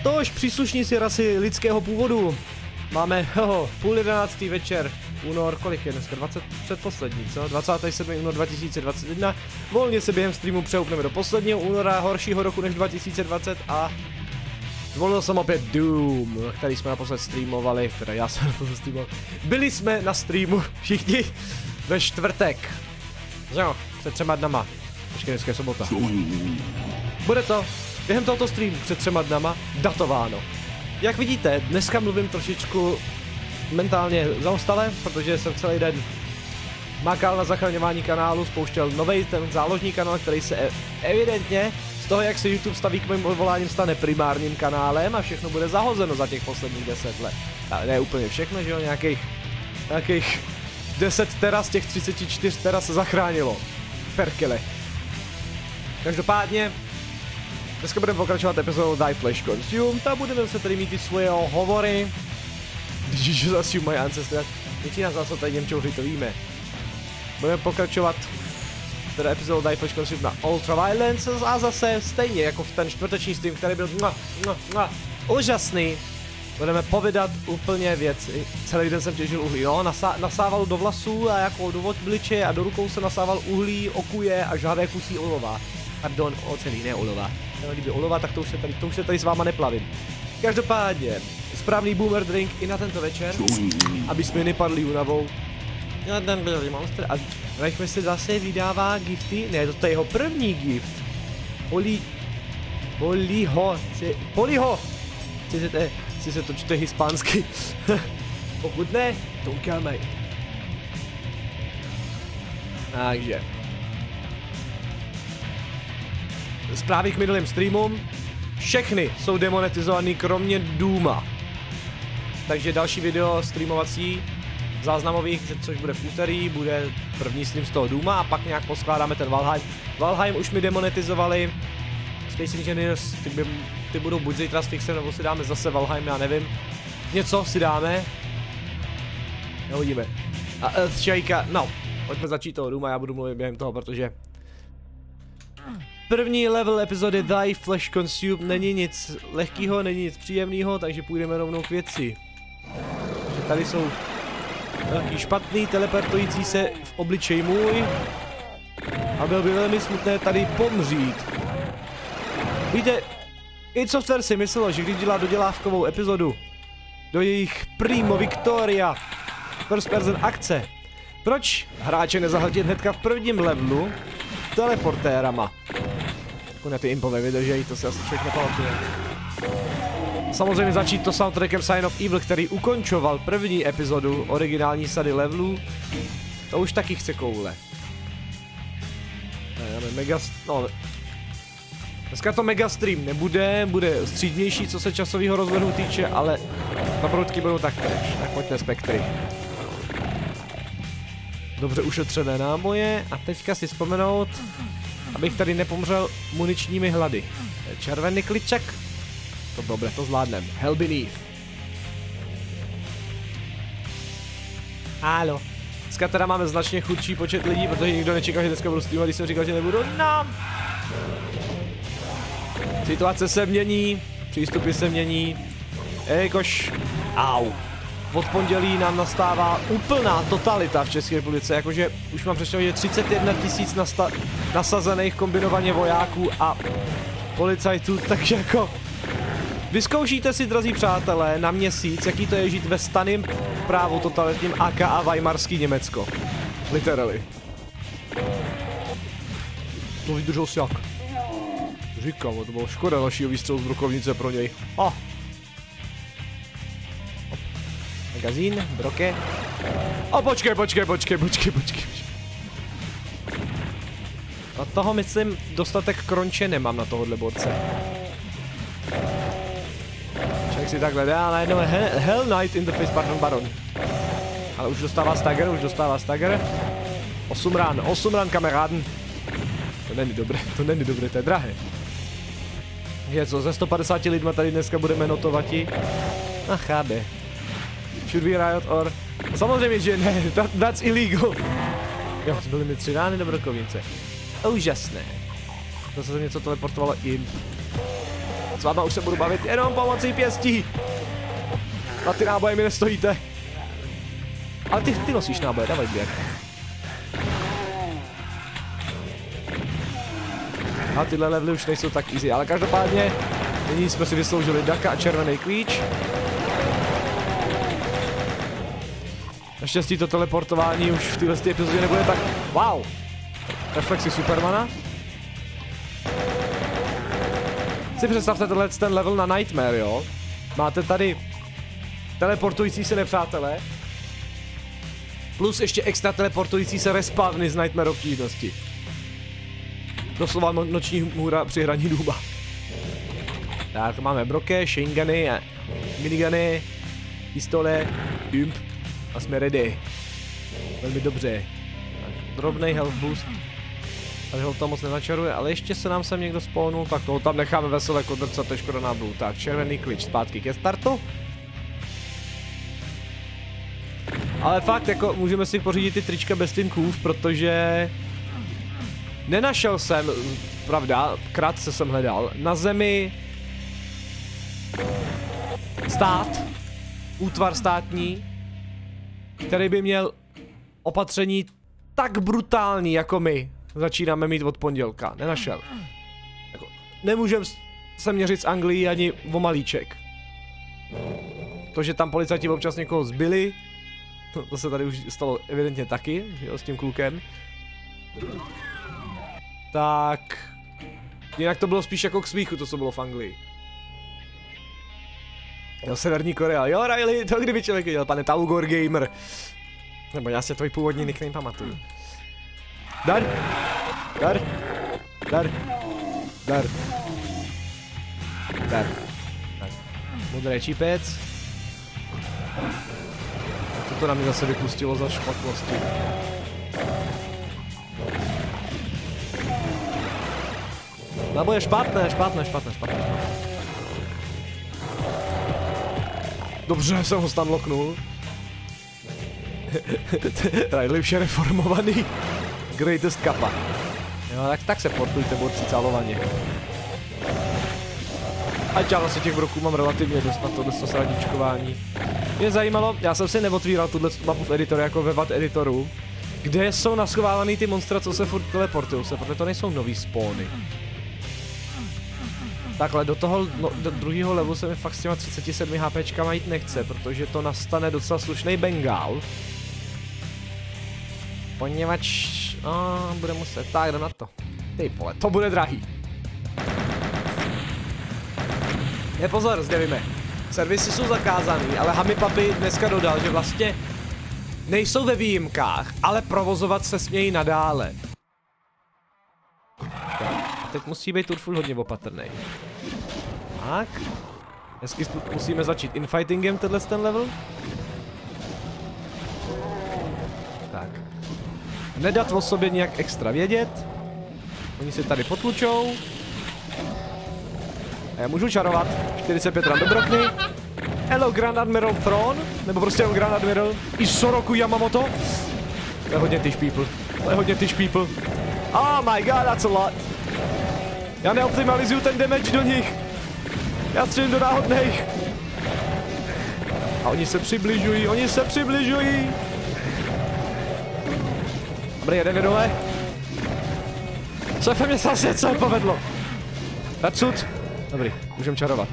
Tož příslušníci rasy lidského původu. Máme 10:30 večer, únor, kolik je dneska, 20 předposlední, co? 27. únor 2021. Volně se během streamu přehoupneme do posledního února horšího roku než 2020 a zvolil jsem opět Doom, který jsme naposled streamovali, teda já jsem naposled streamoval. Byli jsme na streamu všichni ve čtvrtek. Jo, před 3 dnama. Počkej, dneska je sobota. Bude to během tohoto streamu před 3 dnama datováno. Jak vidíte, dneska mluvím trošičku mentálně zaostale, protože jsem celý den makal na zachraňování kanálu, spouštěl nový ten záložní kanál, který se evidentně z toho, jak se YouTube staví k mým odvoláním, stane primárním kanálem a všechno bude zahozeno za těch posledních 10 let. Ale ne úplně všechno, že jo, nějakých 10 tera z těch 34 tera se zachránilo. Perkele. Každopádně dneska budeme pokračovat epizodou Die Flesh Consume, tam budeme se tady mít i svoje hovory. Když zase moje ancestry, většina z nás tady Němčouři, to víme. Budeme pokračovat teda epizodou Die Flesh Consume na Ultraviolence a zase stejně jako v ten čtvrteční stream, který byl úžasný. Budeme povídat úplně věci. Celý den jsem těžil uhlí, jo, nasával do vlasů a jako do obličeje a do rukou se nasával uhlí, okuje a žhavé kusí olova. Pardon, ocelí, ne olova. Kdyby olova, tak to už se tady s váma neplavím. Každopádně, správný boomer drink i na tento večer, aby jsme nepadli únavou. Já ten byl monster a Reichme se zase vydává gifty, ne, to je jeho první gift. Poliho! Si se to čte hispánsky. Pokud ne, toukáme. Takže. Zprávy k minulým streamům. Všechny jsou demonetizovaný kromě Dooma. Takže další video streamovací záznamový, což bude v úterý, bude první stream z toho Dooma a pak nějak poskládáme ten Valheim. Valheim už mi demonetizovali. Space Engineers, ty budou buď zítra s Fixem, nebo si dáme zase Valheim, já nevím. Něco si dáme. Neuvidíme. A Earthshaker, no, pojďme začít toho Dooma, já budu mluvit během toho, protože první level epizody Die Flesh Consume není nic lehkého, není nic příjemného, takže půjdeme rovnou k věci. Takže tady jsou velký špatný, teleportující se v obličej můj. A bylo by velmi smutné tady pomřít. Víte, id Software si myslelo, že když dělá dodělávkovou epizodu do jejich Primo Victoria First Person akce, proč hráče nezahltit hnedka v prvním levelu teleportérama? Na ty impové vydržejí, to si asi člověk nepamatuje. Samozřejmě začít to soundtrackem Sign of Evil, který ukončoval první epizodu originální sady levelů. To už taky chce koule. No, dneska to mega stream nebude, bude střídnější, co se časového rozvrhu týče, ale paprotky budou taktéž. Tak pojďte Spektry. Dobře ušetřené náboje a teďka si vzpomenout, abych tady nepomřel muničními hlady. Červený kliček. To dobré, to zvládnem. Hell Beneath. Halo. Dneska teda máme značně chudší počet lidí, protože nikdo nečekal, že dneska budu streamovat, když jsem říkal, že nebudu. No. Situace se mění, přístupy se mění. Jakož, au. Od pondělí nám nastává úplná totalita v České republice, jakože už mám přečteno, že 31 000 nasazených kombinovaně vojáků a policajtů, takže jako vyzkoušíte si, drazí přátelé, na měsíc, jaký to je žít ve staným právu totalitním aka Weimarský Německo. Literally. To vydržel si jak. Říkám, to bylo škoda dalšího výstřelu z brokovnice pro něj. Magazín, broke. A počkej. Na toho myslím dostatek kronče nemám na tohohle borce. Člověk si takhle dá, najednou Hell Knight in the face, pardon, Baron. Ale už dostává stagger, 8 rán, kamaráden. To není dobré, to je drahé. Je co, ze 150 lidma tady dneska budeme notovati. A chábe. Should we riot or... Samozřejmě, že ne, that's illegal. Jo, zbyly mi 3 rány do brokovnice. Úžasné. Zase se něco teleportovalo imp. S váma už se budu bavit jenom pomocí pěstí. A ty náboje mi nestojíte. Ale ty nosíš náboje, dávaj běh. A tyhle levely už nejsou tak easy, ale každopádně nyní jsme si vysloužili Ducka a červený klíč. Naštěstí to teleportování už v této epizodě nebude tak... Wow! Reflexy Supermana. Si představte ten level na Nightmare, jo? Máte tady teleportující se nepřátelé. Plus ještě extra teleportující se respawny z Nightmare obtížnosti. Doslova noční můra při hraní duba. Tak máme broke, shinguny a miniguny, pistole, imp a jsme ready. Velmi dobře. Tak, drobnej health boost. Tady ho to moc nenačaruje, ale ještě se nám sem někdo spawnul, tak toho tam necháme veselé kodrcat, to je škoda náblu. Tak, červený klíč zpátky ke startu. Ale fakt, jako můžeme si pořídit ty trička bez tinkův, protože nenašel jsem, pravda, krátce jsem hledal, na zemi stát, útvar státní, který by měl opatření tak brutální, jako my začínáme mít od pondělka. Nenašel. Jako, nemůžem se měřit s Anglií ani o malíček. To, že tam policajti občas někoho zbyli, to se tady už stalo evidentně taky, jo, s tím klukem. Tak... Jinak to bylo spíš jako k smíchu, to co bylo v Anglii. Jo, Severní Korea. Jo, Riley, to kdyby člověk viděl, pane Taugor Gamer. Nebo já si tvůj původní nickname pamatuju. Dar! Dar! Dar! Dar! Dar! Tak. Modrý čípec. Co to na mě zase vypustilo za špatnosti? Náboje špatné. Dobře, jsem ho stunlocknul. Riley už je reformovaný. Greatest kappa. Jo, tak se portujte, borci calovaně. Ať já vlastně těch broků mám relativně dost na tohle sradíčkování. Mě zajímalo, já jsem si neotvíral tuhle mapu v editoru jako ve VAT editoru, kde jsou naschovávaný ty monstra, co se furt teleportují se, protože to nejsou nový spawny. Takhle, do toho, no, do druhého levelu se mi fakt s těma 37 HPčkama jít nechce, protože to nastane docela slušný bengál. Poněvadž... bude muset, tak jde na to. Ty vole, to bude drahý. Pozor, zde víme. Servisy jsou zakázaný, ale Hami Papi dneska dodal, že vlastně nejsou ve výjimkách, ale provozovat se smějí nadále. A teď musí být Turful hodně opatrný. Tak. Dnesky musíme začít infightingem ten level. Tak. Nedat o sobě nějak extra vědět. Oni se tady potlučou. A já můžu čarovat. 45 ran do brokny. Hello Grand Admiral Throne. Nebo prostě on Grand Admiral. I Soroku Yamamoto. To je hodně tyž people. Oh my god, that's a lot. Já neoptimalizuju ten damage do nich. Já střelím do náhodných. A oni se přibližují. Dobrý, jeden je dole. Šéfe, mě zase co povedlo. Nadsud. Dobrý, můžem čarovat.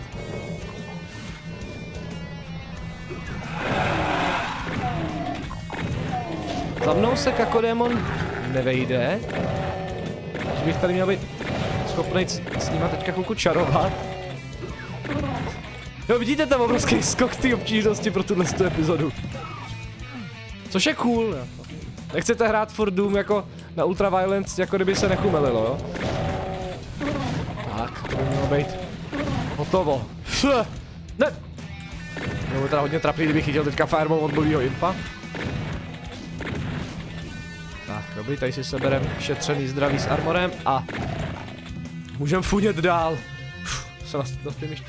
Za mnou se Kakodémon nevejde. Že bych tady měl být schopný s nima teďka chvilku čarovat. Jo, vidíte ten obrovský skok té obtížnosti pro tuhle epizodu. Což je cool. Nechcete hrát furt Doom jako na Ultraviolence, jako kdyby se nechumelilo, jo? Tak, to by mělo být hotovo. Ne! Bylo teda hodně trapný, kdybych chytil teďka Fireball od blbýho impa. Tak, dobrý, tady si seberem šetřený zdraví s armorem a můžem funět dál. Se naspím ještě.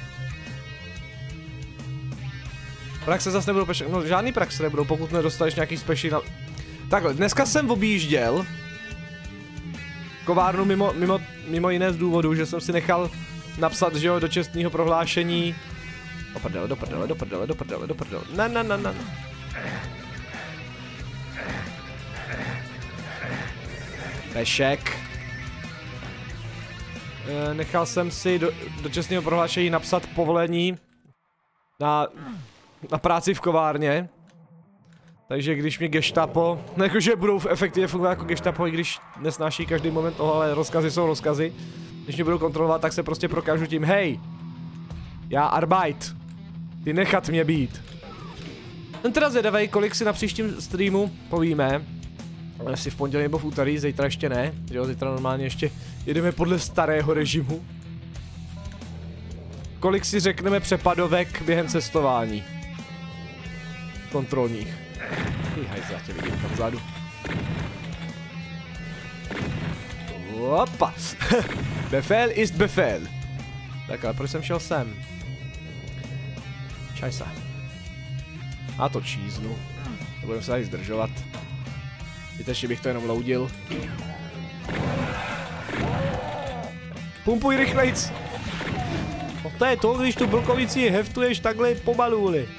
Praxe zase nebudou pešet, no žádný praxe nebudou, pokud nedostaneš nějaký special. Takhle, dneska jsem objížděl kovárnu mimo jiné z důvodu, že jsem si nechal napsat, že jo, do čestného prohlášení. Do prdele. Na. Pešek. Nechal jsem si do čestného prohlášení napsat povolení na práci v kovárně. Takže když mě gestapo, jakože budou efektivně fungovat jako gestapo, i když nesnáší každý moment toho, ale rozkazy jsou rozkazy. Když mě budou kontrolovat, tak se prostě prokážu tím, hej, já arbeit, ty nechat mě být. Ten teda zvědavej, kolik si na příštím streamu povíme. Ale si v pondělí nebo v úterý, zítra ještě ne, že jo, zítra normálně ještě jedeme podle starého režimu. Kolik si řekneme přepadovek během cestování kontrolních. Hajzle, já tě vidím tam vzadu. Opa. Befehl ist Befehl. Tak ale proč jsem šel sem? Šajsa. A to číznu. Nebudem se tady zdržovat. Zbytečně bych to jenom loudil. Pumpuj rychlejc! No to je to, když tu brokovici heftuješ takhle pomalůli.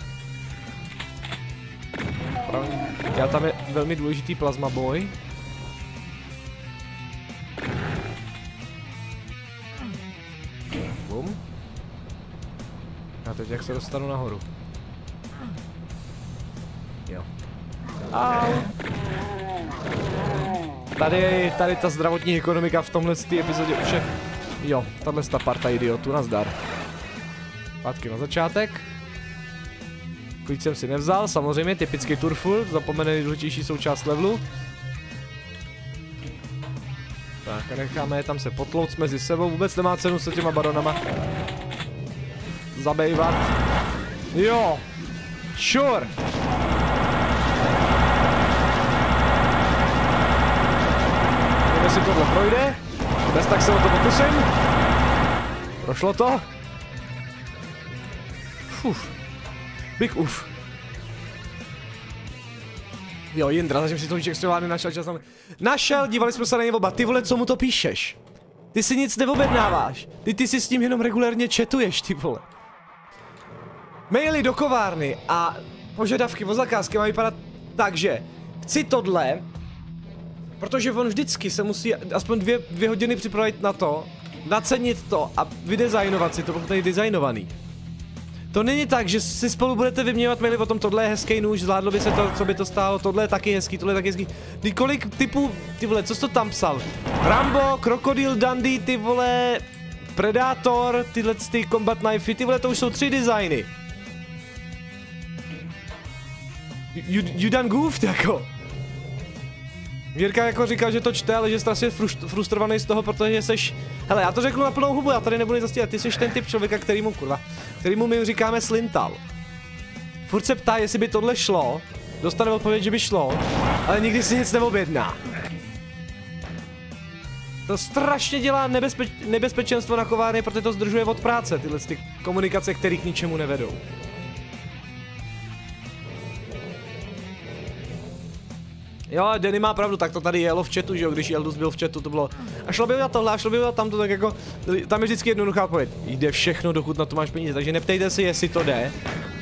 Já tam je velmi důležitý plazma boj. Bum. A teď jak se dostanu nahoru? Jo. Au. Tady ta zdravotní ekonomika v tomhle epizodě už je... Jo, tahle ta parta idiotů, nazdar. Pátky na začátek. Klíč jsem si nevzal, samozřejmě, typický turful, zapomene nejdůležitější součást levelu. Tak a necháme je tam se potlouct mezi sebou, vůbec nemá cenu se těma baronama zabejvat. Jo, sure. Jestli tohle projde, bez tak se o to pokusím. Prošlo to. Big uf. Jo, Jindra, zatím si to vyčekřování našel čas. Našel, dívali jsme se na něj oba. Ty vole, co mu to píšeš? Ty si nic neobjednáváš. Ty si s ním jenom regulérně chatuješ, ty vole. Maily do kovárny a požadavky o zakázky mají vypadat tak, že chci tohle, protože on vždycky se musí aspoň dvě hodiny připravit na to, nacenit to a vydesignovat si to, protože to je designovaný. To není tak, že si spolu budete vyměňovat maily o tom, tohle je hezký nůž, zvládlo by se to, co by to stálo, tohle je taky hezký, tohle je taky hezký. Ty kolik typů, ty vole, co jsi to tam psal? Rambo, Krokodil Dundee, ty vole, Predator, tyhle ty Combat Knife, ty vole, to už jsou 3 designy. You done goofed, jako. Jirka jako říkal, že to čte, ale že je strašně frustrovaný z toho, protože seš... Hele, já to řeknu na plnou hubu, já tady nebudu zastírat, ty seš ten typ člověka, kterýmu my říkáme slintal. Furt se ptá, jestli by tohle šlo, dostane odpověď, že by šlo, ale nikdy si nic neobjedná. To strašně dělá nebezpečenstvo na kovárně, protože to zdržuje od práce, tyhle ty komunikace, které k ničemu nevedou. Jo, Danny má pravdu, tak to tady jelo v chatu, že jo, když Jeldus byl v chatu, to bylo a šlo by na tohle, a šlo by na tamto, tak jako, tam je vždycky jednoduchá odpověď. Jde všechno, dokud na to máš peníze, takže neptejte si, jestli to jde.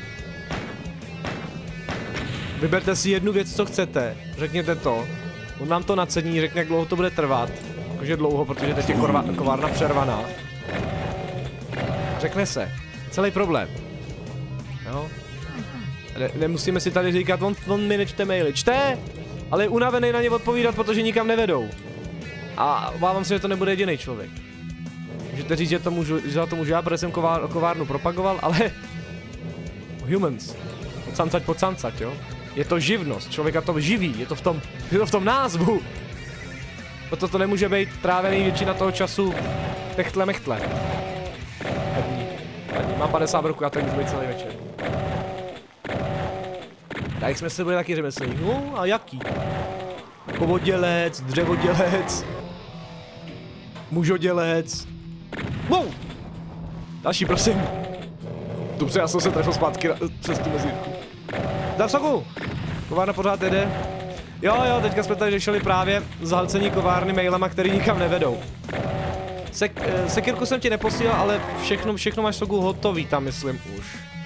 Vyberte si jednu věc, co chcete, řekněte to, on nám to nacení, řekne, jak dlouho to bude trvat, jakože dlouho, protože teď je kovárna přervaná. Řekne se, celý problém, jo. Nemusíme si tady říkat, on mi nečte maily, čte! Ale je unavený na ně odpovídat, protože nikam nevedou. A obávám se, že to nebude jediný člověk. Můžete říct, že za to můžu já, protože jsem kovárnu propagoval, ale... Humans. Pocancať, jo? Je to živnost, člověka to živí, je to v tom názvu. Proto to nemůže být trávený většina toho času techtle-mechtle. Mám 50 roku, já tady můžu být celý večer. Tak jsme se byli taky řemeslník. No a jaký? Kovodělec, dřevodělec, mužodělec. Wow! Další, prosím. Dobře, já jsem se trefil zpátky přes tu mezírku. Davsaku! Kovárna pořád jede. Jo, teďka jsme tady řešili právě zahlcení kovárny mailama, který nikam nevedou. Sekirku jsem ti neposílal, ale všechno máš Sogu hotový tam, myslím, už.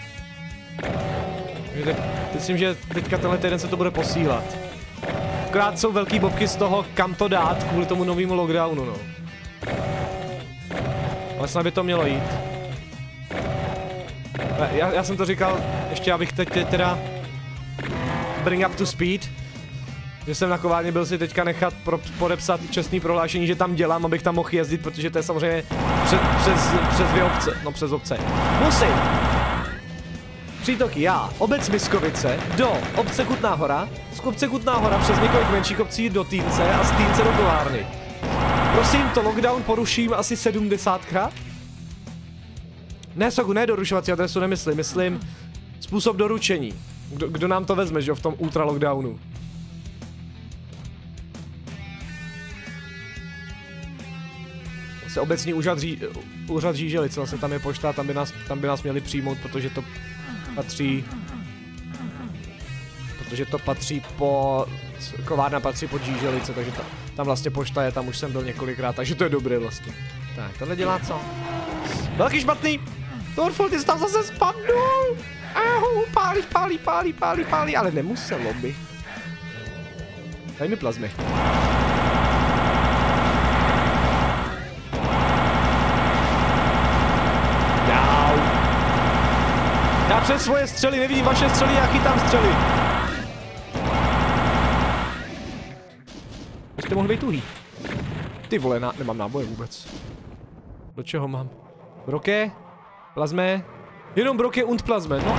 Myslím, že teďka tenhle týden se to bude posílat. Akorát jsou velký bobky z toho, kam to dát, kvůli tomu novému lockdownu, no. Ale snad by to mělo jít. Já jsem to říkal, ještě abych teď teda bring up to speed. Že jsem na kovárně byl si teďka nechat podepsat čestný prohlášení, že tam dělám, abych tam mohl jezdit, protože to je samozřejmě přes dvě obce, no přes obce. Musím! Přítoky já, obec Miskovice, do obce Kutná Hora, z obce Kutná Hora přes několik menších obcí do Týnce a z Týnce do kovárny. Prosím, to lockdown poruším asi 70krát? Ne, Sogu, ne doručovací adresu nemyslím, myslím způsob doručení. Kdo nám to vezme, že v tom ultra lockdownu? Obecní úřad Žíželice, vlastně tam je pošta, tam by nás měli přijmout, protože to patří po... Kovárna patří pod Žíželice, takže tam vlastně pošta je, tam už jsem byl několikrát, takže to je dobré vlastně. Tak, tohle dělá co? Velký špatný! Thorful, ty jsi tam zase spadnul! Pálí, ale nemuselo by. Daj mi plazmy. Já přes svoje střely nevidím vaše střely, já chytám střely. Byste mohli být tuhý. Ty vole, nemám náboje vůbec. Do čeho mám? Broke? Plazme? Jenom broke und plazme, no.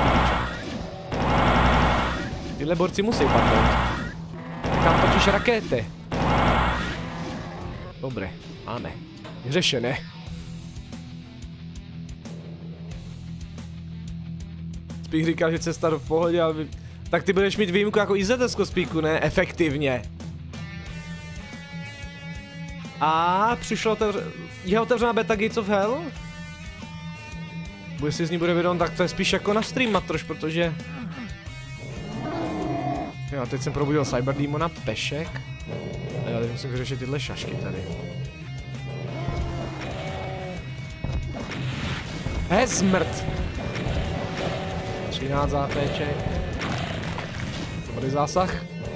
Tyhle borci musí padnout. Tam totiž rakéty. Dobré, máme. Řešené. Spík říkal, že cesta v pohodě, ale... Tak ty budeš mít výjimku jako IZS Spíku, ne? Efektivně. A přišlo je otevřená beta Gates of Hell? Jestli z ní bude video, tak to je spíš jako na stream matroš, protože... Jo, teď jsem probudil Cyberdemona, pešek. A já teď musím vyřešit tyhle šašky tady. Zmrt! 13 zápeček. Dobrý zásah.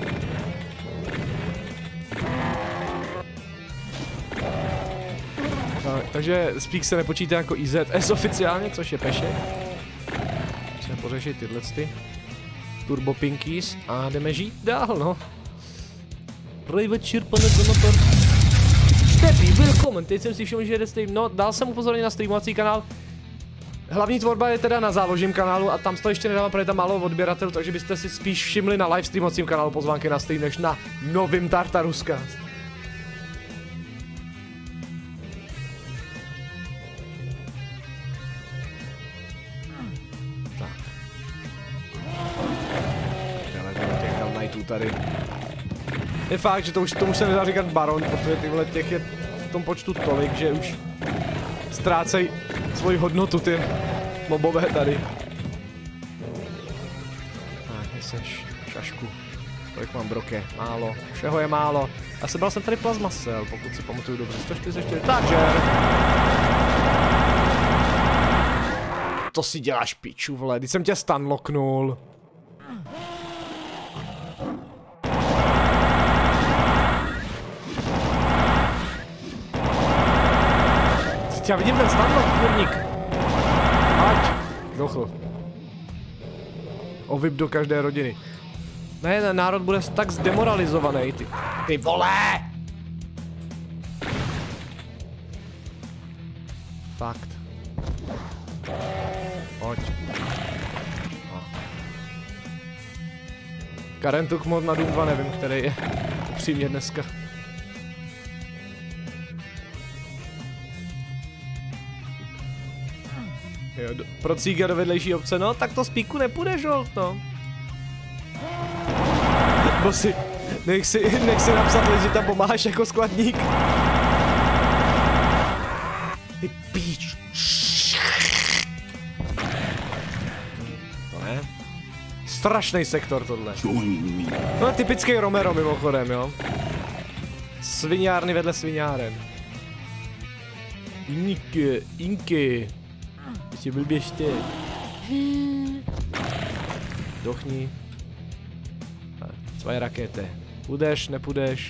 Takže Speak se nepočítá jako IZS oficiálně, což je pešek. Musíme pořešit tyhle Turbo Pinkies a jdeme žít dál, no. Dobrý večer, pane donator. Stepi, welcome, teď jsem si všiml, že jde stream. No, dal jsem upozornit na streamovací kanál. Hlavní tvorba je teda na záložím kanálu a tam to ještě nedávám, protože je tam málo odběratelů, takže byste si spíš všimli na live streamovacím kanálu pozvánky na stream, než na novým Tartaruskast. Tak. Těch Hell Knightů tady. Je fakt, že tomu se nedá říkat baron, protože tyhle těch je v tom počtu tolik, že už ztrácej svoji hodnotu ty mobové tady. Tak, neseš šašku. Kolik mám broke? Málo. Všeho je málo. A sebral jsem tady plazmasel, pokud si pamatuju dobře. 144. Takže... To si děláš piču, vole. Když jsem tě stunlocknul. Já vidím ten stunlock, kurník. Ať. Dochl. Ovip do každé rodiny. Ne, ten národ bude tak zdemoralizovaný, ty vole! Fakt. Pojď. Karentuk mod na Doom 2 nevím, který je upřímně dneska. Jo, pro cíga do vedlejší obce, no, tak to Spíku nepůjde, žolt, no. Bosi, nech si napsat lidi, že tam pomáháš jako skladník. Ty píč. To ne. Strašný sektor tohle. No, typický Romero mimochodem, jo. Sviňárny vedle sviňáren. Inky. Ještě blběžte. Dochni. Svoje rakety. Půjdeš, nepůjdeš.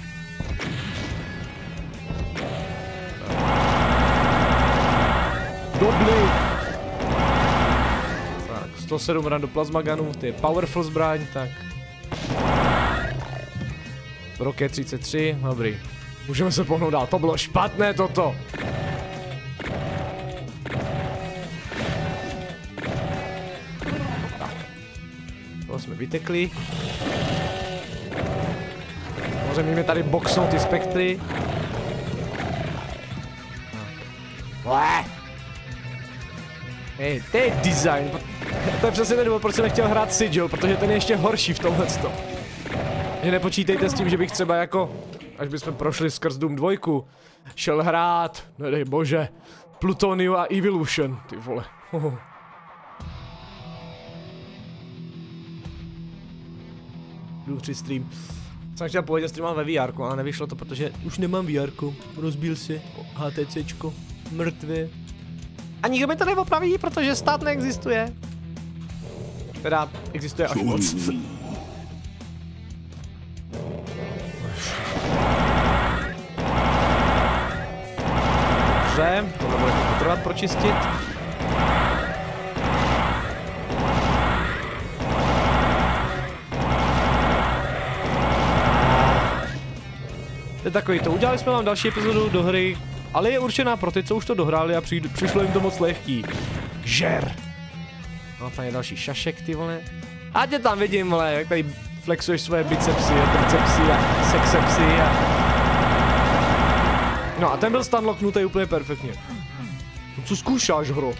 Dobrý. Tak, 107 ran do plazmaganu, to je powerful zbraň, tak. Rocket 33, dobrý. Můžeme se pohnout dál, to bylo špatné toto. Tak. Toho jsme vytekli. Samozřejmě mě tady boxnou ty spektry. Tak. Hej, to je design. To je přesně ten důvod, proč jsem nechtěl hrát Sigil, protože ten je ještě horší v tomhletom. Že nepočítejte s tím, že bych třeba jako, až bychom prošli skrz Doom 2, šel hrát, nedej bože, Plutonium a Evolution, ty vole. Jdu 3 stream. Jsem chtěl povědět, streamám ve VR, ale nevyšlo to, protože už nemám VR, rozbil si HTCčko, mrtvě. A nikdo mi to neopraví, protože stát neexistuje. Teda existuje až moc. Dobře, tohle bude potrvat pročistit. To je takový to. Udělali jsme vám další epizodu do hry, ale je určená pro ty, co už to dohráli a přišlo jim to moc lehký. Žer! No tam je další šašek, ty vole. A tě tam vidím, vole, jak tady flexuješ svoje bicepsy a tricepsy a sexepsy a... No a ten byl stunlocknutý úplně perfektně. No co zkoušáš, hro?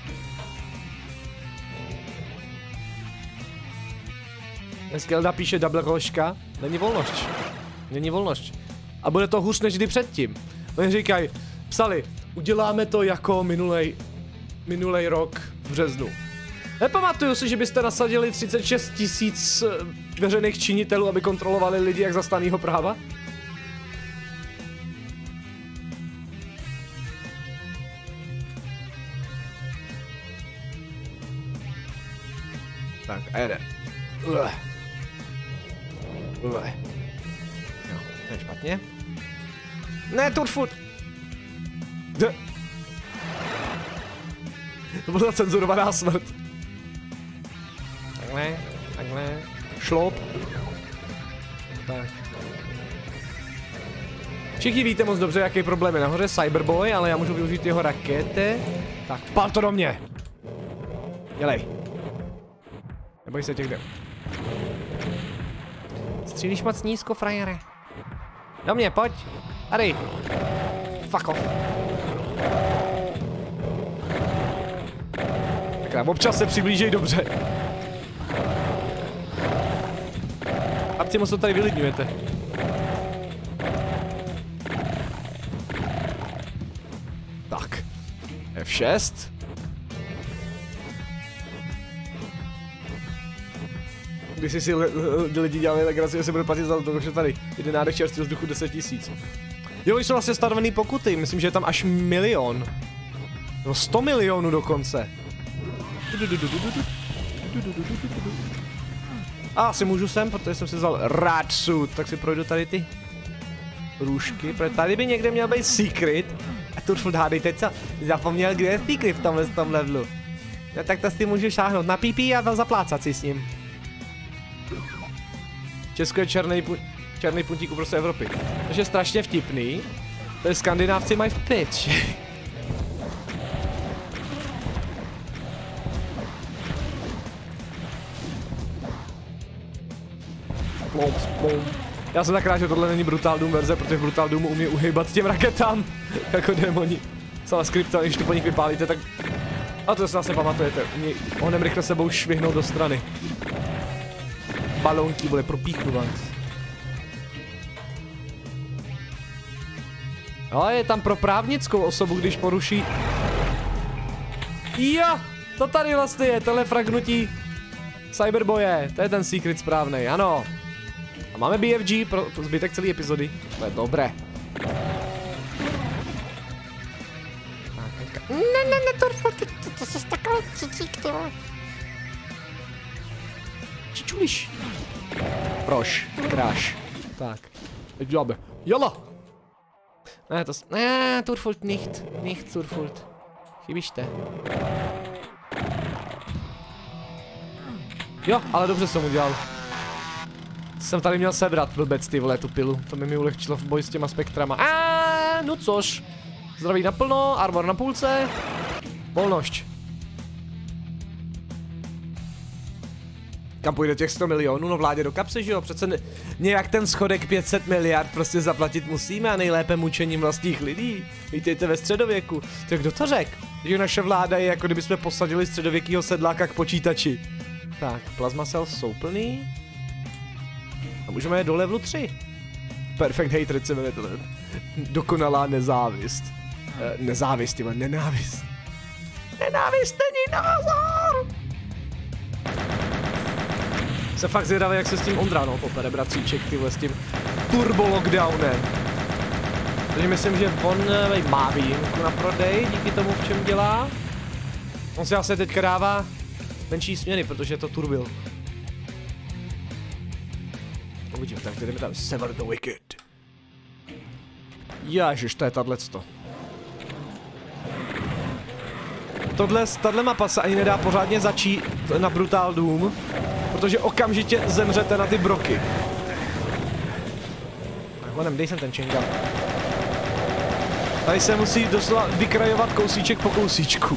Skelda píše double koška. Není volnost. Není volnost. A bude to hůř než kdy předtím. Oni říkají, psali, uděláme to jako minulej rok v březnu. Nepamatuju si, že byste nasadili 36 000 veřejných činitelů, aby kontrolovali lidi jak zastanýho práva? Tak, a jede. Jo, to je špatně. Ne, Turfut! To byla cenzurovaná smrt. Takhle. Šlop. Tak. Všichni víte moc dobře, jaký problém je nahoře Cyberboy, ale já můžu využít jeho rakety. Tak, pál to do mě! Dělej. Neboj se těch jde. Střílíš moc nízko, frajere. Do mě, pojď. Tady. Fuck off. Tak nám občas se přiblížej dobře. Chlapci, moc to tady vylidňujete. Tak. F6. Když si lidi dělali legraci, že se bude platit za to, že tady jeden nádech čerstvého vzduchu 10 000. Jo, jsou vlastně stanovený pokuty, myslím, že je tam až 1 000 000. No 100 milionů dokonce. A asi můžu sem, protože jsem si vzal rád suit, tak si projdu tady ty růžky, protože tady by někde měl být secret. A tu furt hádejte, co? Zapomněl, kde je secret v tom levelu. No tak to si můžu šáhnout na pípí a zaplácat si s ním. Česko je černý puntík uprostřed Evropy. Což je strašně vtipný. To je Skandinávci mají v pič. Plom. Já jsem tak rád, že tohle není Brutal Doom verze, protože v Brutal Doomu umí uhejbat těm raketám jako démoni. Celá skripta, když to po nich vypálíte, tak... A to se vlastně pamatujete, umí onem rychle sebou švihnout do strany. Balónky bude propíchnu vás. Ale je tam pro právnickou osobu, když poruší... Jo, to tady vlastně je, tohle fragnutí Cyberboye, to je ten secret správnej, ano. A máme BFG pro zbytek celé epizody, to je dobré. Ne, Turfo, ty jsi takový cicík, ty vole. Čičuliš. Proš, kráš. Tak, teď děláme. Jala! Ne, Turfult nicht Turfult. Chybíšte. Jo, ale dobře jsem udělal. Jsem tady měl sebrat, blbec, ty vole, tu pilu. To by mi ulehčilo v boji s těma spektrama. No což. Zdraví naplno, armor na půlce. Volnošť. Kam půjde těch 100 milionů? No vládě do kapsy, že jo? Přece nějak ten schodek 500 miliard prostě zaplatit musíme a nejlépe mučením vlastních lidí. Vítejte ve středověku. Tak kdo to řekl? Že naše vláda je jako kdyby jsme posadili středověkýho sedláka k počítači. Tak, plazma cells jsou plný. A můžeme jít do levelu 3. Perfect hatred se jmenuje tohle. Dokonalá nezávist. Nezávist, jo, nenávist. Nenávist není názor! Se fakt zvědavý, jak se s tím Ondra, no, popere bratříček, tyhle, s tím turbo lockdownem. Takže myslím, že on má výjimku na prodej, díky tomu, v čem dělá. On si asi teďka dává menší směny, protože je to turbil. Uvidíme, tak jdeme tam. Sever the Wicked. Ježiš, to je tato. Tahle mapa se ani nedá pořádně začít na Brutal Doom, protože okamžitě zemřete na ty broky. Tak honem, dej sem ten Chang'an. Tady se musí doslova vykrajovat kousíček po kousíčku.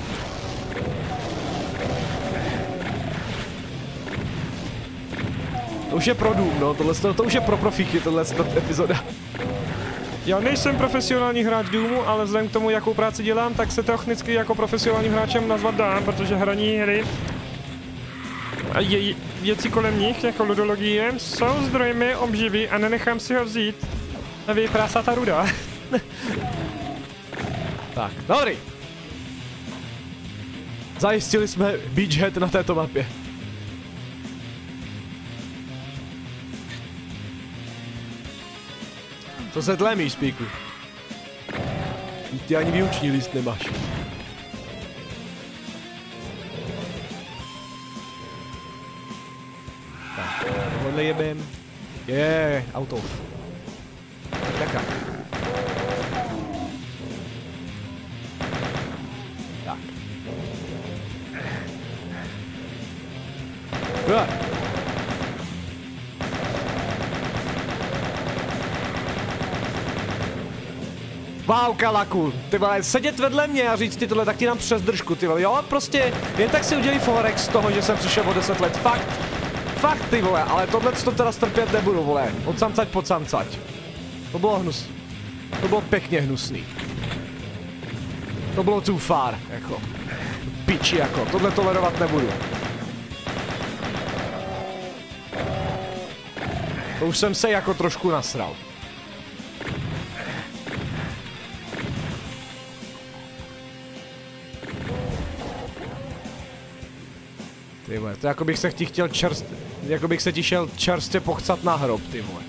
To už je pro Doom, no, to už je pro profíky, tohle epizoda. Já nejsem profesionální hráč Doomu, ale vzhledem k tomu, jakou práci dělám, tak se technicky jako profesionálním hráčem nazvat dám, protože hraní hry a věci kolem nich, jako ludologie, jsou zdrojem obživy a nenechám si ho vzít. A vyprásá ta ruda. Tak, dobrý. Zajistili jsme beachhead na této mapě. Co se tlemíš, Spíku? Ty ani výuční list nemáš. Tak, tohle jebem. Out of. Tak. Tak. Wow, Kalaku, ty vole, sedět vedle mě a říct ty tohle, tak ti dám přes držku, ty vole, jo, prostě, jen tak si udělej forex z toho, že jsem přišel o 10 let, fakt, ty vole, ale tohle to teda strpět nebudu, vole, od samcať pod samcať. To bylo hnusný, to bylo pěkně hnusný. To bylo too far, jako, piči, jako, tohle tolerovat nebudu. To už jsem se jako trošku nasral. Ty vole, to jako bych se chtěl jako bych se ti šel čerstvě pochcat na hrob, ty vole.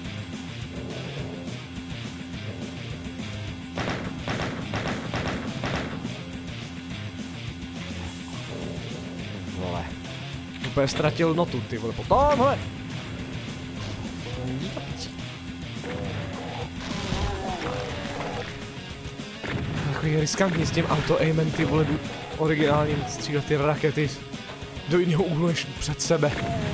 Vole. Úplně ztratil notu, ty vole, potom, hele. Takový riskantní s tím auto-aimem, ty vole, originálním střílet ty rakety do jiného úhlu než před sebe.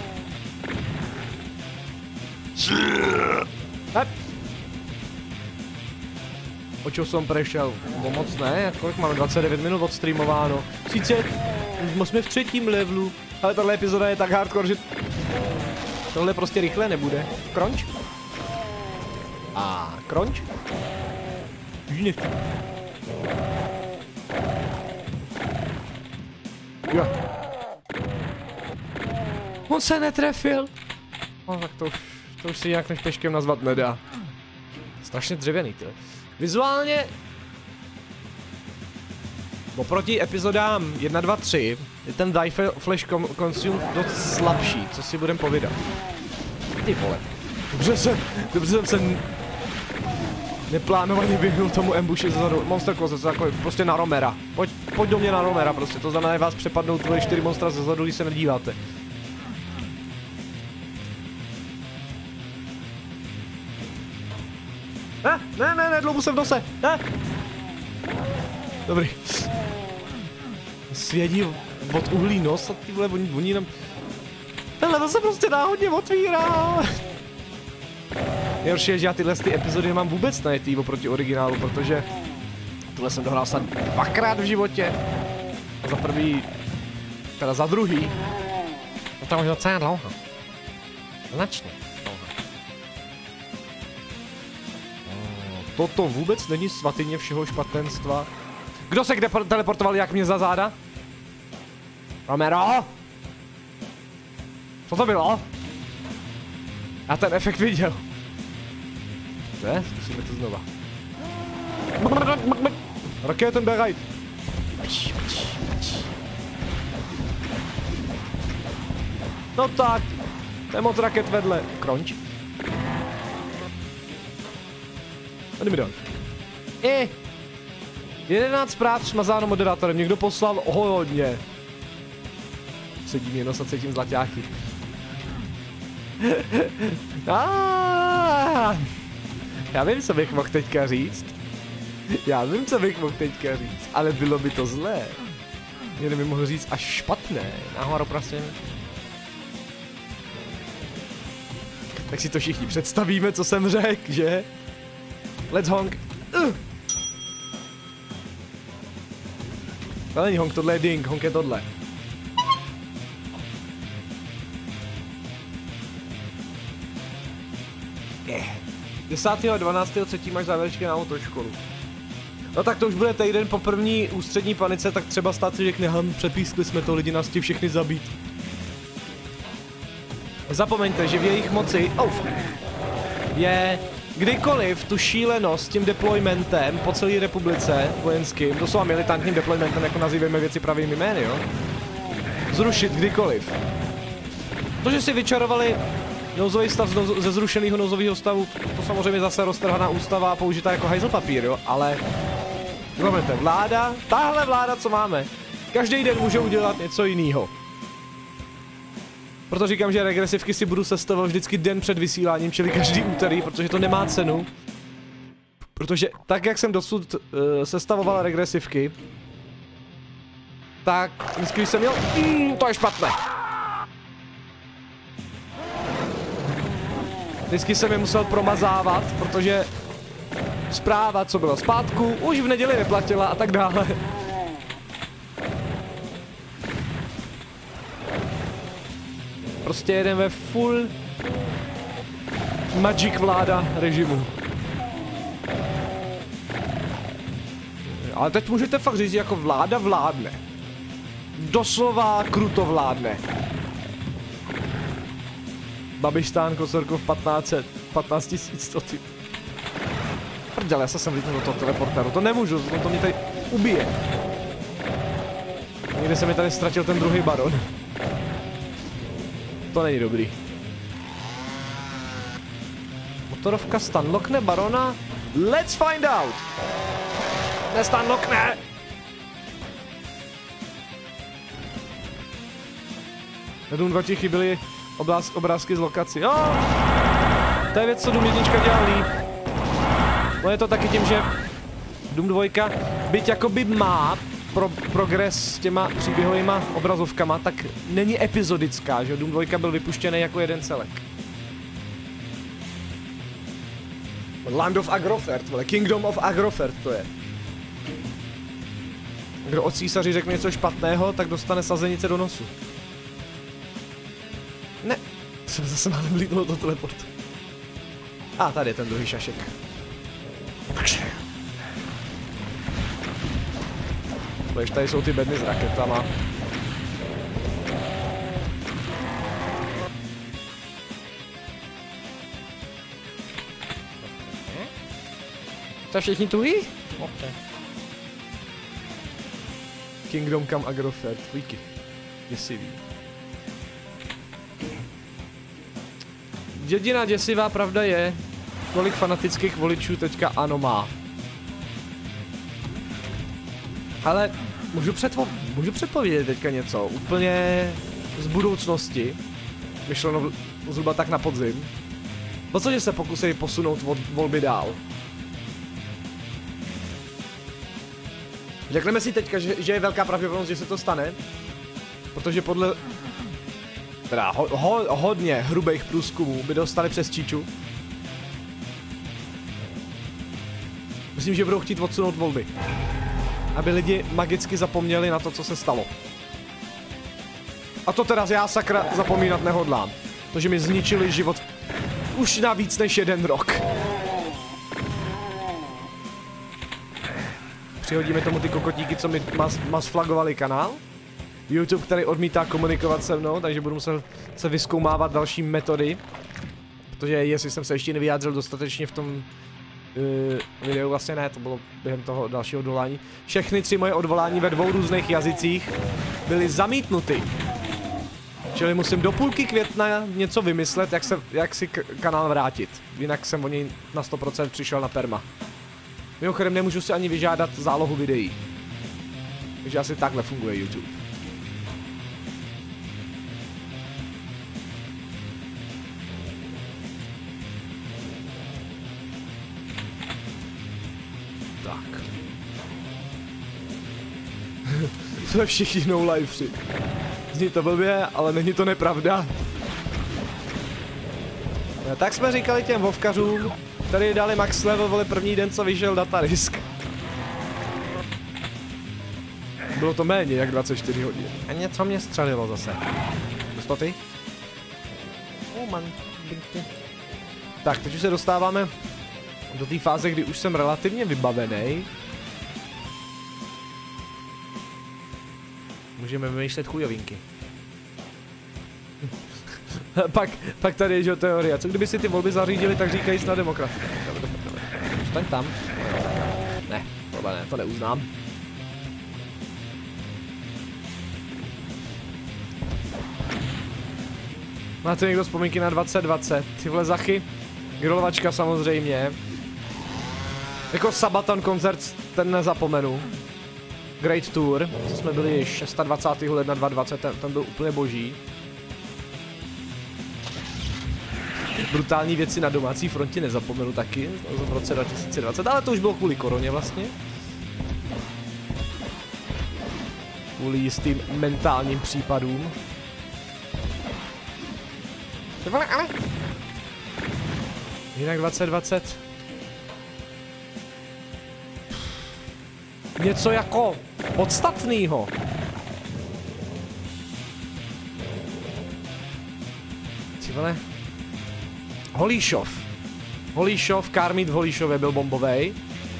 O čem jsem prešel? No moc ne, kolik máme? 29 minut odstreamováno. 30, jsme v 3. levelu, ale tahle epizoda je tak hardcore, že tohle prostě rychle nebude. Crunch? A crunch? Jo. On se netrefil. No tak to už si nějak než peškem nazvat nedá. Strašně dřevěný, tyhle. Vizuálně oproti epizodám 1, 2, 3 je ten Die Flash Consume dost slabší, co si budem povídat. Ty vole. Dobře jsem se... neplánovaně běhnul tomu ambushi zezadu. Monster Closet, jako prostě na Romera. Pojď do mě na Romera prostě, to znamená, že vás přepadnou tvoje 4 monstra zezadu, když se nedíváte. Ne, dlouho jsem v nose, ne. Dobrý. Svědí od uhlí nos a tyhle voní nám... Tenhle to se prostě náhodně otvírá. Nejhorší je, že já tyhle epizody nemám vůbec najetý oproti originálu, protože tohle jsem dohrál snad 2krát v životě. A za prvý, teda za druhý. No to už docela dlouho. Značně dlouho. Toto vůbec není svatyně všeho špatenstva. Kdo se kde teleportoval jak mě za záda? Romero? Co to bylo? Já ten efekt viděl. Ne? Zkusíme to znova. Raketenbereit. No tak. To je moc raket vedle. Kronč. A jdeme dál. 11 zpráv smazáno moderátorem. Někdo poslal hodně. Sedím jen a cítím zlaťáky. Já vím, co bych mohl teďka říct. Ale bylo by to zlé. Někdo by mohl říct až špatné. Nahoru, prosím. Tak si to všichni představíme, co jsem řekl, že? Let's honk. To není honk, tohle je ding, honk je tohle. Yeah. 10.12.3. máš závěrečky na autoškolu. No tak to už bude týden po první ústřední panice, tak třeba stát si řekne, přepískli jsme to, lidi nás chtějí všechny zabít. Zapomeňte, že v jejich moci je kdykoliv tu šílenost s tím deploymentem po celé republice vojenským, doslova militantním deploymentem, jako nazýváme věci pravými jmény, jo? Zrušit kdykoliv. To, že si vyčarovali nouzový stav ze zrušeného nouzového stavu, to samozřejmě zase roztrhaná ústava a použitá jako hajzlpapír, jo? Ale zapomeňte, vláda, tahle vláda, co máme, každý den může udělat něco jiného. Proto říkám, že regresivky si budu sestavovat vždycky den před vysíláním, čili každý úterý, protože to nemá cenu. Protože tak, jak jsem dosud sestavoval regresivky, tak vždycky jsem měl, to je špatné. Vždycky jsem je musel promazávat, protože zpráva, co bylo zpátku, už v neděli neplatila a tak dále. Prostě jedeme ve full magic vláda režimu. Ale teď můžete fakt říct, jako vláda vládne. Doslova kruto vládne. Babištán, Kosorkov 15 100 ty. Prdele, já se jsem vlítnul do toho teleportéru, to nemůžu, to mě tady ubije. Někde se mi tady ztratil ten druhý baron. To není dobrý. Motorovka stanlockne barona? Let's find out! Nestanlockne! Na Doom 2 ti chyběly obrázky z lokací. Jo! To je věc, co Doom 1 dělal líp. No je to taky tím, že Doom 2 byť jakoby má progres s těma příběhovýma obrazovkama, tak není epizodická, že Doom 2 byl vypuštěný jako jeden celek. Land of Agrofert, vole, Kingdom of Agrofert to je. Kdo od císaři řekne něco špatného, tak dostane sazenice do nosu. Ne, jsem zase málem vlítnul do teleportu. A tady je ten druhý šašek. Víš, tady jsou ty bedny s raketama. To všichni tují? Okay. Kingdom Come Agrofert, freaky. Děsivý. Jediná děsivá pravda je, kolik fanatických voličů teďka ANO má. Ale můžu předpovědět teďka něco úplně z budoucnosti. Myšleno zhruba tak na podzim. Protože se pokusí posunout volby dál. Řekneme si teďka, že je velká pravděpodobnost, že se to stane. Protože podle teda hodně hrubých průzkumů by dostali přes Číču. Myslím, že budou chtít odsunout volby. Aby lidi magicky zapomněli na to, co se stalo. A to teda já sakra zapomínat nehodlám. Protože mi zničili život už na víc než 1 rok. Přihodíme tomu ty kokotíky, co mi masflagovali kanál. YouTube, který odmítá komunikovat se mnou, takže budu muset se vyzkoumávat další metody. Protože jestli jsem se ještě nevyjádřil dostatečně v tom videu, vlastně ne, to bylo během toho dalšího odvolání. Všechny 3 moje odvolání ve 2 různých jazycích byly zamítnuty. Čili musím do půlky května něco vymyslet, jak si kanál vrátit. Jinak jsem o něj na 100% přišel na perma. Mimochodem nemůžu si ani vyžádat zálohu videí. Takže asi takhle funguje YouTube. Tak. Jsme všichni no lifeři. Zní to blbě, ale není to nepravda. Tak jsme říkali těm vovkařům, který dali max level, vole, první den, co vyšel datadisk. Bylo to méně jak 24 hodin. A něco mě střelilo zase. To ty? Tak, teď už se dostáváme do té fáze, kdy už jsem relativně vybavený. Můžeme vymýšlet chujovinky. pak tady je, že teorie. Co kdyby si ty volby zařídili, tak říkají na demokraty. Zůstaň tam. Ne, tohle ne, to neuznám. Máte někdo vzpomínky na 2020? Ty vole zachy. Grilovačka samozřejmě. Jako Sabaton koncert, ten nezapomenu. Great Tour, co jsme byli 26. ledna 2020, ten byl úplně boží. Brutální věci na domácí frontě nezapomenu taky, v roce 2020, ale to už bylo kvůli koroně vlastně. Kvůli jistým mentálním případům. Ale... Jinak 2020. Něco jako podstatnýho. Ty vole. Holíšov, Karmit v Holíšově byl bombovej.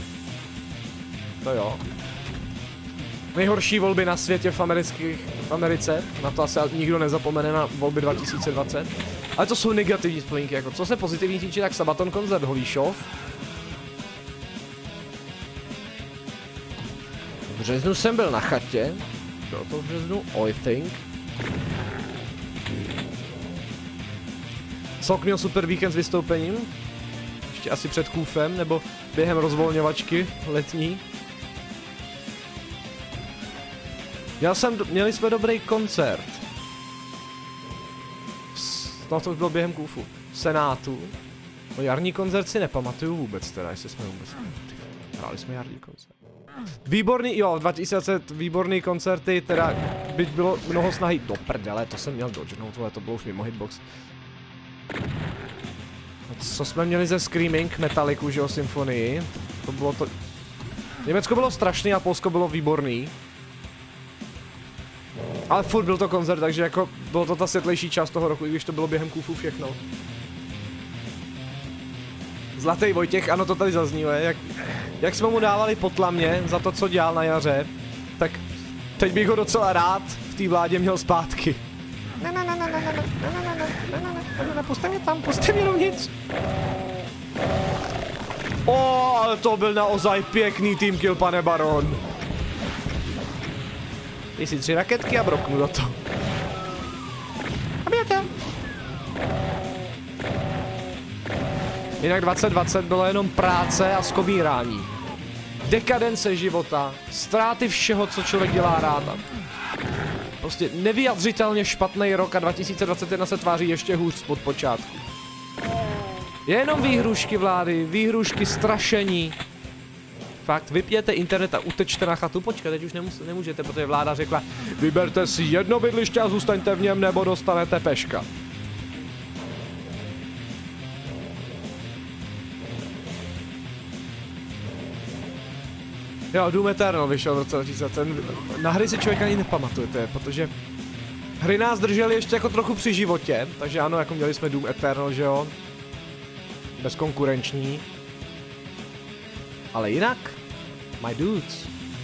To jo. Nejhorší volby na světě v Americe. Na to asi nikdo nezapomene na volby 2020. Ale to jsou negativní vzpomínky, jako co se pozitivní týče, tak Sabaton koncert Holíšov. V březnu jsem byl na chatě. Bylo to v březnu, I think. Sok měl super víkend s vystoupením. Ještě asi před kůfem, nebo během rozvolňovačky letní. Měli jsme dobrý koncert. No to už bylo během kůfu. V Senátu. No jarní koncert si nepamatuju vůbec teda, jestli jsme vůbec... Hráli jsme jarní koncert. Výborný, jo, 2020 výborný koncerty, teda byť bylo mnoho snahy, do prdele, to jsem měl dodžnout, tohle to bylo už mimo hitbox. Co jsme měli ze Screaming, Metallicu, že jo, symfonii, to bylo to... Německo bylo strašný a Polsko bylo výborný. Ale furt byl to koncert, takže jako bylo to ta světlejší část toho roku, i když to bylo během kůfu všechno. Zlatý Vojtěch, ano, to tady zazníve, jak jsme mu dávali potlamě za to, co dělal na tak teď bych ho docela rád v té vládě měl zpátky. Ne, puste mě dovnitř. Ale to byl naozaj pěkný team kill, pane baron. Dej si 3 raketky a broknu do toho. Jinak 2020 bylo jenom práce a skobírání. Dekadence života, ztráty všeho, co člověk dělá rád. Prostě nevyjadřitelně špatný rok a 2021 se tváří ještě hůř od počátku. Jenom výhrušky vlády, výhrušky, strašení. Fakt, vypněte internet a utečte na chatu. Počkej, teď už nemůžete, protože vláda řekla, vyberte si jedno bydliště a zůstaňte v něm, nebo dostanete peška. Jo, Doom Eternal vyšel v roce 2000. Na hry si člověk ani nepamatujete, protože hry nás držely ještě jako trochu při životě, takže ano, jako měli jsme Doom Eternal, že jo? Bezkonkurenční. Ale jinak, my dudes.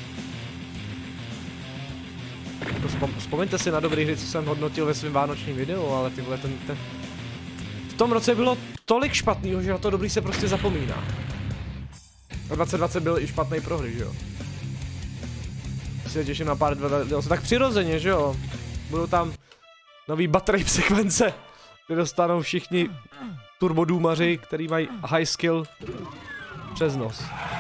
Vzpomeňte si na dobré hry, co jsem hodnotil ve svém vánočním videu, ale tyhle v tom roce bylo tolik špatného, že to dobrý se prostě zapomíná. A 2020 byl i špatný pro hry, že jo. Já se těším na pár DLC, tak přirozeně, že jo. Budou tam nový battery sekvence, kde dostanou všichni turbodůmaři, který mají high skill přes nos.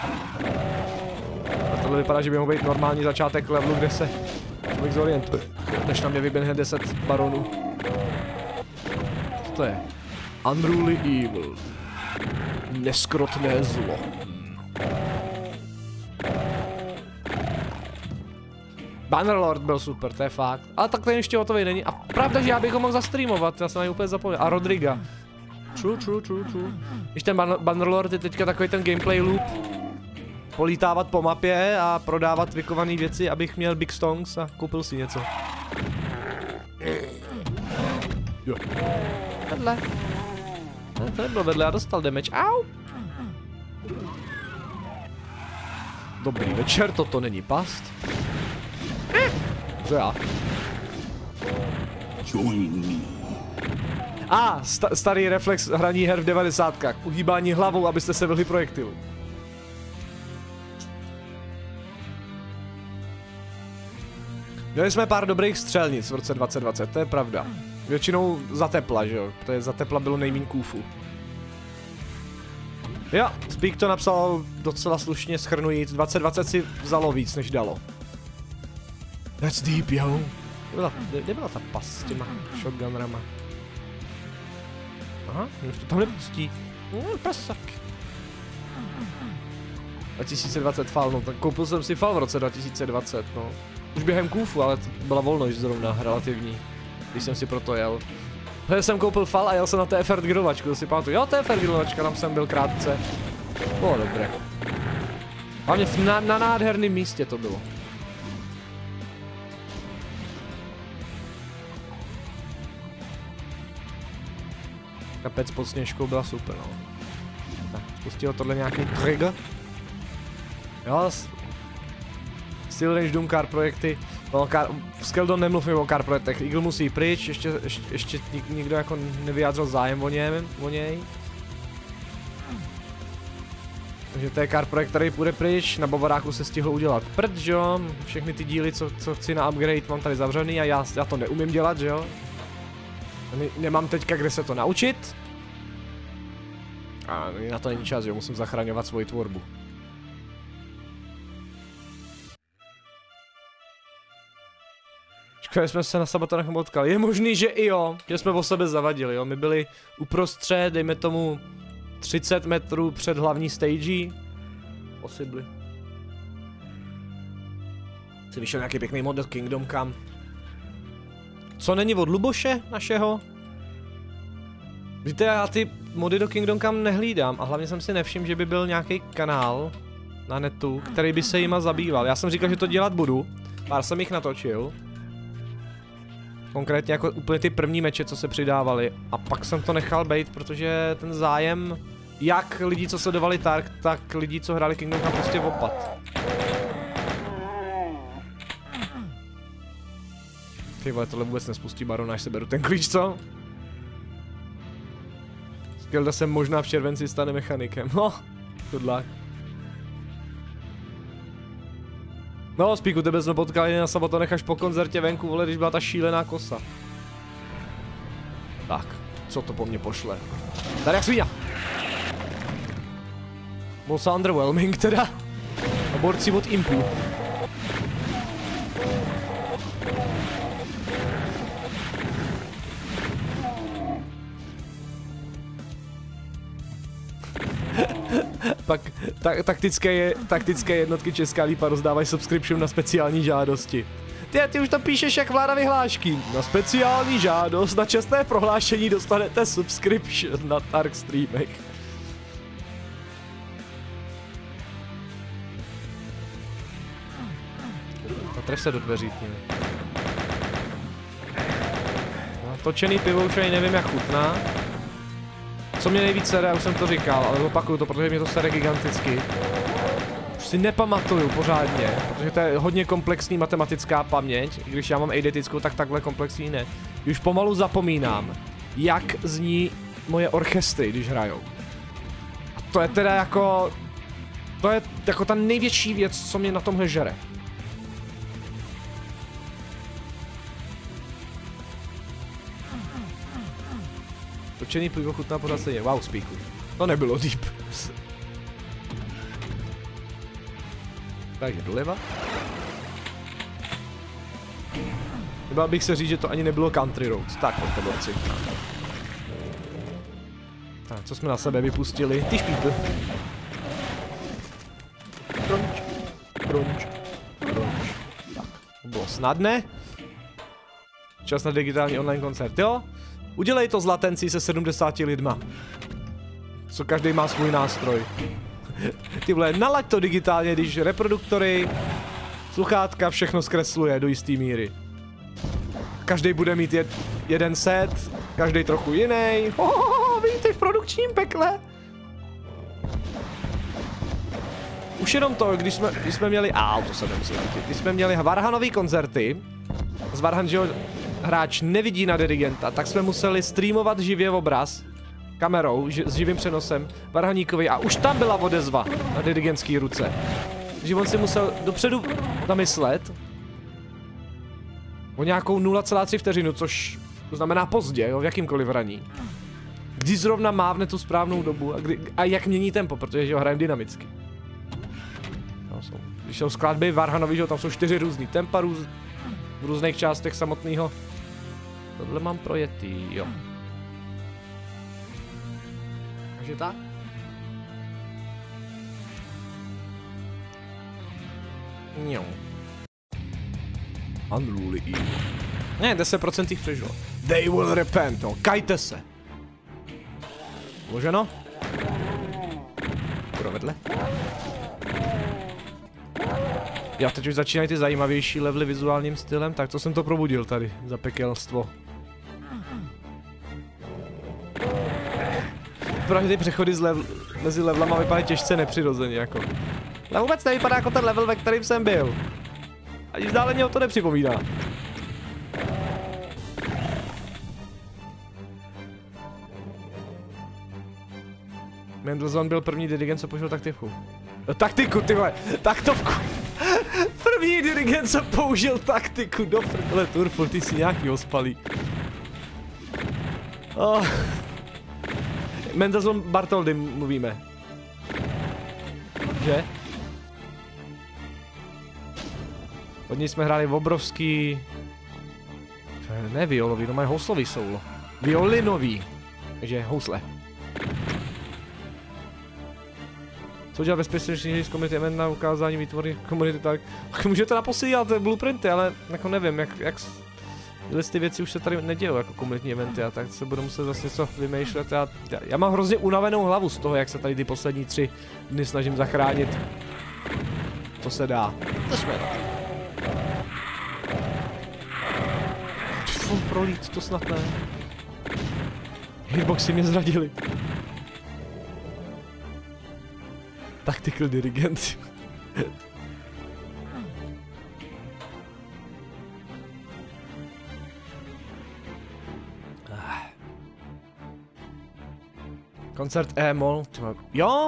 A tohle vypadá, že by mohl být normální začátek levelu, kde se člověk zorientuje, než tam je vyběhne 10 baronů. Co to je? Unruly Evil. Neskrotné zlo. Bannerlord byl super, to je fakt. Ale tak ten ještě hotový není. A pravda, že já bych ho mohl zastreamovat, já jsem na něj úplně zapomněl. A Rodriga. True. Když ten Bannerlord je teďka takový ten gameplay loop. Polítávat po mapě a prodávat vykované věci, abych měl big stonks a koupil si něco. Jo. Vedle. To nebylo vedle, já dostal damage. Au! Dobrý večer, toto není past. Co já? Starý reflex hraní her v 90kách. Uhýbání hlavou, abyste se vyhli projektilu. Měli jsme pár dobrých střelnic v roce 2020, to je pravda. Většinou za tepla, že jo? Protože za tepla bylo nejméně kůfu. Jo, Speak to napsal docela slušně, shrnujíc. 2020 si vzalo víc, než dalo. That's deep, yo. Kde byla ta pas s těma shotgunrama? Aha, už to tam nepustí. Pasak. 2020 fal, no tak koupil jsem si fal v roce 2020, no. Už během kůfu, ale byla volnost zrovna relativní, když jsem si proto jel. Protože jsem koupil fal a jel jsem na TFR grilovačku, to si pamatuju. Jo, TFR grilovačka, tam jsem byl krátce. Bylo dobré. Hlavně na nádherném místě to bylo. Kapec pod Sněžkou byla super, no. Tak, spustil tohle nějaký trigger. Jo, Steel Range Doom car projekty. No, v Skeldon nemluvím o car projektech. Eagle musí pryč, ještě nikdo jako nevyjádřil zájem o něj. Takže to je car projekt, který půjde pryč, na Bavoráku se stihlo udělat prd, že jo. Všechny ty díly, co chci na upgrade, mám tady zavřený a já to neumím dělat, že jo. Nemám teďka kde se to naučit. A na to není čas, že jo, musím zachraňovat svoji tvorbu. Když jsme se na Sabatonech potkali, je možný, že i jo, že jsme o sebe zavadili, jo, my byli uprostřed, dejme tomu 30 metrů před hlavní stage. Possibly. Se vyšel nějaký pěkný mod do Kingdom Come. Co není od Luboše našeho? Víte, já ty mody do Kingdom Come nehlídám a hlavně jsem si nevšiml, že by byl nějaký kanál na netu, který by se jima zabýval. Já jsem říkal, že to dělat budu, pár jsem jich natočil. Konkrétně jako úplně ty první meče, co se přidávaly. A pak jsem to nechal bejt, protože ten zájem, jak lidí, co sledovali Tark, tak lidí, co hráli Kingdom Come, prostě opad. Ty vole, tohle vůbec nespustí barona, až se beru ten klíč, co? Skilda se možná v červenci stane mechanikem, no, good luck. No, Spíku, tebe jsme potkali na Sabatonech až po koncertě venku, vole, když byla ta šílená kosa. Tak, co to po mně pošle? Tady jak svíňa! Byl se underwhelming teda. A borci od Impu. Pak taktické jednotky Česká lípa rozdávají subscription na speciální žádosti. Ty už to píšeš jak vláda vyhlášky. Na speciální žádost, na čestné prohlášení dostanete subscription na Tark streamech. Tref se do dveří. No, točený pivo už ani nevím jak chutná. Co mě nejvíc sere, já už jsem to říkal, ale opakuju to, protože mě to sere giganticky. Už si nepamatuju pořádně, protože to je hodně komplexní matematická paměť. I když já mám eidetickou, tak takhle komplexní ne. Už pomalu zapomínám, jak zní moje orchestry, když hrajou. A to je teda jako... To je jako ta největší věc, co mě na tomhle žere. Točený pivo chutná pořád stejně. Wow, spíku. To nebylo deep. Takže doleva. Nebál bych se říct, že to ani nebylo Country Roads. Tak, pojďte borci. Tak, co jsme na sebe vypustili? Ty špípl. Kronč. Kronč. Kronč. Tak, to bylo snadné. Čas na digitální online koncert, jo? Udělej to z latencí se 70 lidma. Co každý má svůj nástroj. Ty vole, nalaď to digitálně, když reproduktory, sluchátka, všechno zkresluje do jistý míry. Každý bude mít jeden set, každý trochu jiný. Vidíte v produkčním pekle. Už jenom to, když jsme měli, to se nemusím chytit. Když jsme měli Varhanový koncerty, z Varhan, že hráč nevidí na dirigenta, tak jsme museli streamovat živě obraz kamerou, s živým přenosem Varhaníkovi a už tam byla odezva na dirigentský ruce. Takže on si musel dopředu namyslet o nějakou 0,3 vteřinu, což znamená pozdě, jo, v jakýmkoliv hraní. Kdy zrovna mávne tu správnou dobu a jak mění tempo, protože ho hrajeme dynamicky. No, když jsou skladby Varhanovi, že tam jsou 4 různý tempa v různých částech samotného. Tohle mám projetý, jo. Takže tak? Jo. Unruly evil. Ne, 10% jich přežilo. They will repent, no, kajte se. Moženo? Kdo vedle? Já teď už začínají ty zajímavější levely vizuálním stylem, tak co jsem to probudil tady za pekelstvo. Protože ty přechody mezi levelama vypadají těžce nepřirozeně jako. Ale vůbec nevypadá jako ten level, ve kterým jsem byl. Ani vzdáleně o to nepřipomíná. Mendelssohn byl první dirigent, co použil taktiku. Taktiku, ty vole, taktovku. První dirigent, co použil taktiku, do prdele Turful, ty si nějaký ospalý. Oh. Mendelssohn Bartholdy mluvíme. Že? Od něj jsme hráli obrovský... Ne violový, no mají houslový solo. Violinový. Takže housle. Co dělat ve specifičně z komunity event na ukázání výtvory komunity, tak můžete naposílat blueprinty, ale jako nevím, jak tyhle ty věci už se tady nedějou jako komunitní eventy a tak se budu muset zase něco vymýšlet. Já mám hrozně unavenou hlavu z toho, jak se tady ty poslední 3 dny snažím zachránit. To se dá. To jsme dá. Prolít, to snad ne. Hitboxy mě zradili. Tactical dirigent. Koncert E-moll. Jo?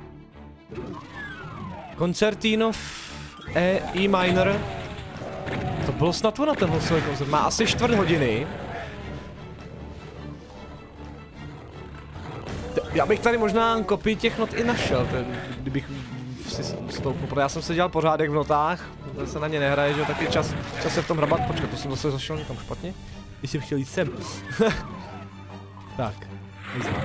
Koncertino v E minor. To bylo snad na ten hlasový koncert. Má asi 4 hodiny. Já bych tady možná kopii těch not i našel, kdybych si stoupnul, protože já jsem se dělal pořádek v notách, se na ně nehraje, že taky čas se v tom hrabat, počkat, to jsem zase zašel někam špatně, když jsem chtěl jít sem. Tak, neznám.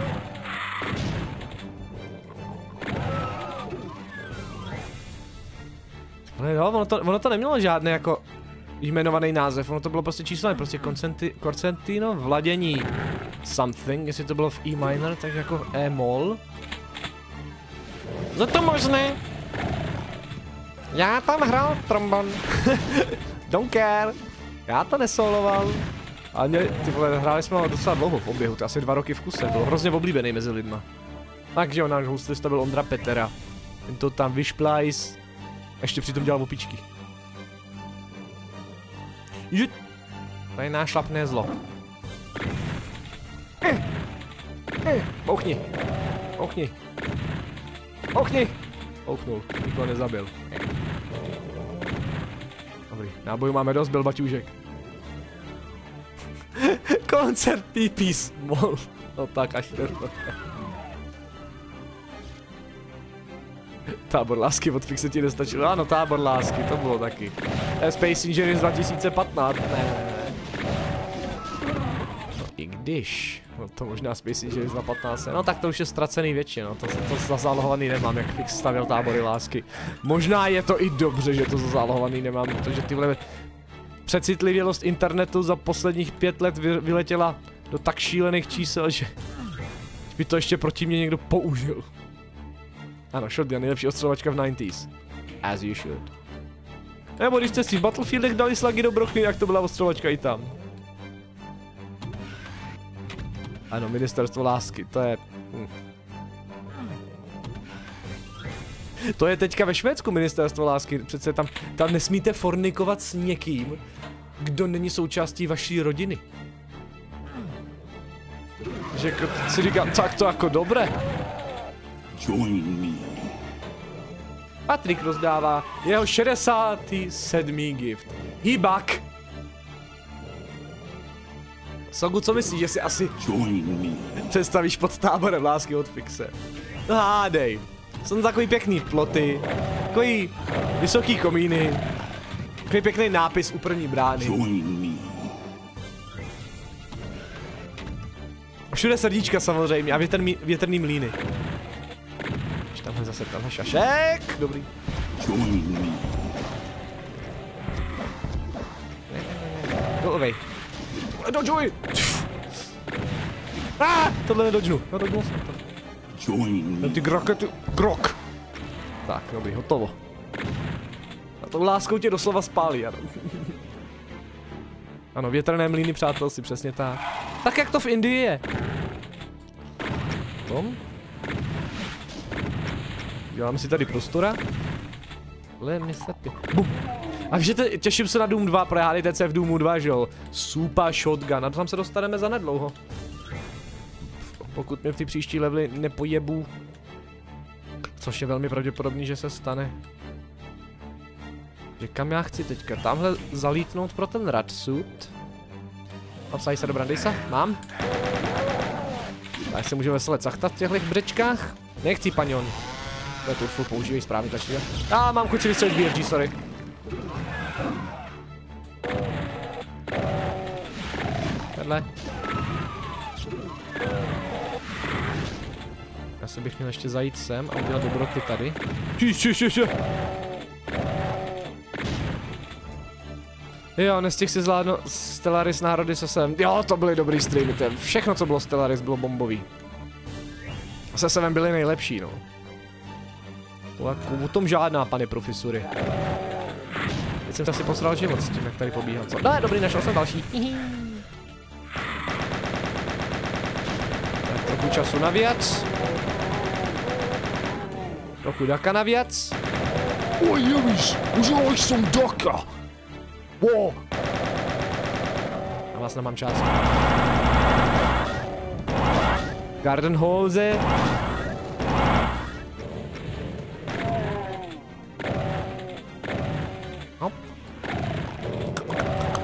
Ale jo, ono to nemělo žádný jako jmenovaný název, ono to bylo prostě číslo, prostě Concertino v ladění something, jestli to bylo v E minor, tak jako E moll. Je to možné? Já tam hrál trombon. Don't care. Já to nesoloval. A ty vole, hráli jsme ho docela dlouho v oběhu, to asi 2 roky v kuse, byl hrozně oblíbený mezi lidma. Takže jo, náš hustlista byl Ondra Petera. Ten to tam vyšplajs. Ještě přitom dělal opičky. Tady nášlapné zlo. Bouchni. Bouchni. Bouchni. Bouchnul, nikoho nezabil. Dobrý, nábojů máme dost, byl baťůžek. Koncertní písmo. No tak až to. Tábor lásky od Fixe ti nestačilo. Ano, tábor lásky, to bylo taky. Space Engineers 2015. Ne. No i když. No to možná Space Engineers 2015. No tak to už je ztracený většinou. To zazálohovaný nemám, jak Fix stavěl tábory lásky. Možná je to i dobře, že to zazálohovaný nemám, protože tyhle přecitlivělost internetu za posledních 5 let vyletěla do tak šílených čísel, že by to ještě proti mě někdo použil. Ano, shotgun, nejlepší ostřelovačka v 90s. As you should. Nebo když jste si v Battlefieldech dali slagy do brochny, jak to byla ostřelovačka i tam. Ano, ministerstvo lásky, to je... To je teďka ve Švédsku ministerstvo lásky, přece tam nesmíte fornikovat s někým, kdo není součástí vaší rodiny. Že si říkám, tak to jako dobré. Join me. Patrik rozdává jeho 67. gift. Hýbak. Sogu, co myslíš, že si asi představíš pod táborem lásky od Fixe? No hádej. Jsou takový pěkný ploty, takový vysoký komíny, takový pěkný nápis u první brány. Všude srdíčka samozřejmě a větrný mlýny. Tamhle zase tenhle šašek, dobrý. Dolovej. Dodžuj! Tohle nedodžnu, dodžnul jsem to. Ty grokety, grok. Tak, dobrý, hotovo. A tou láskou tě doslova spálí, ano. Ano, větrné mlýny přátelství, přesně tak. Tak jak to v Indii je. Tom? Děláme si tady prostora. Bum. A víš, těším se na Doom 2, pro HDTC v Doomu 2, že jo? Super shotgun, a to tam se dostaneme za nedlouho. Pokud mě v ty příští levely nepojebu. Což je velmi pravděpodobný, že se stane. Že kam já chci teďka? Tamhle zalítnout pro ten Radsuit. Napsají se do Brandisa? Mám. Tak se můžeme veselé cachtat v těchto brečkách. Nechci panion. To turfu používej správně tačně. Mám chuť si vystřelit BFG, sorry. Tenhle. Já se bych měl ještě zajít sem a udělat dobroty tady. Jo, nestihl si zvládnout Stellaris národy se sem. Jo, to byly dobrý streamy, všechno, co bylo Stellaris, bylo bombový. Se semem byly nejlepší, no. O tom žádná, pane profesory. Teď jsem si posral život s tím, jak tady pobíhal. Co? No, dobrý, našel jsem další. Tak trochu času navíc. Trochu daka navíc. Oj, Jevíš, udělal jsem daka. Wow. Já vás nemám čas. Garden hose.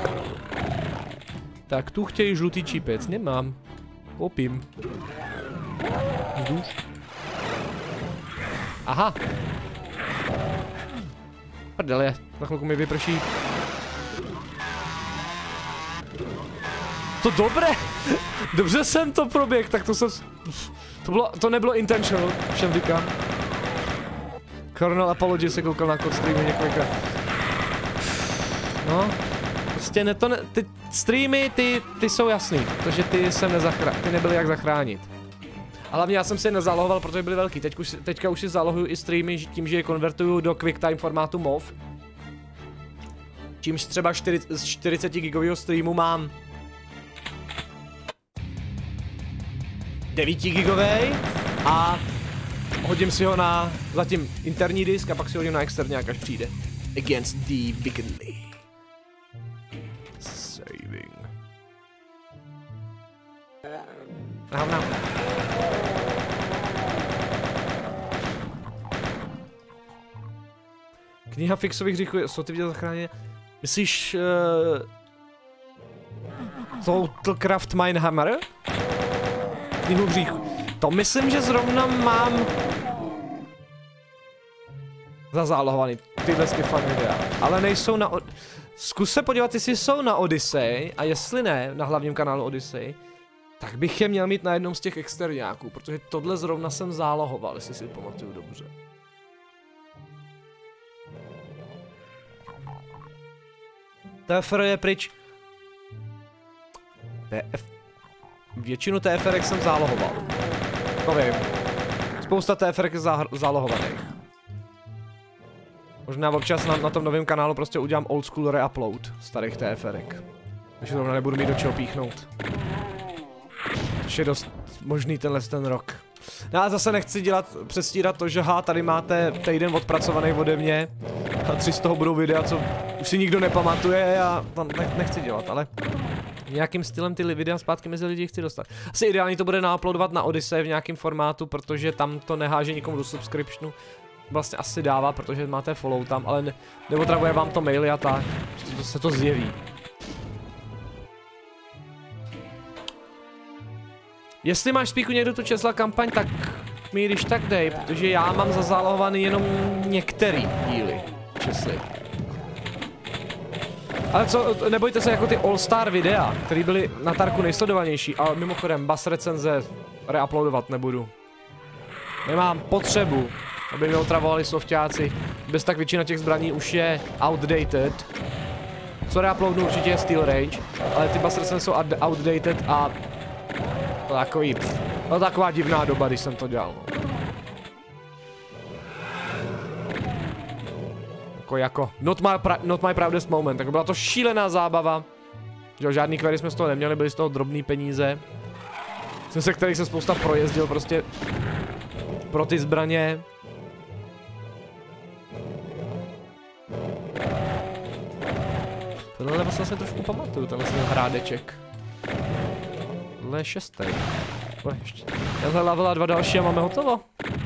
Tak tu chtějí žlutý čípec, nemám. Koupím. Aha. Prdele, za chvilku mi vyprší. To dobré. Dobře jsem to proběhl, tak to jsem... To nebylo intentional, všem říkám. Colonel Apology se koukal na kod streamy několika. No, prostě ty streamy, ty jsou jasný, protože ty nebyly jak zachránit. A hlavně já jsem si je nezálohoval, protože byly velký. Teďka už si zálohuju i streamy tím, že je konvertuju do QuickTime formátu MOV. Čímž třeba z 40 gigového streamu mám 9 gigovej a hodím si ho na zatím interní disk a pak si hodím na exterňák, až přijde. Against the Wickedly. Saving. No. Kniha fixových hříchů, jsou ty vidět zachráněné. Myslíš... Totalcraft Minehammer? Knihu hříchů. To myslím, že zrovna mám... zazálohovaný tyhle fan videa. Ale nejsou na... Zkus se podívat, jestli jsou na Odyssey, a jestli ne, na hlavním kanálu Odyssey, tak bych je měl mít na jednom z těch exterňáků, protože tohle zrovna jsem zálohoval, jestli si pamatuju dobře. TFR je pryč. Většinu TFR jsem zálohoval. To vím. Spousta TFR je zálohovaných. Možná občas na tom novém kanálu prostě udělám old school reupload starých TFRek. Takže zrovna nebudu mít do čeho píchnout. Což je dost možný ten rok. No a zase nechci přestírat to, že tady máte týden odpracovaný ode mě. A 3 z toho budou videa, co už si nikdo nepamatuje a to nechci dělat, ale nějakým stylem ty videa zpátky mezi lidi chci dostat. Asi ideálně to bude nauploadovat na Odyssey v nějakém formátu, protože tam to neháže nikomu do subscriptionu. Vlastně asi dává, protože máte follow tam, ale neotravuje vám to maily a tak. Prostě se to zjeví. Jestli máš spíku někdo tu česla kampaň, tak mi když tak dej, protože já mám zazálohovaný jenom některý díly česly. Ale co, nebojte se, jako ty all-star videa, které byly na Tarku nejsledovanější, ale mimochodem bas recenze reuploadovat nebudu. Nemám potřebu, aby mě otravovali softáci, bez tak většina těch zbraní už je outdated. Co reuploadnu určitě je Steel Range, ale ty bas recenze jsou outdated a to takový, no taková divná doba, když jsem to dělal. Jako not my proudest moment, tak byla to šílená zábava. Že žádný query jsme z toho neměli, byly z toho drobný peníze. Se kterých se spousta projezdil prostě pro ty zbraně. Tohle vlastně se trošku pamatuju, tenhle hrádeček. Tohle je 6. Tenhle level 2 další a máme hotovo.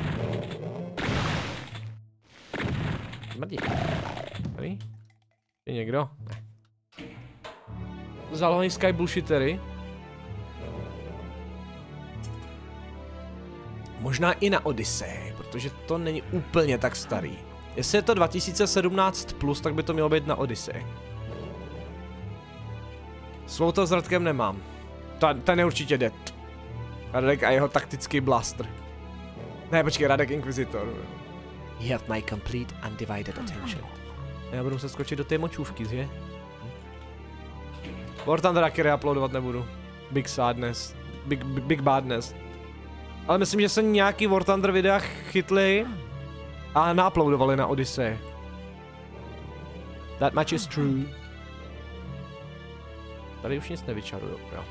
Smrdí. Tady? Je někdo? Ne. Zálohovaný Sky bullshittery. Možná i na Odyssey, protože to není úplně tak starý. Jestli je to 2017 plus, tak by to mělo být na Odyssey. Svouta s Radkem nemám. Ten je určitě dead. Radek a jeho taktický blaster. Ne, počkej, Radek Inquisitor. You have my complete undivided attention. Já budu se skočit do té močůvky, že? War Thunder taky reuploadovat nebudu. Big sadness. Big badness. Ale myslím, že se nějaký War Thunder videa chytli a nauploadovali na Odyssey. That much is true. Tady už nic nevyčaruju, jo.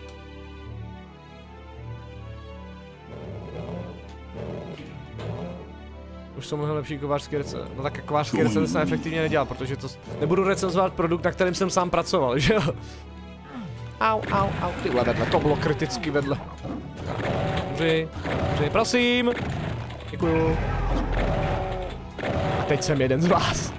Už jsou mnohem lepší kovářský recenze. No tak kovářský recenze jsem efektivně nedělal, protože to nebudu recenzovat produkt, na kterém jsem sám pracoval, že jo? Au. Ty vole, vedle, to bylo kriticky vedle. Dobře, prosím. Děkuju. A teď jsem jeden z vás.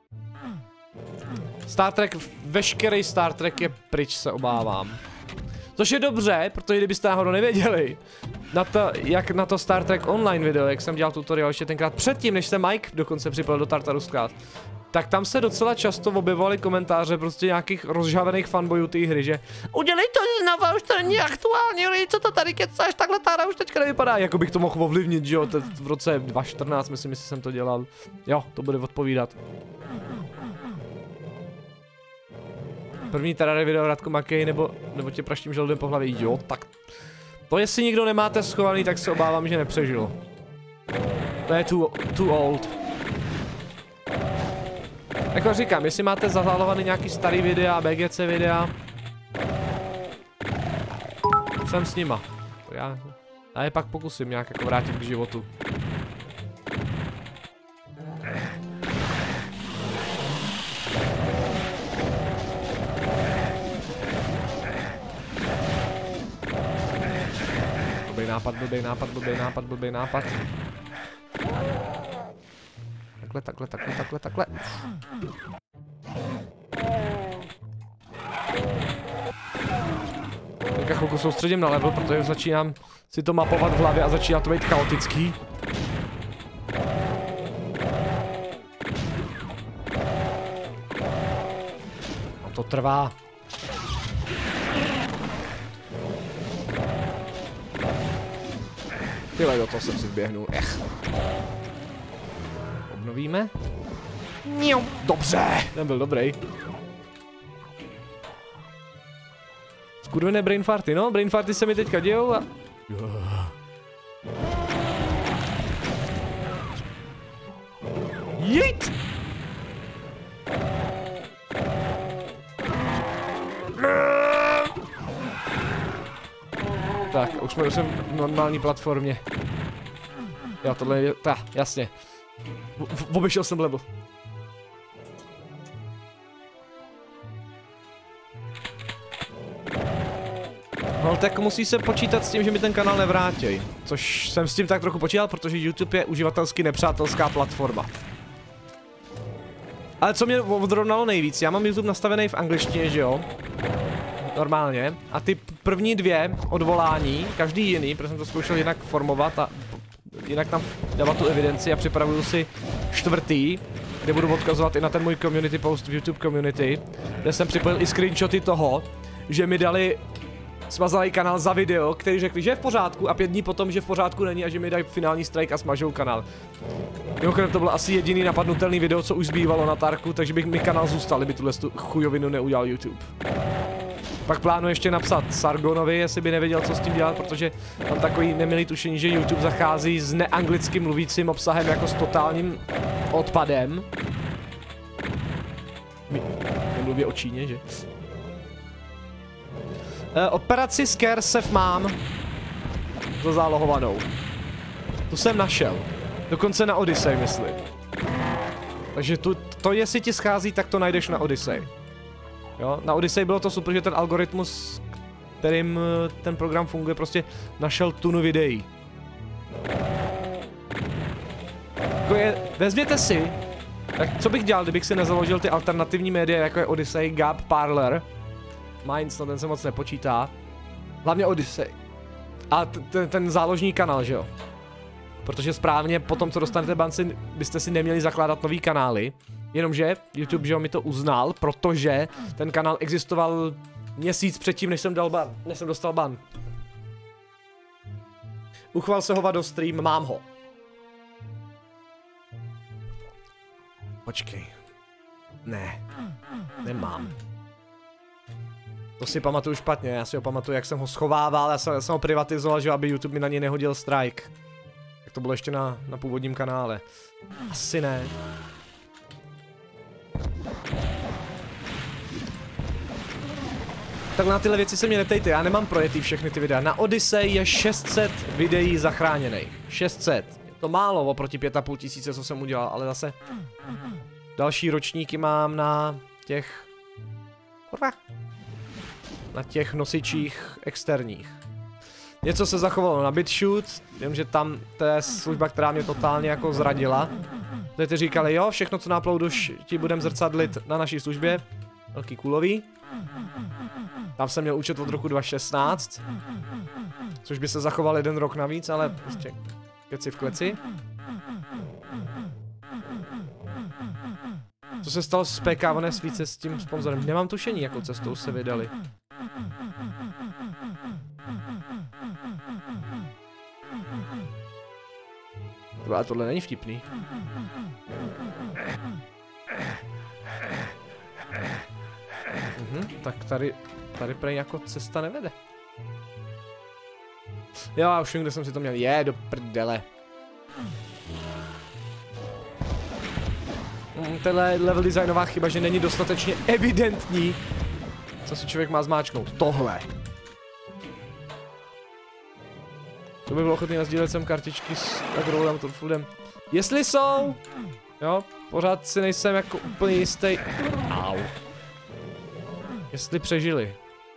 Star Trek, veškerý Star Trek je pryč, se obávám. Což je dobře, protože kdybyste náhodou nevěděli, jak na to Star Trek Online video, jak jsem dělal tutoriál ještě tenkrát předtím, než se Mike dokonce připojil do Tartarus Cloud, tak tam se docela často objevovaly komentáře prostě nějakých rozžhavených fanboyů té hry, že udělej to znova, už to není aktuální, co to tady kecáš, takhle ta hra už teďka nevypadá, jako bych to mohl ovlivnit, že jo, v roce 2014, myslím, jestli jsem to dělal. Jo, to bude odpovídat. První Terraria video Radko Makej, nebo tě praštím žaludem po hlavě, jo, tak to jestli nikdo nemáte schovaný, tak se obávám, že nepřežil. To je too old. Jako říkám, jestli máte zahálovaný nějaký starý videa, BGC videa, jsem s nima. Já je pak pokusím nějak jako vrátit k životu. Blbej nápad. Takhle. Teďka chvilku soustředím na level, protože začínám si to mapovat v hlavě a začíná to být chaotický. A to trvá. Tyhle, do toho jsem si vběhnul, Obnovíme. Dobře, ten byl dobrý. Skurvené brainfarty, no, brainfarty se mi teďka dějou a... Jejt! Tak, už jsme v normální platformě. Jo, tohle je, jasně. Obešel jsem level. No tak musí se počítat s tím, že mi ten kanál nevrátí. Což jsem s tím tak trochu počítal, protože YouTube je uživatelsky nepřátelská platforma. Ale co mě odrovnalo nejvíc, já mám YouTube nastavený v angličtině, že jo? Normálně. A ty první dvě odvolání, každý jiný, protože jsem to zkoušel jinak formovat a jinak tam dávat tu evidenci a připravuju si čtvrtý, kde budu odkazovat i na ten můj community post v YouTube community, kde jsem připojil i screenshoty toho, že mi dali smazalý kanál za video, který řekli, že je v pořádku a 5 dní potom, že v pořádku není a že mi dají finální strike a smažou kanál. Mimochodem to byl asi jediný napadnutelný video, co už zbývalo na Tarku, takže bych mi kanál zůstal, kdyby tuhle chujovinu neudělal YouTube. Pak plánuji ještě napsat Sargonovi, jestli by nevěděl, co s tím dělat, protože mám takový nemilý tušení, že YouTube zachází s neanglicky mluvícím obsahem jako s totálním odpadem. Nemluví o Číně, že? Operaci Scaresev mám zazálohovanou. Tu jsem našel. Dokonce na Odyssey, myslím. Takže to jestli ti schází, tak to najdeš na Odyssey. Jo, na Odyssey bylo to super, že ten algoritmus, kterým ten program funguje, prostě našel tunu videí. Vezměte si, tak co bych dělal, kdybych si nezaložil ty alternativní média, jako je Odyssey, Gab, Parler. Minds, no ten se moc nepočítá. Hlavně Odyssey. A ten záložní kanál, že jo? Protože správně po tom, co dostanete banci, byste si neměli zakládat nový kanály. Jenomže YouTube, že jo, mi to uznal, protože ten kanál existoval měsíc předtím, než jsem dostal ban. Uchval se hova do stream, mám ho. Počkej. Ne. Nemám. To si pamatuju špatně, já si ho pamatuju, jak jsem ho schovával, já jsem ho privatizoval, že aby YouTube mi na něj nehodil strike. Tak to bylo ještě na původním kanále. Asi ne. Tak na tyhle věci se mě neptejte, já nemám projetý všechny ty videa. Na Odyssey je 600 videí zachráněných. 600. Je to málo oproti 5,5 tisíce, co jsem udělal, ale zase další ročníky mám na těch... na těch nosičích externích. Něco se zachovalo na BitShoot, vím, že tam to je služba, která mě totálně jako zradila. Tady ty říkali, jo, všechno, co uploaduš, ti budem zrcadlit na naší službě. Velký kulový. Tam jsem měl účet od roku 2016. Což by se zachoval 1 rok navíc, ale prostě keci v kleci. Co se stalo s PK svíce s tím sponzorem? Nemám tušení, jakou cestou se vydali. A tohle není vtipný. Tak tady prej jako cesta nevede. Jo, já už vím, kde jsem si to měl. Do prdele. Tenhle level designová chyba, že není dostatečně evidentní, co si člověk má zmáčknout. Tohle. To by bylo ochotný nasdílet sem kartičky s Agrolem, Turfudem. Jestli jsou! Jo, pořád si nejsem jako úplně jistý. Au. Jestli přežili.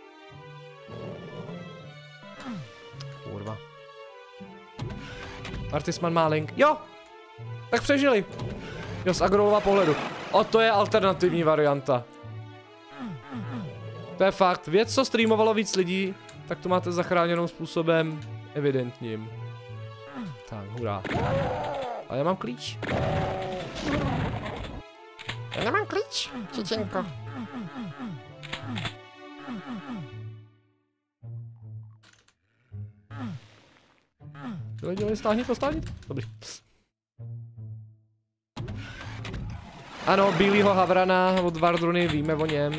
Kurva. Artisman má link. Jo! Tak přežili. Jo, z Agrolova pohledu. O, to je alternativní varianta. To je fakt. Věc, co streamovalo víc lidí, tak to máte zachráněnou způsobem evidentním. Tak, hurá. A já mám klíč. Já nemám klíč, Čičenko. Dělej, stáhni to. Dobrý. Ano, bílýho havrana od Vardruny, víme o něm.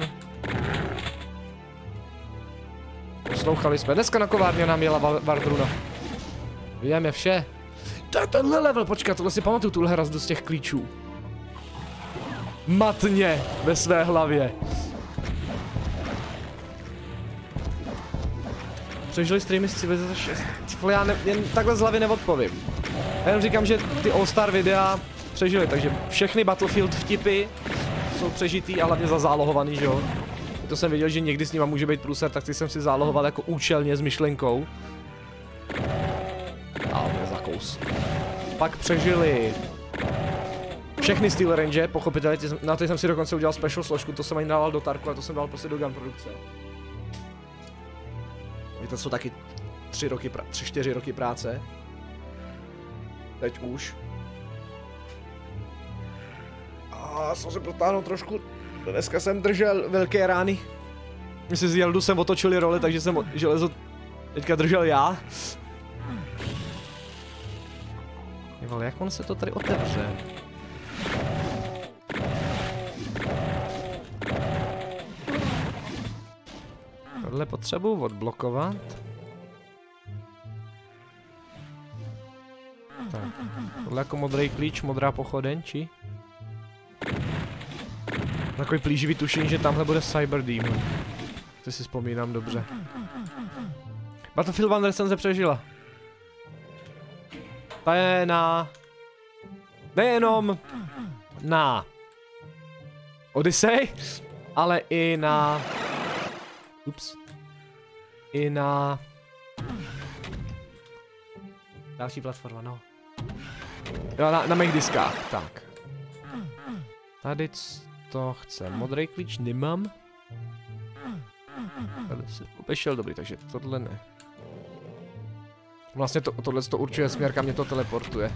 Poslouchali jsme. Dneska na kovárně nám jela Vardruna. Víme vše. To je tenhle level, počkat, tohle si pamatuju, tuhle hrazdu z těch klíčů. Matně ve své hlavě. Přežili streamy z Civilizace 6. Já jen takhle z hlavy neodpovím. Já jenom říkám, že ty All-Star videa přežili, takže všechny Battlefield vtipy jsou přežitý a hlavně zazálohovaný, že jo. To jsem věděl, že někdy s nima může být průser, tak ty jsem si zálohoval jako účelně s myšlenkou. A mě zakous. Pak přežili všechny Steel Range, pochopitelně, na to jsem si dokonce udělal special složku, to jsem ani dával do Tarku, a to jsem dal prostě do Gun produkce. To jsou taky 3-4 roky práce. Teď už. A jsem se protáhnul trošku. Dneska jsem držel velké rány. My si z Jeldu jsem otočili roli, takže jsem železo teďka držel já. Jevole, jak on se to tady otevře? Tohle potřebuji odblokovat. Tak, tohle jako modrý klíč, modrá pochodeň, či? Takový plíživý tušení, že tamhle bude Cyber Demon. To si vzpomínám dobře. Battlefield 1 recenze přežila. Ta je na... nejenom na Odyssey, ale i na... Ups. I na... další platforma, no. Jo, na mých diskách, tak. Tady to chce. Modrý klíč nemám. Tady si opešel, dobrý, takže tohle ne. Vlastně tohle to určuje směr, kam mě to teleportuje.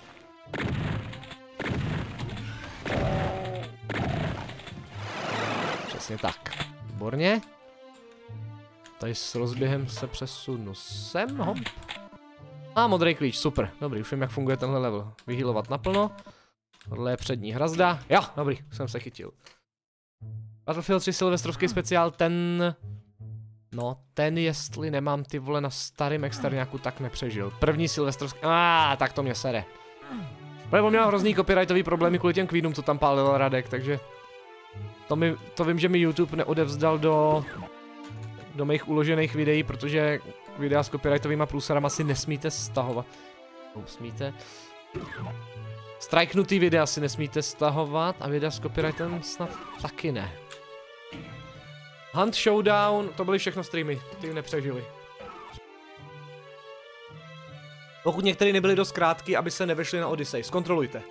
Přesně tak. Výborně. Tady s rozběhem se přesunu sem, hop. A modrý klíč, super. Dobrý, už vím, jak funguje tenhle level. Vyhýlovat naplno. Tohle je přední hrazda. Jo, dobrý, jsem se chytil. Battlefield 3 silvestrovský speciál, ten... no, ten jestli nemám ty vole na starým exterňáku, tak nepřežil. První silvestrovský... tak to mě sere. Protože on měl hrozný copyrightový problémy kvůli těm Queenům, co tam pálil Radek, takže... To vím, že mi YouTube neodevzdal do mých uložených videí, protože videa s copyrightovýma průserama si nesmíte stahovat. Smíte? Strajknutý videa si nesmíte stahovat a videa s copyrightem snad taky ne. Hunt Showdown, to byly všechno streamy, ty nepřežili. Pokud některé nebyly dost krátký, aby se nevešly na Odyssey, zkontrolujte.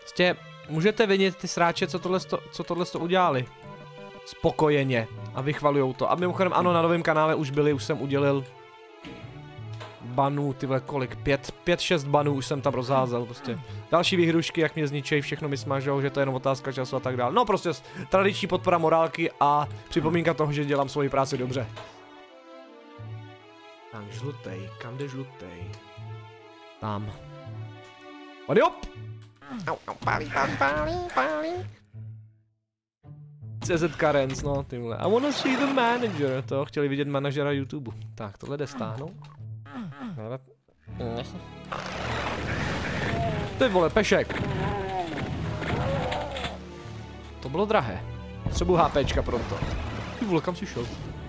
Prostě můžete vinit ty sráče, co tohle udělali. Spokojeně. A vychvalujou to. A mimochodem ano, na novém kanále už jsem udělil banů, tyhle kolik, 5-6 banů už jsem tam rozházel, prostě. Další výhrušky, jak mě zničejí, všechno mi smažou, že to je jenom otázka času a tak dále. No prostě tradiční podpora morálky a připomínka toho, že dělám svoji práci dobře. Tam žlutej, kam jde žlutej? Tam. Pojď op! Pálí. CZ Karens, no tyhle. I wanna see the manager, to chtěli vidět manažera YouTube. Tak, tohle jde stáhnout. Ty vole, pešek. To bylo drahé. Potřebuji HPčka pro to. Ty vole, kam jsi šel?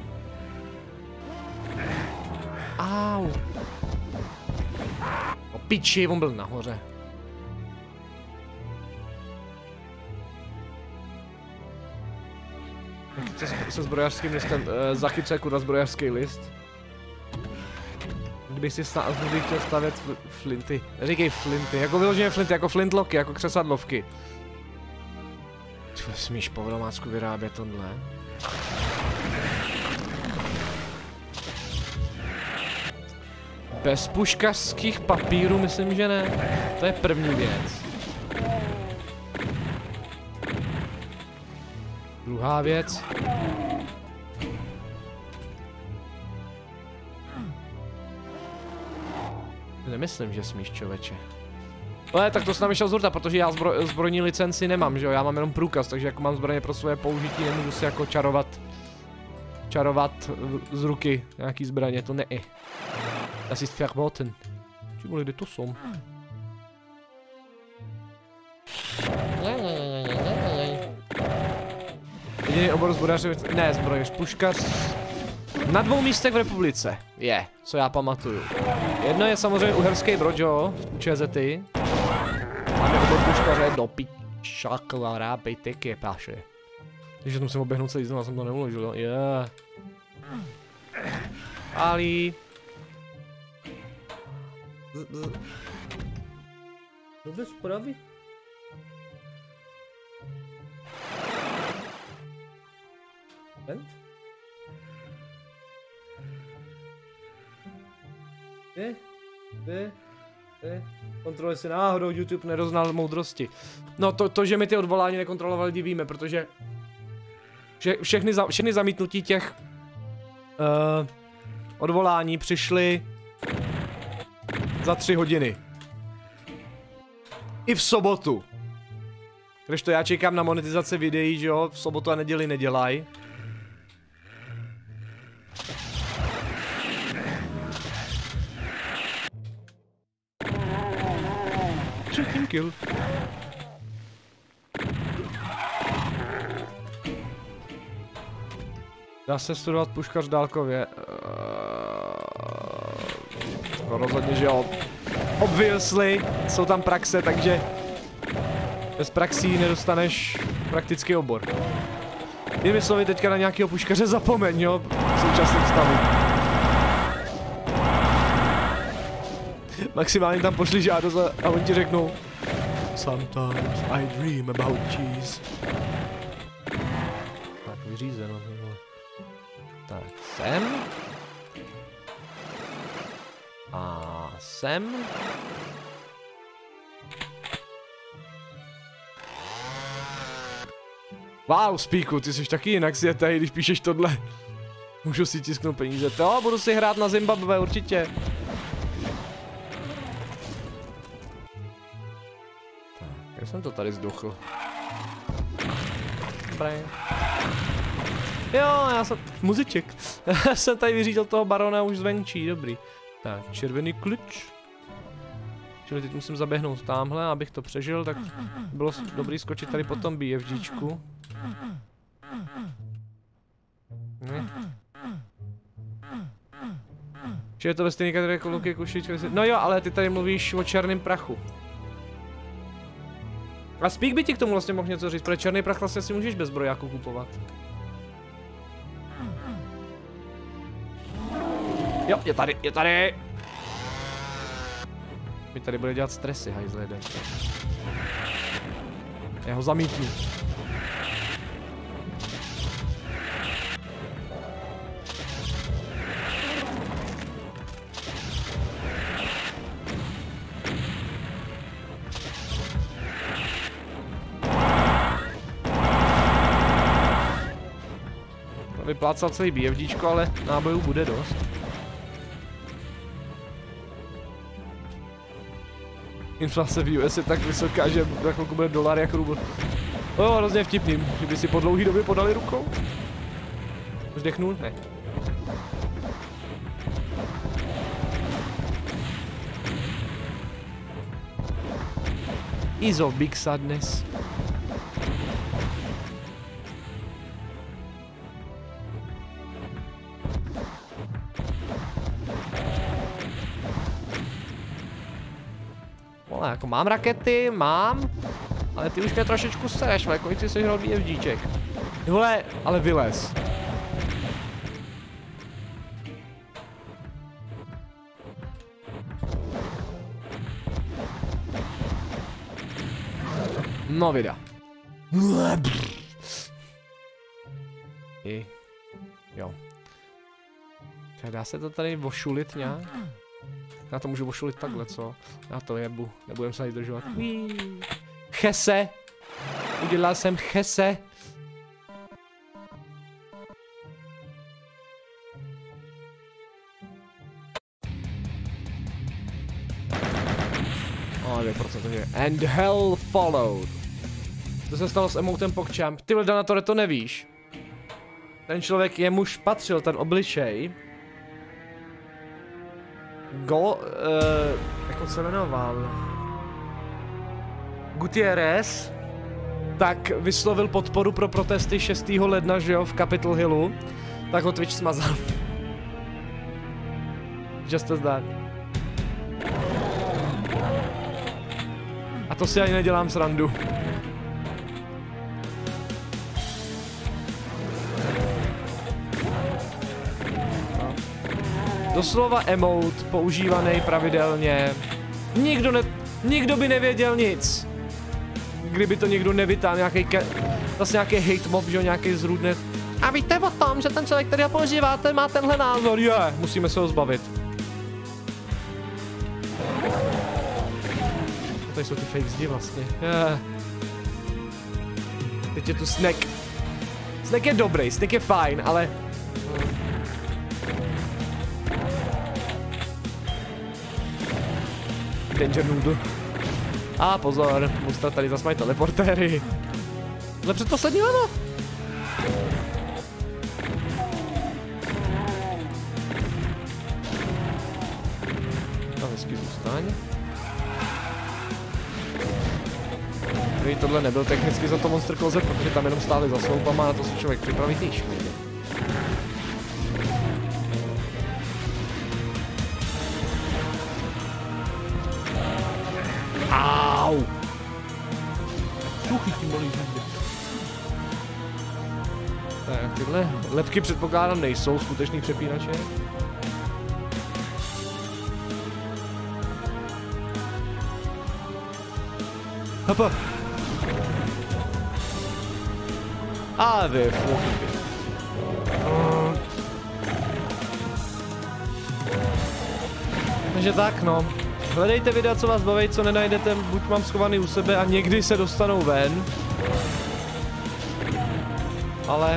Au. O piči, on byl nahoře. Se zbrojařským listem, zachycuje kurva zbrojařský list. Kdybych si chtěl stavět flinty. Neříkej flinty, jako vyloženě flinty, jako flintlocky, jako křesadlovky. Smíš po domácku vyrábět tohle? Bez puškařských papírů myslím, že ne. To je první věc. Druhá věc. Nemyslím, že smíš, člověče. Ale tak to s námi šel z hurta, protože já zbrojní licenci nemám, že jo? Já mám jenom průkaz, takže jako mám zbraně pro svoje použití, nemůžu si jako čarovat z ruky nějaký zbraně, to ne. Das ist verboten. Ty vole, kde to jsou? Jediný obor zbrojaře, ne zbrojař, puškař. Na 2 místech v republice je, co já pamatuju. Jedno je samozřejmě Uherský Brod, jo, u ČZty. Máme obor puškaře do pičakla, rábejte kepáše. Takže musím oběhnout celý znovu, jsem to neuložil, jo, yeah. Ali. Dobře zpravy? Vent? Kontroluje si náhodou, YouTube nedoznal moudrosti. No to, že mi ty odvolání nekontrolovali, divíme, protože všechny zamítnutí těch odvolání přišly za 3 hodiny. I v sobotu. Kdežto já čekám na monetizaci videí, že jo, v sobotu a neděli nedělají. Team kill. Dá se studovat puškař dálkově. Rozhodně, že jo. Obviously, jsou tam praxe, takže bez praxí nedostaneš praktický obor. Jinými slovy, teďka na nějakého puškaře zapomeň, jo, v současném stavu. Maximálně tam pošli žádost a oni ti řeknou Sometimes I dream about cheese. Tak, vyřízeno, nebo... Tak, sem. A sem. Wow, Spíku, ty jsi taky jinak světej, když píšeš tohle. Můžu si tisknout peníze. To, budu si hrát na Zimbabwe, určitě. Tak, já jsem to tady zduchl. Dobré. Jo, já jsem... Muziček. Já jsem tady vyřídil toho barona už zvenčí, dobrý. Tak, červený klíč. Čili teď musím zaběhnout tamhle, abych to přežil, tak bylo dobrý skočit tady po tom BFGčku. Či je to ve stejné kategorii jako Luky Kušič? No jo, ale ty tady mluvíš o černém prachu. A Speak by ti k tomu vlastně mohl něco říct, protože černý prach vlastně si můžeš bez zbrojáku kupovat. Jo, je tady, je tady! Mi tady bude dělat stresy, hajzle jeden. Já ho zamítnu. Vyplácal celý BFGčko, ale nábojů bude dost. Inflace v US je tak vysoká, že za chvilku bude dolar jak rubl. No, hrozně vtipný, že by si po dlouhý době podali rukou. Už dechnul? Ne. Ease of big sadness. Jako mám rakety, mám, ale ty už mě trošičku sereš, vole, kolik jsi sežral BFGček. Vole, ale vylez. No vida. Jo. Dá se to tady vošulit nějak? Já to můžu vošulit takhle, co? Já to jebu, nebudem se tady držovat. Chese! Udělal jsem chese! O, 2% je. And hell followed. Co se stalo s emotem PogChamp? Ty vole, Danatore, to nevíš. Ten člověk, jemuž patřil ten obličej. Jak on se jmenoval? Gutierrez, tak vyslovil podporu pro protesty 6. ledna, že jo, v Capitol Hillu, tak ho Twitch smazal. Just as that. A to si ani nedělám srandu. Doslova emote používaný pravidelně. Nikdo by nevěděl nic. Kdyby to někdo nevytáhl, zase nějaký hate mob, že jo, nějaký zrůdnec. A víte o tom, že ten člověk, který ho používáte, má tenhle názor, musíme se ho zbavit. Tady jsou ty fake zdi vlastně. Teď je tu Snack. Snack je dobrý, Snack je fajn, ale... Danger Noodle. A pozor, Mustra tady zase mají teleportéry. Ale předposlední ano. No hezky zůstaň. Tohle nebyl technicky za to Monster Closet, protože tam jenom stáli za sloupama a to si člověk připraví ty šmídy. Au! Suchy tím bolí zuby. Tak, tyhle lepky předpokládám nejsou skutečný přepínače. Hapa! A vy fucking. Takže tak no. Hledejte videa, co vás baví, co nenajdete, buď mám schovaný u sebe a někdy se dostanou ven. Ale...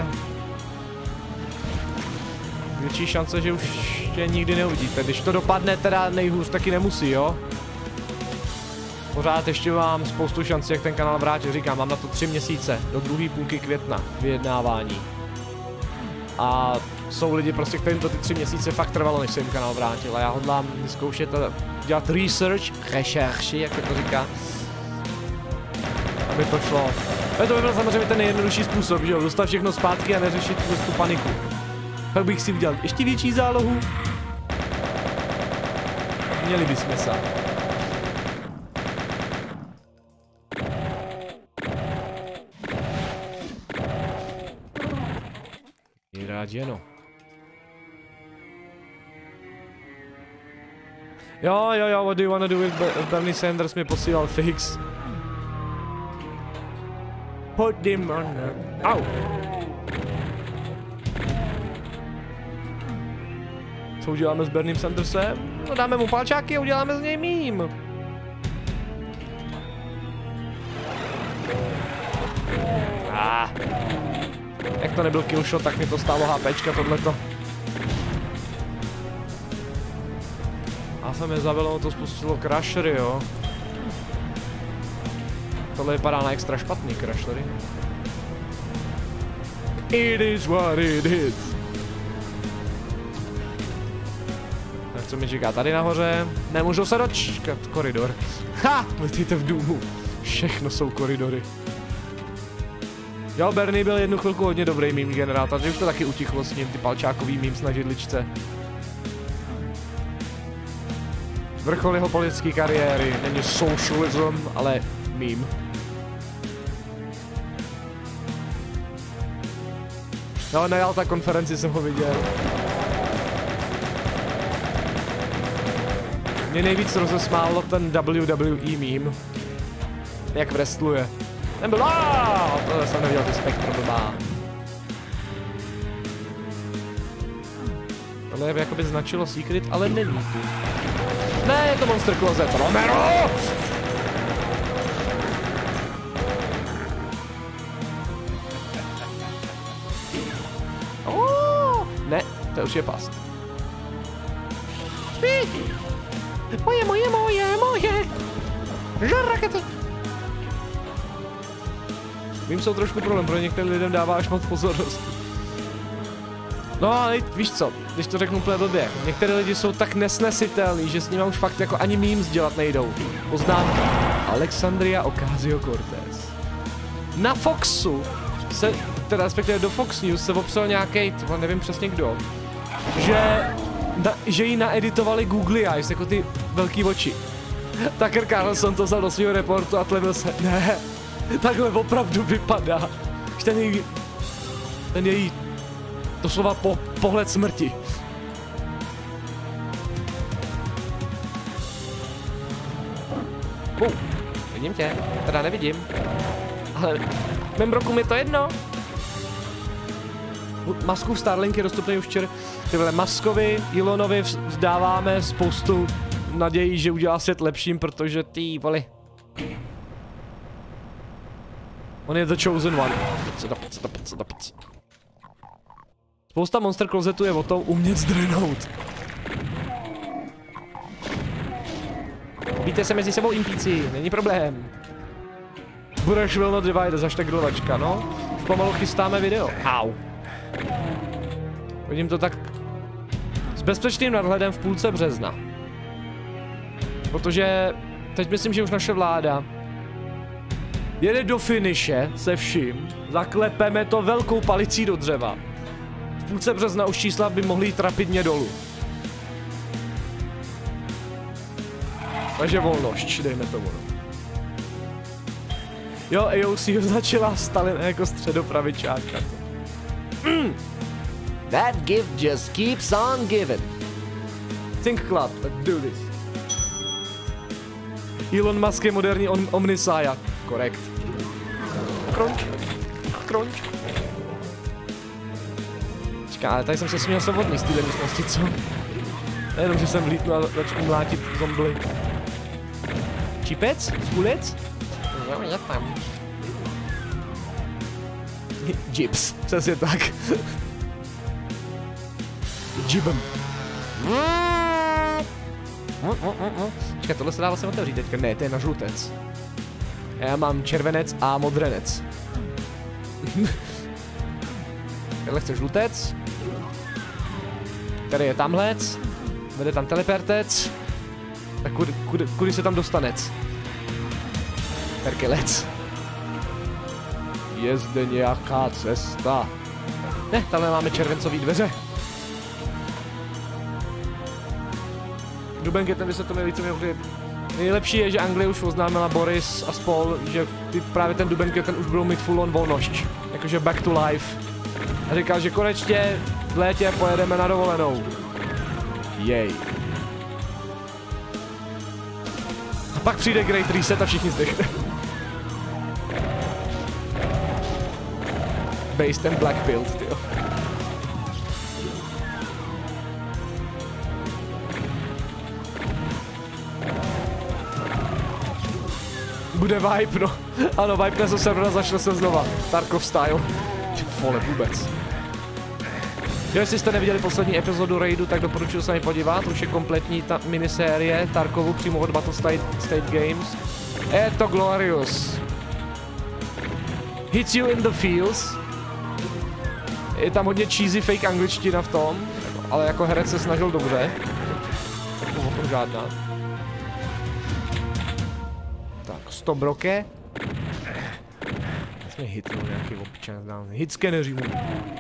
větší šance, že už je nikdy neuvidíte. Když to dopadne teda nejhůř, taky nemusí, jo? Pořád ještě mám spoustu šancí, jak ten kanál vrátit. Říkám, mám na to 3 měsíce, do druhé půlky května, vyjednávání. A jsou lidi prostě, kterým to ty 3 měsíce fakt trvalo, než se jim kanál vrátil. A já hodlám vyzkoušet dělat research, rešerši, jak se to říká, aby to šlo. Ale to by byl samozřejmě ten nejjednodušší způsob, že jo, dostat všechno zpátky a neřešit tu paniku. Tak bych si udělal ještě větší zálohu. Měli by smysl. Je rád, že no. Jo, what do you wanna do with Bernie Sanders mi posílal fix. Put him on the... Au! Co uděláme s Bernem Sandersem? No dáme mu palčáky a uděláme z něj mím. Jak to nebyl killshot, tak mi to stálo HPčka tohleto. A se mi zavilo, to spustilo crashery, jo. Tohle vypadá na extra špatný crashery. It is what it is. Tak co mi čeká tady nahoře? Nemůžu se dočkat, koridor. Ha! Letejte v důmu. Všechno jsou koridory. Jo, Bernie byl jednu chvilku hodně dobrý meme generátor, že už to taky utichlo s ním, ty palčákový memes na židličce. Vrchol jeho politické kariéry není socialism, ale meme. No, na Jalta konferenci jsem ho viděl. Mě nejvíc rozesmálo ten WWE meme. Jak wrestluje. Ten byl, to jsem neviděl, ty spektrum blbá. Tohle by jakoby značilo Secret, ale není tu. Ne, je to Monster Closet, Romero! Ne, to už je past. Moje. Žarakety. Vím, jsou trošku problém, pro některým lidem dává až moc pozornost. No ale víš co, když to řeknu úplně blbě, některé lidi jsou tak nesnesitelný, že s nimi už fakt jako ani memes dělat nejdou. Poznámka. Alexandria Ocasio-Cortez. Na Foxu se, teda respektive do Fox News se opsal nějaký, nevím přesně kdo, že jí naeditovali Googly Eyes, jako ty velký oči. Tucker Carlson to vzal do svého reportu a tlevil se, ne, takhle opravdu vypadá. Ten její doslova pohled smrti. Vidím tě, teda nevidím. Ale Membroku je to jedno. Muskův Starlink je dostupný už včera. Tyhle Muskovi, Elonovi vzdáváme spoustu nadějí, že udělá svět lepším, protože ty voli. On je the chosen one. Spousta Monster Closetu je o tom umět zdrhnout. Víte se mezi sebou impíci, není problém. Budeš will not divide, zašteglovačka, no. Už pomalu chystáme video. Au. Vidím to tak s bezpečným nadhledem v půlce března. Protože teď myslím, že už naše vláda jede do finiše se vším. Zaklepeme to velkou palicí do dřeva. V půlce března už čísla by mohly jít rapidně dolů. Takže volnošť, dejme tomu. Jo, AOC označila Stalina jako středopravičáka. That gift just keeps on giving. Think Club, let's do this. Elon Musk je moderní omnisája. Korekt. Crunch. Čeká, ale tady jsem se směl svobodný z téhle místnosti, co? Nejenom, že jsem vlítnu a začnu mlátit zombly. Čipec? Skulec? Jo, je tam. Jips, přesně tak. Jibem. Čekaj, tohle se dá vlastně otevřít teďka. Ne, to je na žlutec. Já mám červenec a modrenec. Takhle chce žlutec. Tady je tamhlec. Vede tam teleportec. Tak kudy se tam dostanec? Perkelec. Je zde nějaká cesta. Ne, tamhle máme červencový dveře. Dubenk je ten vysvětlený více nejlepší je, že Anglie už oznámila Boris a spol, že právě ten Dubenk ten už budou mít full on volnošť. Jakože back to life. A říkal, že konečně v létě pojedeme na dovolenou. Jej. A pak přijde Great Reset a všichni zdechne. Base ten Black Build, tyjo. Bude vibe, no. Ano, vibe ze servera začne se znova. Tarkov style. Ty vole, vůbec. Jo, jestli jste neviděli poslední epizodu Raidu, tak doporučuji se mi podívat. Už je kompletní ta minisérie Tarkovu přímo od Battle State Games. Je to glorious. Hits you in the feels. Je tam hodně cheesy fake angličtina v tom, ale jako herec se snažil dobře. Tak o tom žádná. Tak, stop roke. Jsme hitnul nějaký opičan zdávný. Hit scanneří mu.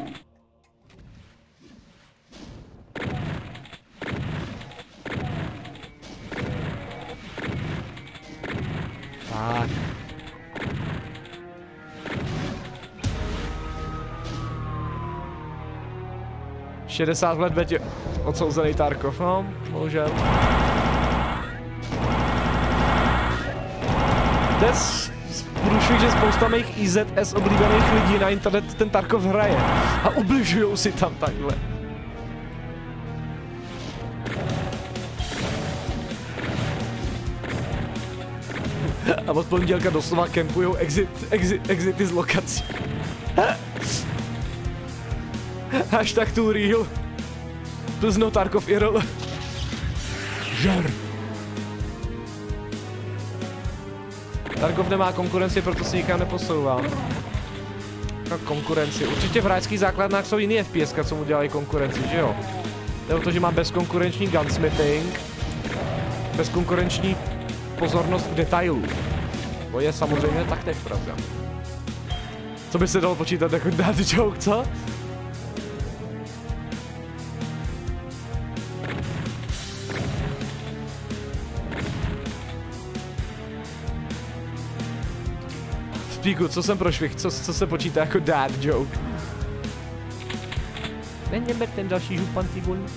Tak. 60 let betě odsouzený Tarkov, no, bohužel. To je průšvih, že spousta mých IZS oblíbených lidí na internet ten Tarkov hraje a ubližujou si tam takhle. A od pondělka doslova kempujou exity z lokací. Hashtag too real. Plus no Tarkov IRL. Žar. Tarkov nemá konkurenci, proto si nikam neposouvám. No, konkurenci. Určitě v hráčských základnách jsou jiný FPS, co mu dělají konkurenci, že jo? Jde o to, že má bezkonkurenční gunsmithing, bezkonkurenční pozornost k detailů. To je samozřejmě taktéž pravda. Co by se dalo počítat jako dát joke, co? Spíku, co jsem prošvih, co se počítá jako dad joke? Není ten další župan, ty vole.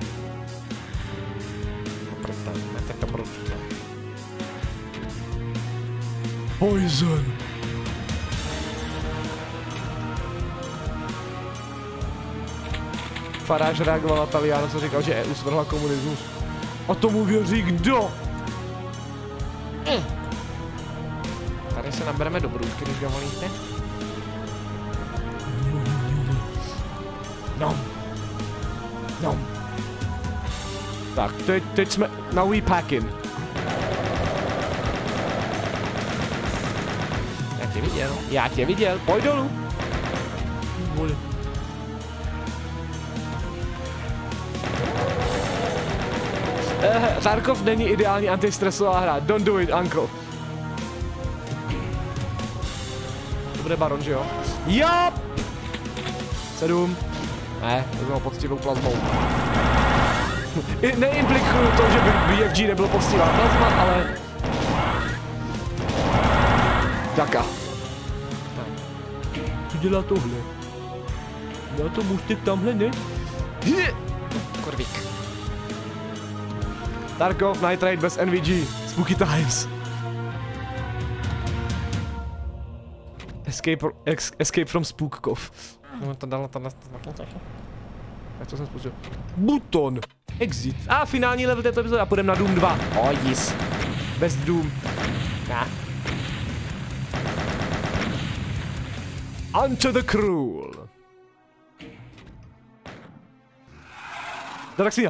Poison. Faráž reagoval na Taliana, co říkal, že EU svrhla komunismus. A tomu věří kdo? Tady se nabereme do brůdky, když dovolíte. No. No. Tak, teď jsme... Now we packing. Já tě viděl, pojď dolů. Tarkov není ideální antistresová hra. Don't do it, uncle. To bude baron, že jo? Jop! 7. Ne, vezmu poctivou plazmou. Neimplikuju to, že by BFG nebylo poctivá plazma, ale... Daka. Co dělá tohle? Dá to muštek tamhle, ne? Kurvík. Tarkov, Night Raid bez NVG. Spooky Times. Escape from Spookkov. No to dalo. Jak to jsem spustil? Button. Exit. A finální level této epizody a půjdeme na Doom 2. Oh yes. Best Doom. Ja. Unto the Cruel. Daraxia.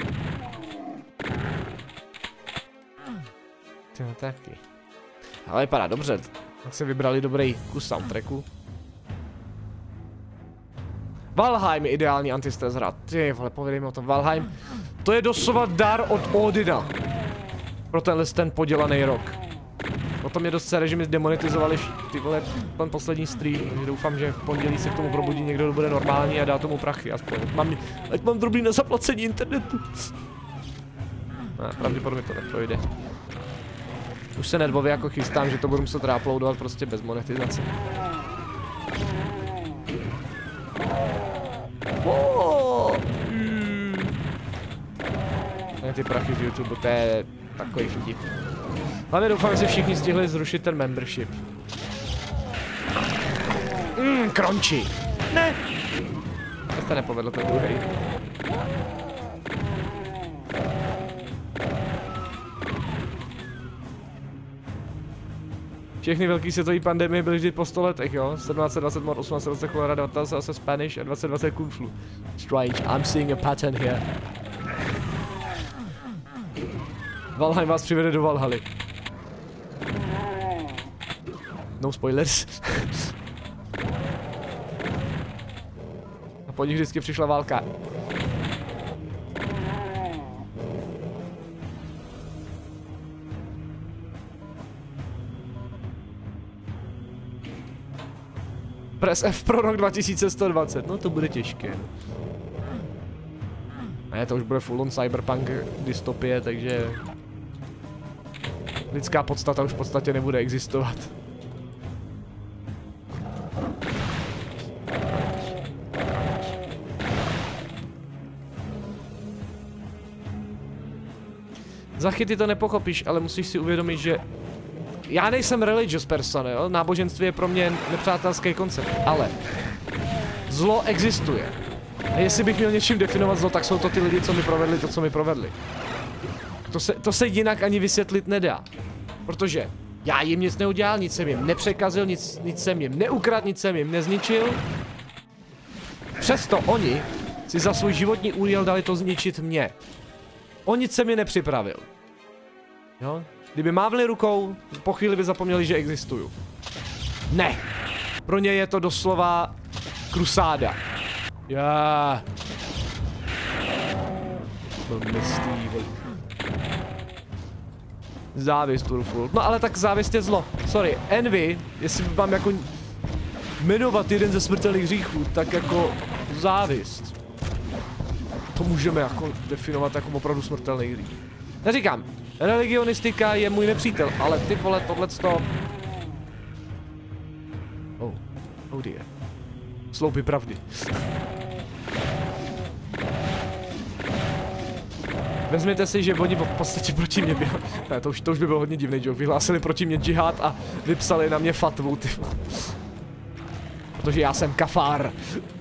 To taky. Ale vypadá dobře. Tak se vybrali dobrý kus soundtracku. Valheim je ideální antistres hra. Ty vole, povědej mi o tom. Valheim, to je doslova dar od Odina. Pro ten podělaný rok. Potom mě dost sere, že mi zdemonetizovali ty vole ten poslední stream. Doufám, že v pondělí se k tomu probudí někdo, kdo bude normální a dá tomu prachy aspoň. Ať mám drobný na zaplacení internetu. Ne, pravděpodobně to neprojde. Už se nervově jako chystám, že to budu muset uploadovat prostě bez monetizace. Ne, ty prachy z YouTube, to je takový vtip. Hlavně doufám, že všichni stihli zrušit ten membership. Kronči. Ne. To se nepovedlo ten druhý. Všechny velký světové pandemie byly vždy po 100 letech, jo? 1720 mor, 1820 cholera, 1920 Spanish a 2020 Kung Flu. Strange, I'm seeing a pattern here. Valheim vás přivede do Valhaly. No spoilers. A po nich vždycky přišla válka. Press F pro rok 2120, no to bude těžké. Ne, to už bude full on cyberpunk dystopie, takže lidská podstata už v podstatě nebude existovat. Za chyty to nepochopíš, ale musíš si uvědomit, že já nejsem religious person, jo? Náboženství je pro mě nepřátelský koncept, ale zlo existuje. A jestli bych měl něčím definovat zlo, tak jsou to ty lidi, co mi provedli to, co mi provedli. To se jinak ani vysvětlit nedá. Protože já jim nic neudělal, nic jsem jim nepřekazil, nic jsem jim neukradl, nic jsem jim nezničil. Přesto oni si za svůj životní úděl dali to zničit mě. O nic jsem je nepřipravil. Jo? Kdyby mávli rukou, po chvíli by zapomněli, že existuju. Ne. Pro ně je to doslova krusáda. Já. Závist, Turful. No ale tak závist je zlo. Sorry, envy, jestli mám jako jmenovat jeden ze smrtelných hříchů, tak jako závist. To můžeme jako definovat jako opravdu smrtelný hřích. Neříkám, religionistika je můj nepřítel, ale ty vole, tohleto... Oh dear. Sloupy pravdy. Vezměte si, že oni v podstatě proti mě ne, to už by byl hodně divný joke. Vyhlásili proti mě džihad a vypsali na mě fatvu, ty. Protože já jsem kafár.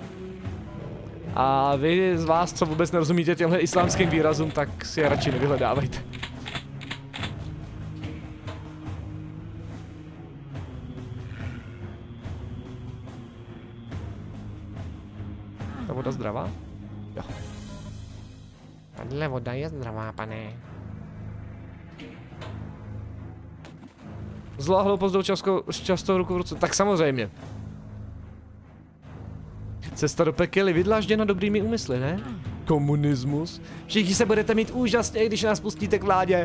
A vy z vás, co vůbec nerozumíte těmhle islámským výrazům, tak si je radši nevyhledávejte. Ta voda zdravá? Jo. Tahle voda je zdravá, pane. Zlo a hloupost jdou často ruku v ruce. Tak samozřejmě. Cesta do pekel je vydlážděna dobrými úmysly, ne? Komunismus. Všichni se budete mít úžasně, když nás pustíte k vládě.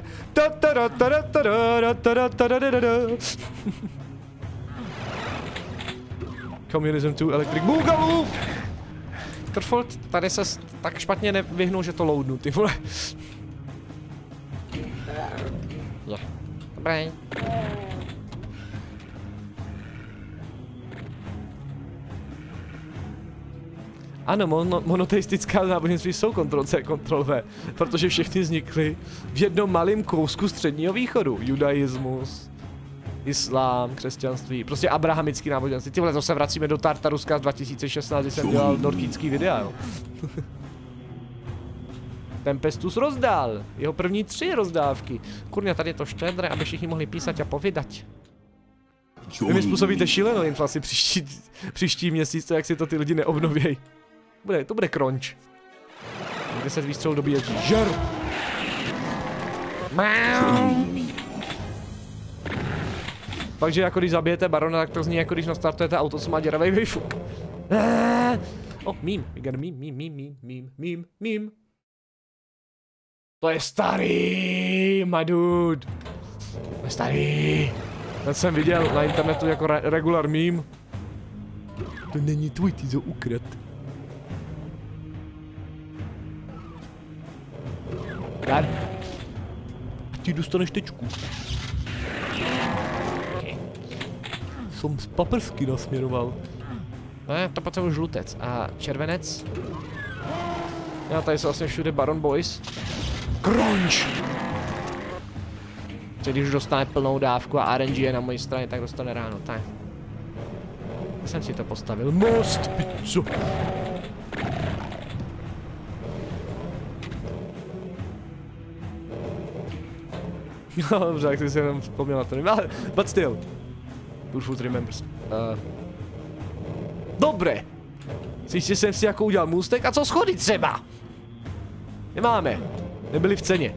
Communism 2 Electric Boogaloo! Turfult, tady se tak špatně nevyhnul, že to loadnu, ty vole. Je. Dobrý. Ano, monoteistická náboženství jsou Ctrl-C, Ctrl-V, protože všechny vznikly v jednom malém kousku středního východu. Judaismus, islám, křesťanství, prostě abrahamický náboženství. Tyhle, to se vracíme do Tartaruska z 2016, kdy jsem dělal nordický videa, jo. Tempestus rozdál, jeho první 3 rozdávky. Kurňa, tady je to štědré, aby všichni mohli písat a povídat. Vy mi způsobíte šílenou inflaci příští měsíc, jak si to ty lidi neobnovějí. To bude crunch. 10 výstřelů dobíječí. Žer! Fakt, že jako když zabijete barona, tak to zní jako když nastartujete auto, co má děravej výfuk. Meme. We got a meme. To je starý, my dude. To je starý. Ten jsem viděl na internetu jako regular meme. To není tvůj, ty to ukrad. Dar. A ty dostaneš tečku. Jsem z paprsky nasměroval. Ne, to potřebuji žlutec a červenec. Já tady jsou vlastně všude Baron Boys. Crunch! Když už dostane plnou dávku a RNG je na mojí straně, tak dostane ráno, tak. Jsem si to postavil. Most, pizzu. No dobře, jak jsi si jenom vzpomněl na to. Ale, but still. Food remembers. Dobré. Příště jsem si jako udělal můstek a co schody třeba? Nemáme. Nebyli v ceně.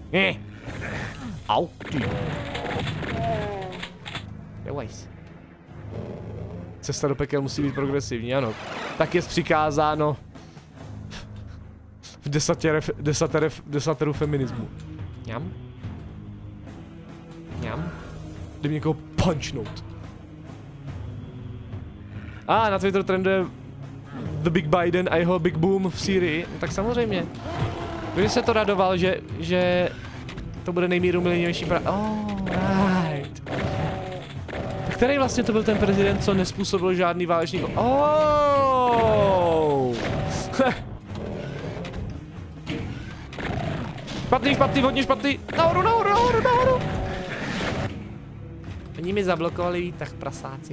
Au. Dewajs. Cesta do pekel musí být progresivní, ano. Tak je přikázáno v desateru feminismu. Mňam. Mňam. Jdem někoho punchnout. Na Twitteru trenduje The Big Biden a jeho Big Boom v Sýrii. No, tak samozřejmě. Když se to radoval, že to bude nejmíru milnější right. Tak který vlastně to byl ten prezident, co nespůsobil žádný válečný... Špatný, hodně špatný. Nahoru. Oni mi zablokovali výtah, prasáci.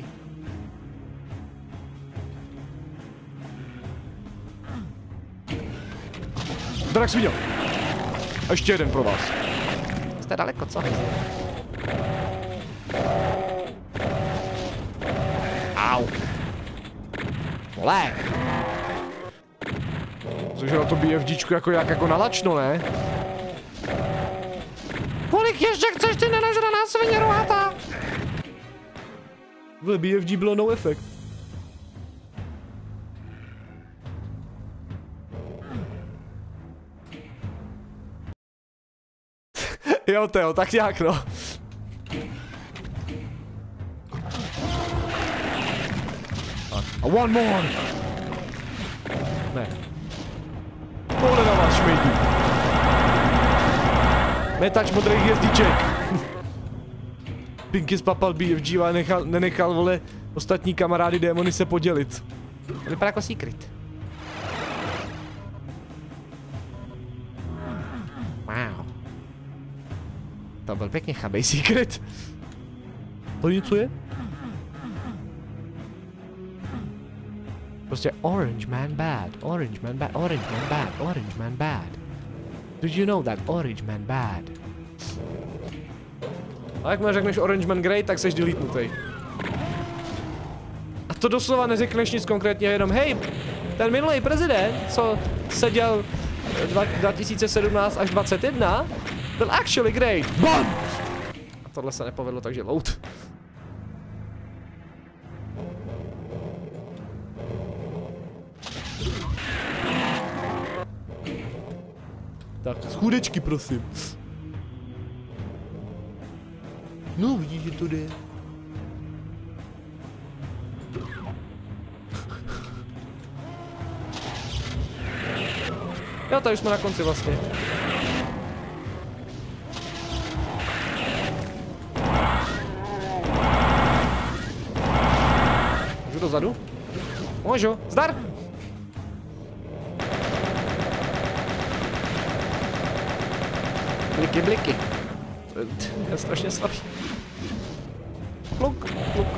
Drak svině. A ještě jeden pro vás. Jste daleko, co? Au. Vole. Cože na to BFGčku jako nalačno, ne? Kolik ještě chceš ty nenažraná svině rohatá? Vole, BFG bylo no efekt. Jo, Teo, tak nějak no. A one more! Ne. Tohle na vás, šmejdi. Metač modrých hvězdiček. Pinky spapal BFG a nenechal, vole, ostatní kamarády démony se podělit. To vypadá jako secret. Wow. To byl pěkně chabej secret. To něco je? Prostě Orange Man bad, Orange Man bad, Orange Man bad, Orange Man bad. Did you know that Orange Man bad? A jak mi řekneš Orange Man great, tak seš deletnutej. A to doslova neřekneš nic konkrétně, jenom hej, ten minulý prezident, co seděl 2017 až 2021, byl actually great. BAM! A tohle se nepovedlo, takže load. Tak, schůdečky, prosím. No, vidíš, že to jde. Jo, tady už jsme na konci vlastně. Můžu dozadu? Můžu, zdar! Bliky, bliky. To je strašně slabý. Pluk, pluk.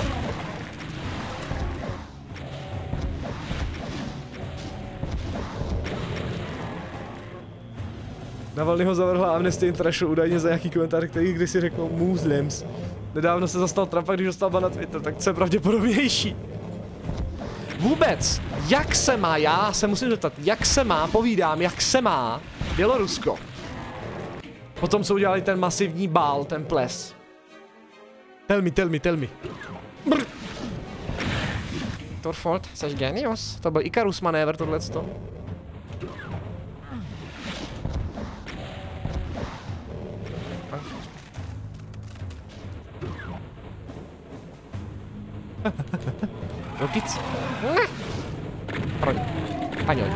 Navalny ho zavrhla Amnesty International údajně za nějaký komentář, který když si řeknou Muslims. Nedávno se zastal Trumpa, když dostal ban na Twitter, tak co je pravděpodobnější? Vůbec, jak se má, já se musím zeptat, jak se má, povídám, jak se má Bělorusko? Potom co udělali ten masivní bál, ten ples. Tell me. Brr. Torfold, seš genius. To byl Icarus manévr, tohleto. Rokic. Proň. Paňoň.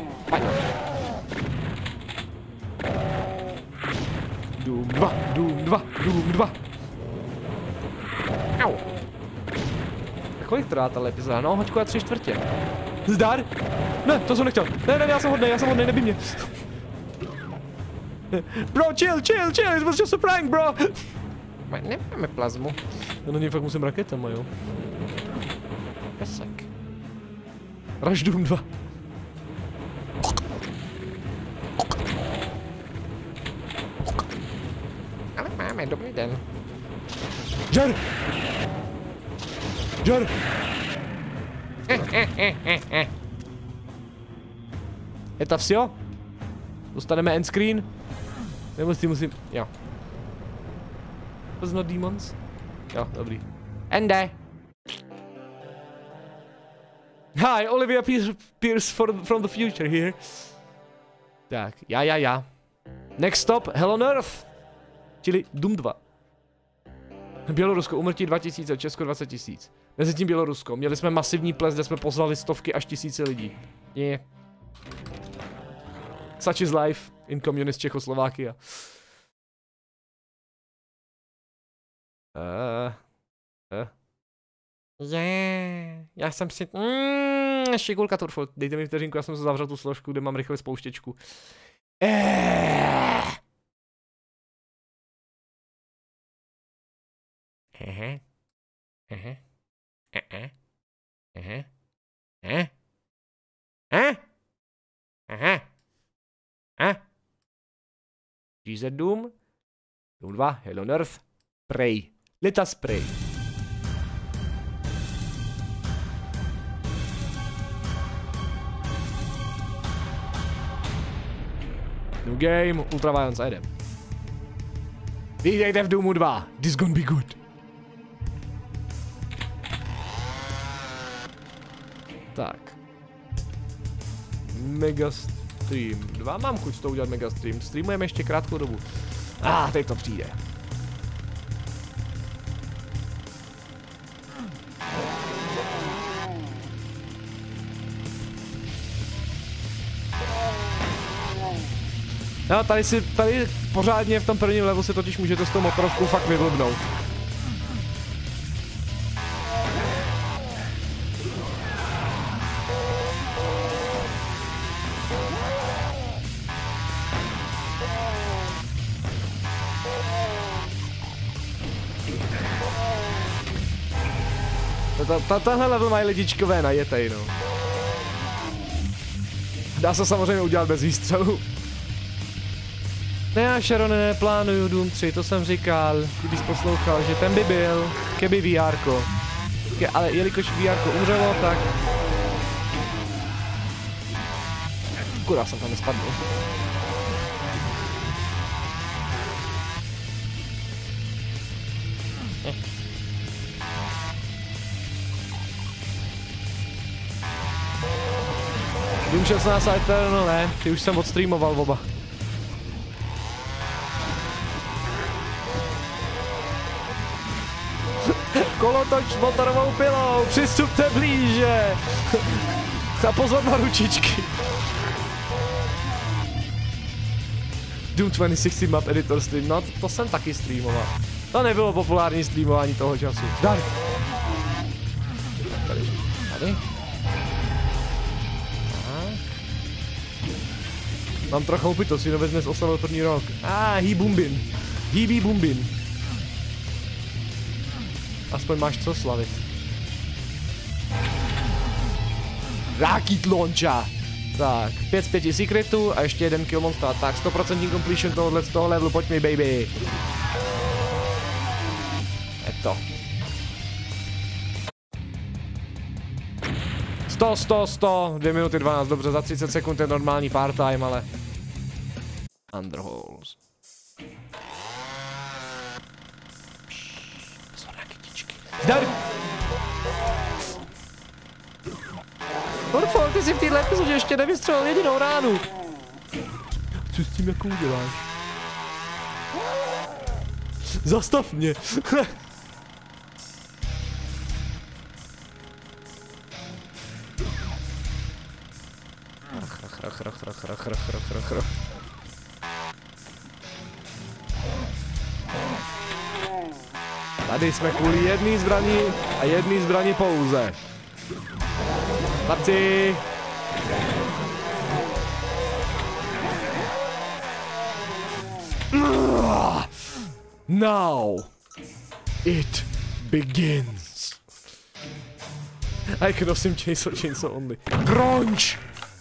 Dům 2. Au. A kolik trvá tahle epizoda? No, hoďku a 3/4. Zdar? Ne, to jsem nechtěl. Ne, já jsem hodnej, nebij mě. Bro, chill, it was just a prank, bro. Nemáme plazmu. No, na něj fakt musím raketama, jo. Pesek. Rush Doom 2. Ale máme, dobrý den. Žer! Žer! Je to vše? Dostaneme end screen? Nebo si musím... Jo. Was not demons? Jo, dobrý. Ende. Hi, Olivia Pierce from the future here. Tak, já. Next stop, Hell on Earth. Čili Doom 2. Bělorusko, umrtí 2000, Česko 20 000. Mezitím Bělorusko. Měli jsme masivní ples, kde jsme pozvali stovky až tisíce lidí. Yeah. Such is life in communist Čechoslovákia. Já jsem si... Šikulka Turfo, dejte mi vteřinku, já jsem se zavřel tu složku, kde mám rychle spouštěčku. GZ Doom. Doom 2, Hell on Earth. Pray. Let us pray. New game, Ultra Violence, jedem. Vítejte v Doomu 2. This gonna be good. Tak. Mega Stream 2. Mám chuť to udělat Mega Stream. Streamujeme ještě krátkou dobu. Teď to přijde. No, tady pořádně v tom prvním levelu si totiž můžete s tou motorovkou fakt vyblbnout. Tenhle level mají lidičkové najetej, no. Dá se samozřejmě udělat bez výstřelu. Ne, Sharone, neplánuju Doom 3, to jsem říkal, kdybys poslouchal, že ten by byl, keby VRko. Ale jelikož VRko umřelo, tak... Kurva, jsem tam nespadl. Doom 16 a Eternal, ne, ty už jsem odstreamoval oba. Kolotoč s motorovou pilou, přistupte blíže. A pozor na ručičky. Doom 2016 Map Editor stream, no to jsem taky streamoval. To nebylo populární streamování toho času. Tady. Tady. Mám trochu upitost, Synovec dnes oslavil první rok. Hýbí bumbin. Aspoň máš co slavit. Rocket Launcher. Tak, 5 z 5 secretů a ještě jeden kill monster. Tak, 100% completion toho levelu, pojď mi baby. Je to. 100, 2 minuty 12, dobře, za 30 sekund je normální part time, ale... Underholes. Pozor na kytičky. Zdar! Orfol, ty si v téhle epizodě ještě nevystřelil jedinou ránu. Co s tím jako uděláš? Zastav mě! Tady jsme kvůli jedné zbraní a jedné zbraní pouze. Chlapci! Now it begins. I can awesome chainsaw only. Crunch!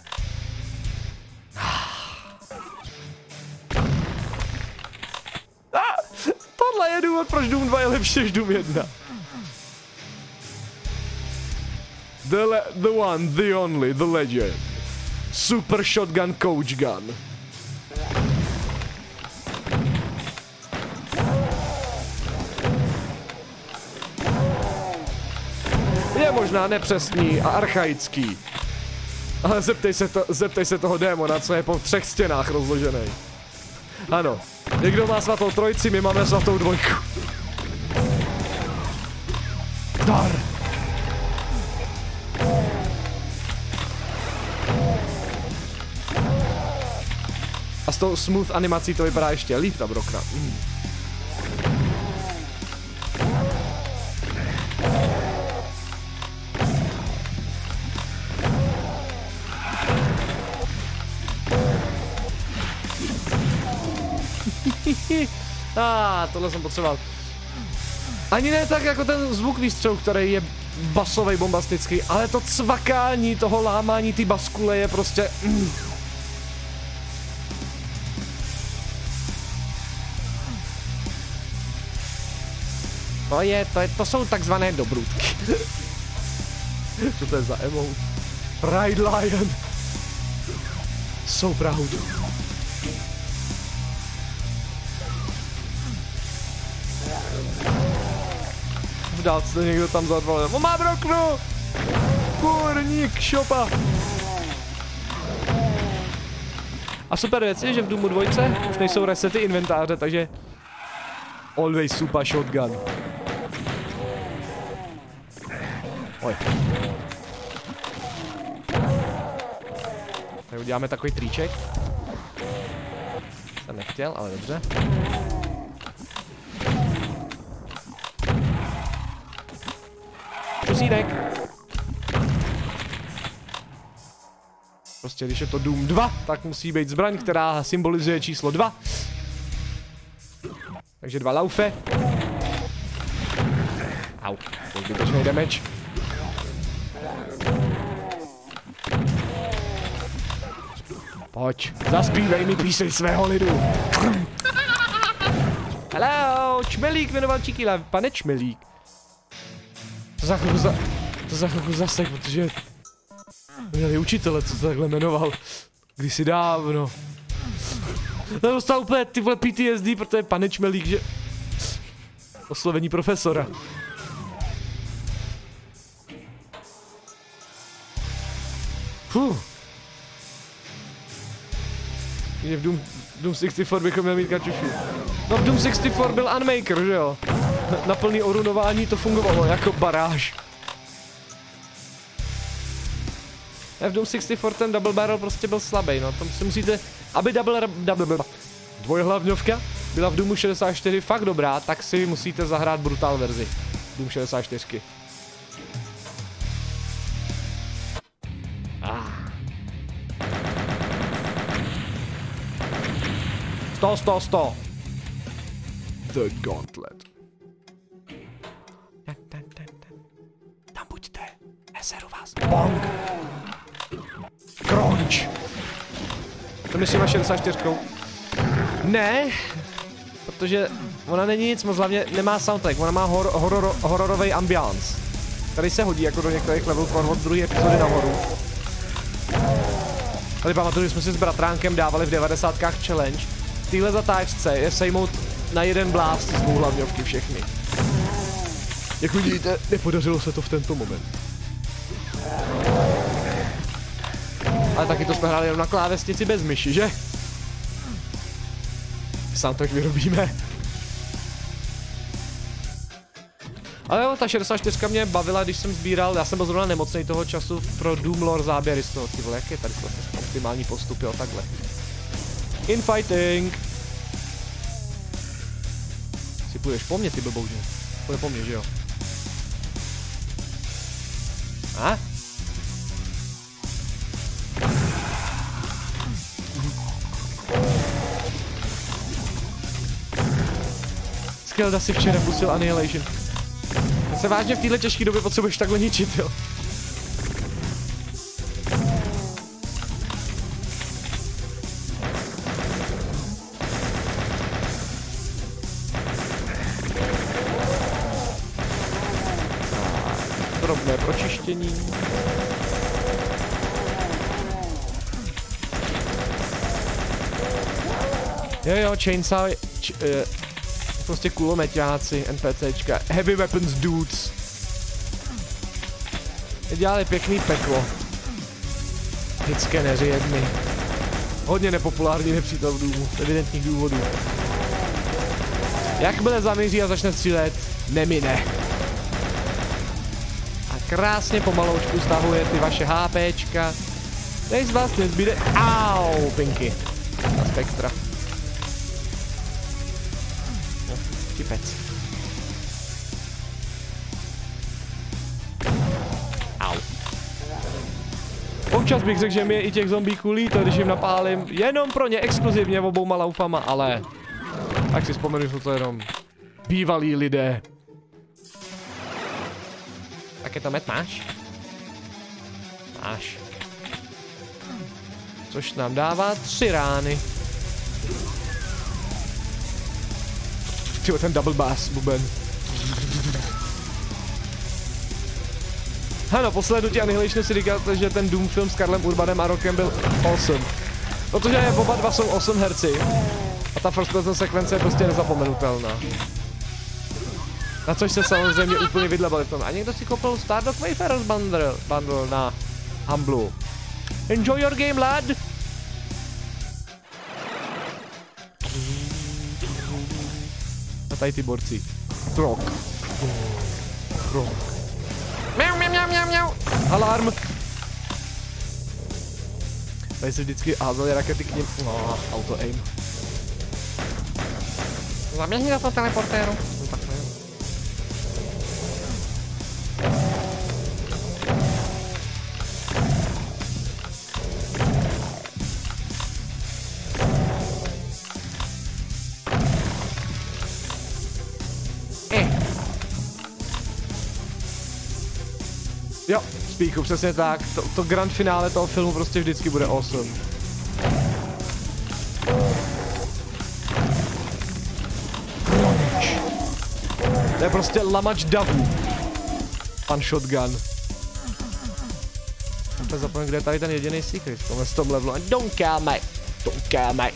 Tohle je důvod, proč Doom 2 je lepší než Doom 1. The one, the only, the legend. Super shotgun coach gun. Je možná nepřesný a archaický. Ale zeptej se toho démona, co je po 3 stěnách rozložený. Ano, někdo má svatou trojici, my máme svatou dvojku. Dar. A s tou smooth animací to vypadá ještě líp, ta brokna. Tohle jsem potřeboval. Ani ne tak jako ten zvuk výstřelu, který je basovej, bombastický, ale to cvakání, toho lámání ty baskule je prostě... To jsou takzvané dobrůdky. Co to je za emote? Pride Lion. So proud. V dálce někdo tam zadvalil. On má broknu! Kurník, šopa! A super věc je, že v Doomu 2 už nejsou resety inventáře, takže... Always super shotgun. Oj. Tak uděláme takový triček. Jsem nechtěl, ale dobře. Čusínek. Prostě když je to Doom 2, tak musí být zbraň, která symbolizuje číslo 2. Takže 2 laufe. Au, to je zbytečný damage. Pojď, zaspívej mi píseň svého lidu. Hello, Čmelík jmenoval Čikila, pane Čmelík. To za chvilku zasek, protože měli učitele, co to takhle jmenoval. Kdysi dávno. To dostal úplně ty vole PTSD, protože pane Čmelík, že... Oslovení profesora. V Doom 64 bychom měli mít kačuši. No v Doom 64 byl Unmaker, že jo? Na plný orunování to fungovalo jako baráž. A v Doom 64 ten double barrel prostě byl slabý, no. Tam si musíte, aby dvojhlavňovka byla v Doomu 64 fakt dobrá, tak si musíte zahrát brutal verzi Doom 64. Sto. The Gauntlet. Tam buďte. Neseru vás. Bonk. Crunch. To myslím na 64. Ne, protože ona není nic moc, hlavně nemá soundtrack, ona má hororový ambiance. Tady se hodí jako do některých levelů od druhé epizody nahoru. Tady pamatuju, že jsme si s bratránkem dávali v 90kách challenge. V téhle zatáčce je sejmout na jeden blast z dvouhlavňovky všechny. Jak vidíte, nepodařilo se to v tento moment. Ale taky to jsme hráli jenom na klávesnici bez myši, že? Soundtrack vyrobíme. Ale jo, ta 64 mě bavila, když jsem sbíral, já jsem byl zrovna nemocnej toho času pro Doom lore záběry z toho, ty vole, jak je tady vlastně optimální postup, jo, takhle. Infighting. Si půjdeš po mně, ty blbouže. Půjde po mně, že jo? A? Skelda si včera pustil Annihilation. Se vážně v téhle těžké době potřebuješ takhle ničit, jo? zajištění. Jo, chainsaw, prostě kulomeťáci, NPCčka, heavy weapons dudes. Dělali pěkný peklo. Hitskeneři jedni. Hodně nepopulární nepřítel v důmu, z evidentních důvodů. Jakmile zamíří a začne střílet, nemine. A krásně pomaloučku stahuje ty vaše HPčka. Tady z vás nezbyde. Au, pinky. Na spektra. Tipec. Au. Občas bych řekl, že mi je i těch zombíků líto, když jim napálím jenom pro ně exkluzivně obouma laufama, ale tak si vzpomenu, že jsou to jenom bývalí lidé. Tak je to met máš? Máš. Což nám dává 3 rány. Tyjo, ten double bass, buben. Ano, posledně ti Annihilationu si říkal, že ten Doom film s Karlem Urbanem a Rockem byl awesome. Protože oba dva jsou awesome herci. A ta first person sekvence je prostě nezapomenutelná. Na což se samozřejmě úplně vydlebali v tom. A někdo si koupil Star Dog Wayfarers bundle na Humblu. Enjoy your game, lad! A tady ty borci. Krok. Krok. Miau, miau, miau, miau, miau. Alarm. Tady se vždycky házely rakety k nim. No, auto aim. Zaměhni na to teleportéru. No tak ne. Jo, Spíchu, přesně tak. To grand finále toho filmu prostě vždycky bude awesome. To je prostě lamač davů. Pan Shotgun. Jsem to zapomněl, kde je tady ten jediný secret v tom levelu. Don't kill me. Don't kill me.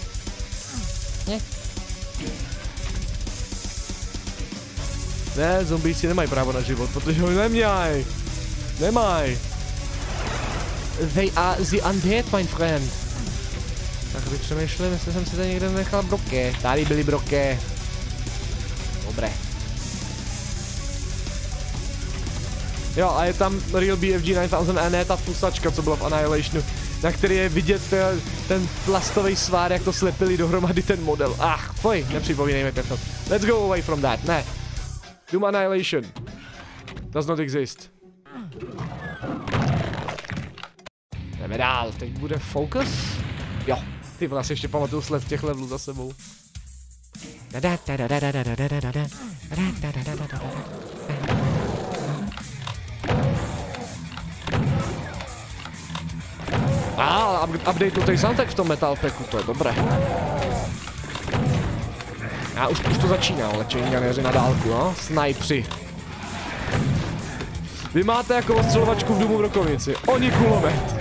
Ne, zombíci nemají právo na život, protože ho nemějí. Nemají. They are the undead, my friend. Tak bych přemýšlel, jestli jsem si tady někde nechal broké. Tady byly broké. Dobré. Jo, a je tam Real BFG 9000 a ne ta fusačka, co byla v Annihilationu, na který je vidět ten plastový svár, jak to slepili dohromady ten model. Ach, fuj, nepřipomínejme ten film. Let's go away from that, ne. Doom Annihilation. Does not exist. Jdeme dál, teď bude Focus. Jo, ty vole, si ještě pamatuju sled těch levelů za sebou. Updatenutý soundtrack v tom Metal Packu, to je dobré. A už to začíná, lečení ganéři na dálku, no? Snajpři. Vy máte jako ostřelovačku v Doomu v Rokovnici. Oni kulomet.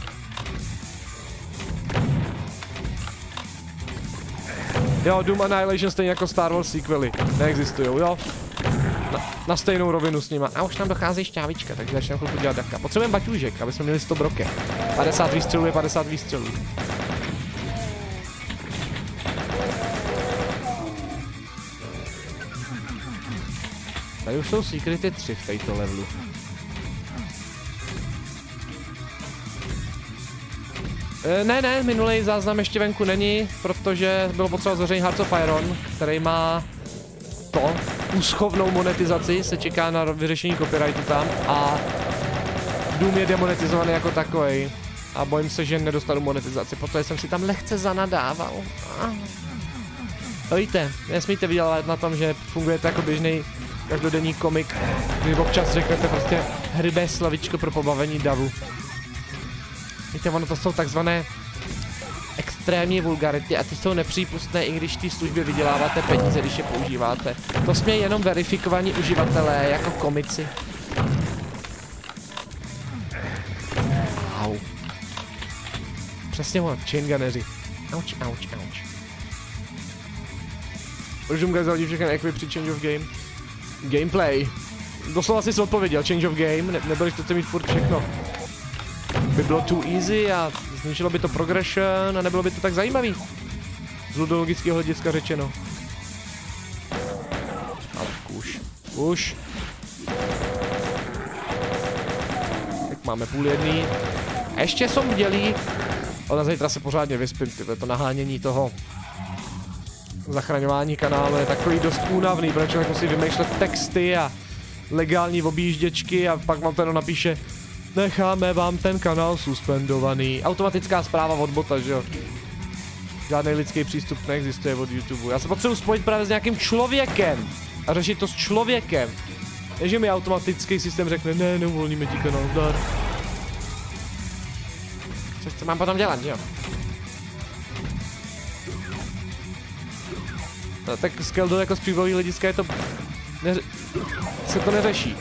Jo, Doom Annihilation stejně jako Star Wars sequely. Neexistujou, jo? Na stejnou rovinu s nima. A už nám dochází šťávička, takže začneme chvilku dělat daka. Potřebujeme baťůžek, aby jsme měli 100 broke. 50 výstřelů je 50 výstřelů. Tady už jsou secrety 3 v této levelu. Ne, minulý záznam ještě venku není, protože bylo potřeba zveřejnit Hearts of Iron, který má to, úschovnou monetizaci, se čeká na vyřešení copyrightu tam a Doom je demonetizovaný jako takový a bojím se, že nedostanu monetizaci, protože jsem si tam lehce zanadával. Víte, nesmíte vydělat na tom, že fungujete jako běžný každodenní komik, kdy občas řeknete prostě hrybé slavičko pro pobavení davu. Víte, ono to jsou takzvané extrémní vulgarity a ty jsou nepřípustné, i když ty služby vyděláváte peníze, když je používáte. To smějí jenom verifikovaní uživatelé, jako komici. Přesně ono, chain gunneři. Auč. Proč mu zahodí všechny equip při change of game? Gameplay. Doslova jsi odpověděl, change of game, nebudeš to mít furt všechno. By bylo too easy a zničilo by to progression a nebylo by to tak zajímavý. Z ludologického hlediska řečeno. Ale už. Tak máme 12:30. A ještě jsem bdělý. Ale zítra se pořádně vyspím, tyhle, to nahánění toho zachraňování kanálu je takový dost únavný, protože člověk musí vymýšlet texty a legální objížděčky a pak vám to jenom napíše necháme vám ten kanál suspendovaný. Automatická zpráva od bota, že jo? Žádný lidský přístup neexistuje od YouTube. Já se potřebuji spojit právě s nějakým člověkem a řešit to s člověkem. Takže mi automatický systém řekne ne, neuvolníme ti kanál, dar. Co mám potom dělat, že jo? No, tak Skeldo jako z příběhový hlediska je to... se to neřeší.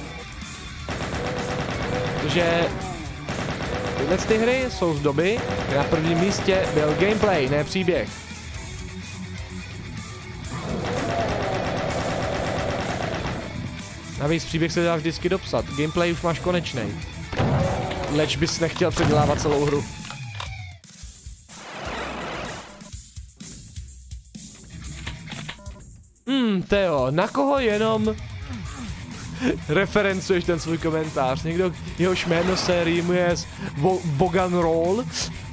Protože... tyhle ty hry jsou z doby, kdy na prvním místě byl gameplay, ne příběh. Navíc příběh se dá vždycky dopsat, gameplay už máš konečnej. Leč bys nechtěl předělávat celou hru. Teo, na koho jenom referencuješ ten svůj komentář? Někdo, jehož jméno se rýmuje s Bogan Roll?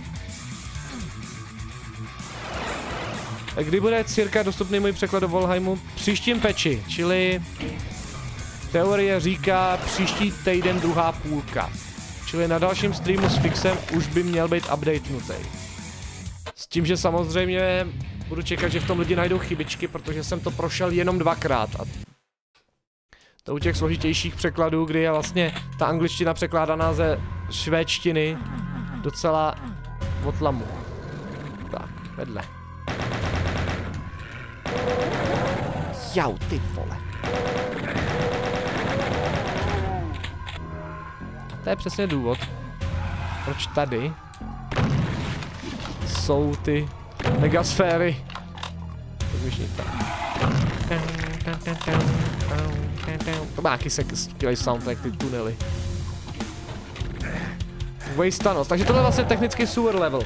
Kdy bude cirka dostupný můj překlad do Valheimu? Příštím peči, čili teorie říká příští týden druhá půlka. Čili na dalším streamu s Fixem už by měl být updatenutý. S tím, že samozřejmě budu čekat, že v tom lidi najdou chybičky, protože jsem to prošel jenom 2krát. A to u těch složitějších překladů, kdy je vlastně ta angličtina překládaná ze švédštiny docela od lamu. Tak, vedle. Jau, ty vole. A to je přesně důvod, proč tady jsou ty megasféry. To má jaký skvělý soundtrack, ty tunely. Waste Tunnels, takže tohle je vlastně technicky sewer level.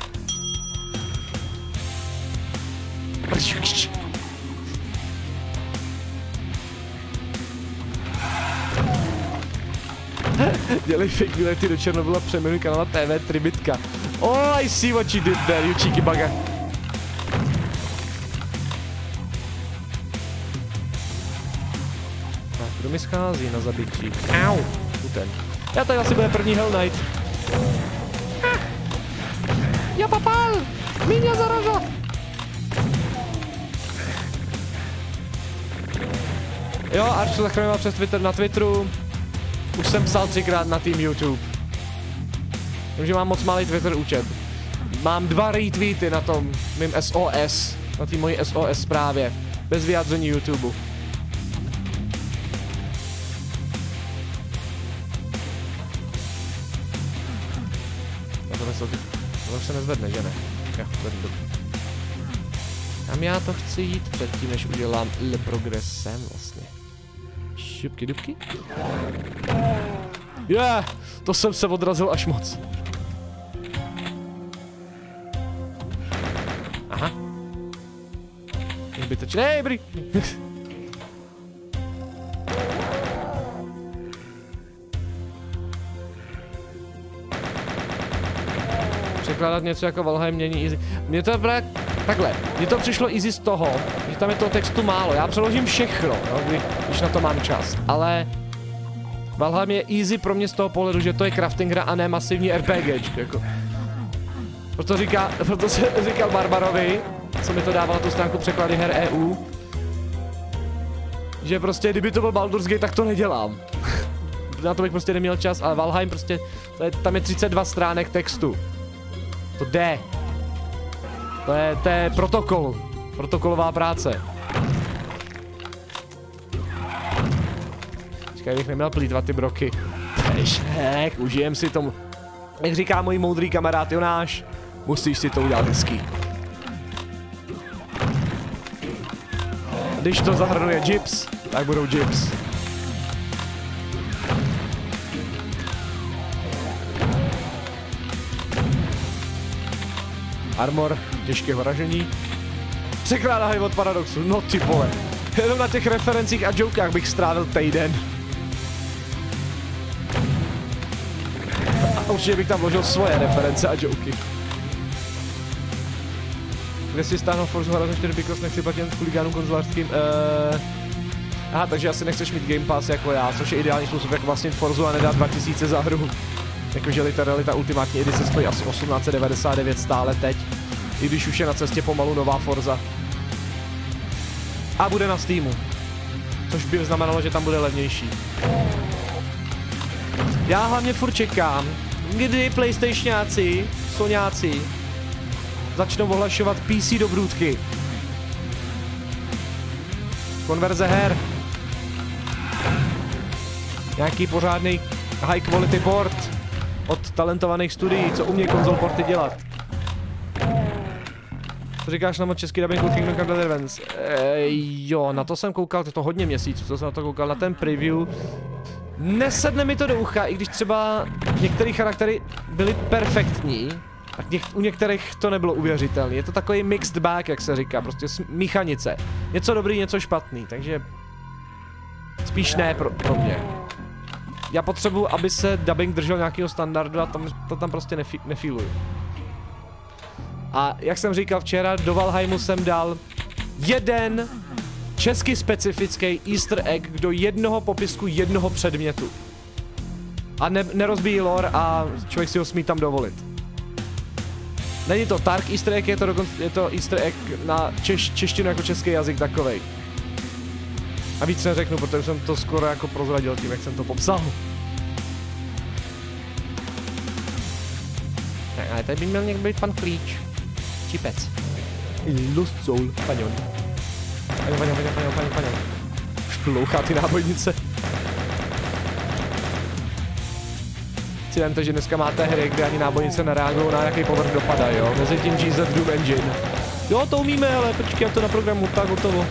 Dělej fake bilety do Černobyla, přeměnuj kanál TV Tribitka. Oh, I see what you did there, you cheeky bugger. Tak, kdo mi schází na zabití? Au, ten. Já tady asi bude první Hell Knight. Já papal! Míňa zaraža! Jo, Arčo zachraňoval přes Twitter na Twitteru. Už jsem psal 3krát na tým YouTube. Vím, že mám moc malý Twitter účet. Mám 2 retweety na tom mým SOS, na té mojí SOS zprávě. Bez vyjádření YouTube. To už se nezvedne, že ne? Jo, vednu. Kam já to chci jít předtím, než udělám le progresem vlastně. Šupky dubky? To jsem se odrazil až moc. Aha. Zbytečný, dobrý. Překládat něco jako Valheim není easy. Mně to právě takhle. Mně to přišlo easy z toho, že tam je toho textu málo. Já přeložím všechno, no, když na to mám čas. Ale Valheim je easy pro mě z toho pohledu, že to je crafting hra a ne masivní RPG. Jako. Proto jsem říkal Barbarovi, co mi to dával na tu stránku překlady her EU, že prostě kdyby to byl Baldur's Gate, tak to nedělám. Na to bych prostě neměl čas, ale Valheim prostě, tam je 32 stránek textu. To jde. To je protokol. Protokolová práce. Čekaj, bych neměl plýtvat ty broky. Šek, užijem si tomu. Jak říká můj moudrý kamarád Jonáš, Musíš si to udělat hezký. Když to zahrnuje gyps, tak budou gyps. Armor těžkého ražení. Třikrát hej od paradoxu, no ty vole. Jenom na těch referencích a jokách bych strávil týden. A určitě bych tam vložil svoje reference a joky. Kde si stáhnout Forza Horizon 4 Because nechci platit chuligánům konzolářským? Aha, takže asi nechceš mít Game Pass jako já, což je ideální způsob, jak vlastně Forzu a nedá 2000 za hru. Jakože literally ta ultimátní edice stojí asi 1899 stále teď, i když už je na cestě pomalu nová Forza. A bude na Steamu, což by znamenalo, že tam bude levnější. Já hlavně furt čekám, kdy PlayStationáci, Soňáci začnou ohlašovat PC do brůdky. Konverze her. Nějaký pořádný high quality port od talentovaných studií, co umí konzol porty dělat. Co říkáš na moc český dubbing Kingdom Come Deliverance? Jo, na to jsem koukal, to hodně měsíců, co jsem na to koukal, na ten preview. Nesedne mi to do ucha, i když třeba některé charaktery byly perfektní, a u některých to nebylo uvěřitelné. Je to takový mixed bag, jak se říká, prostě míchanice. Něco dobrý, něco špatný, takže spíš ne pro mě. Já potřebuji, aby se dubbing držel nějakého standardu a to tam prostě nefíluju. A jak jsem říkal včera, do Valheimu jsem dal jeden česky specifický easter egg do jednoho popisku jednoho předmětu. A nerozbíjí lore a člověk si ho smí tam dovolit. Není to Tark easter egg, je to easter egg na češtinu jako český jazyk takovej. A víc neřeknu, protože jsem to skoro jako prozradil tím, jak jsem to popsal. Tak, ale tady by měl někdo být pan Klíč. Čipec. Lost Soul. Paňon. Paňon. Šplouchá ty nábojnice. Si vemte, že dneska máte hry, kde ani nábojnice nereagují na jaký povrch dopadá, jo? Mezi tím GZ Doom Engine. Jo, to umíme, ale počkej, jak to na programu, tak hotovo.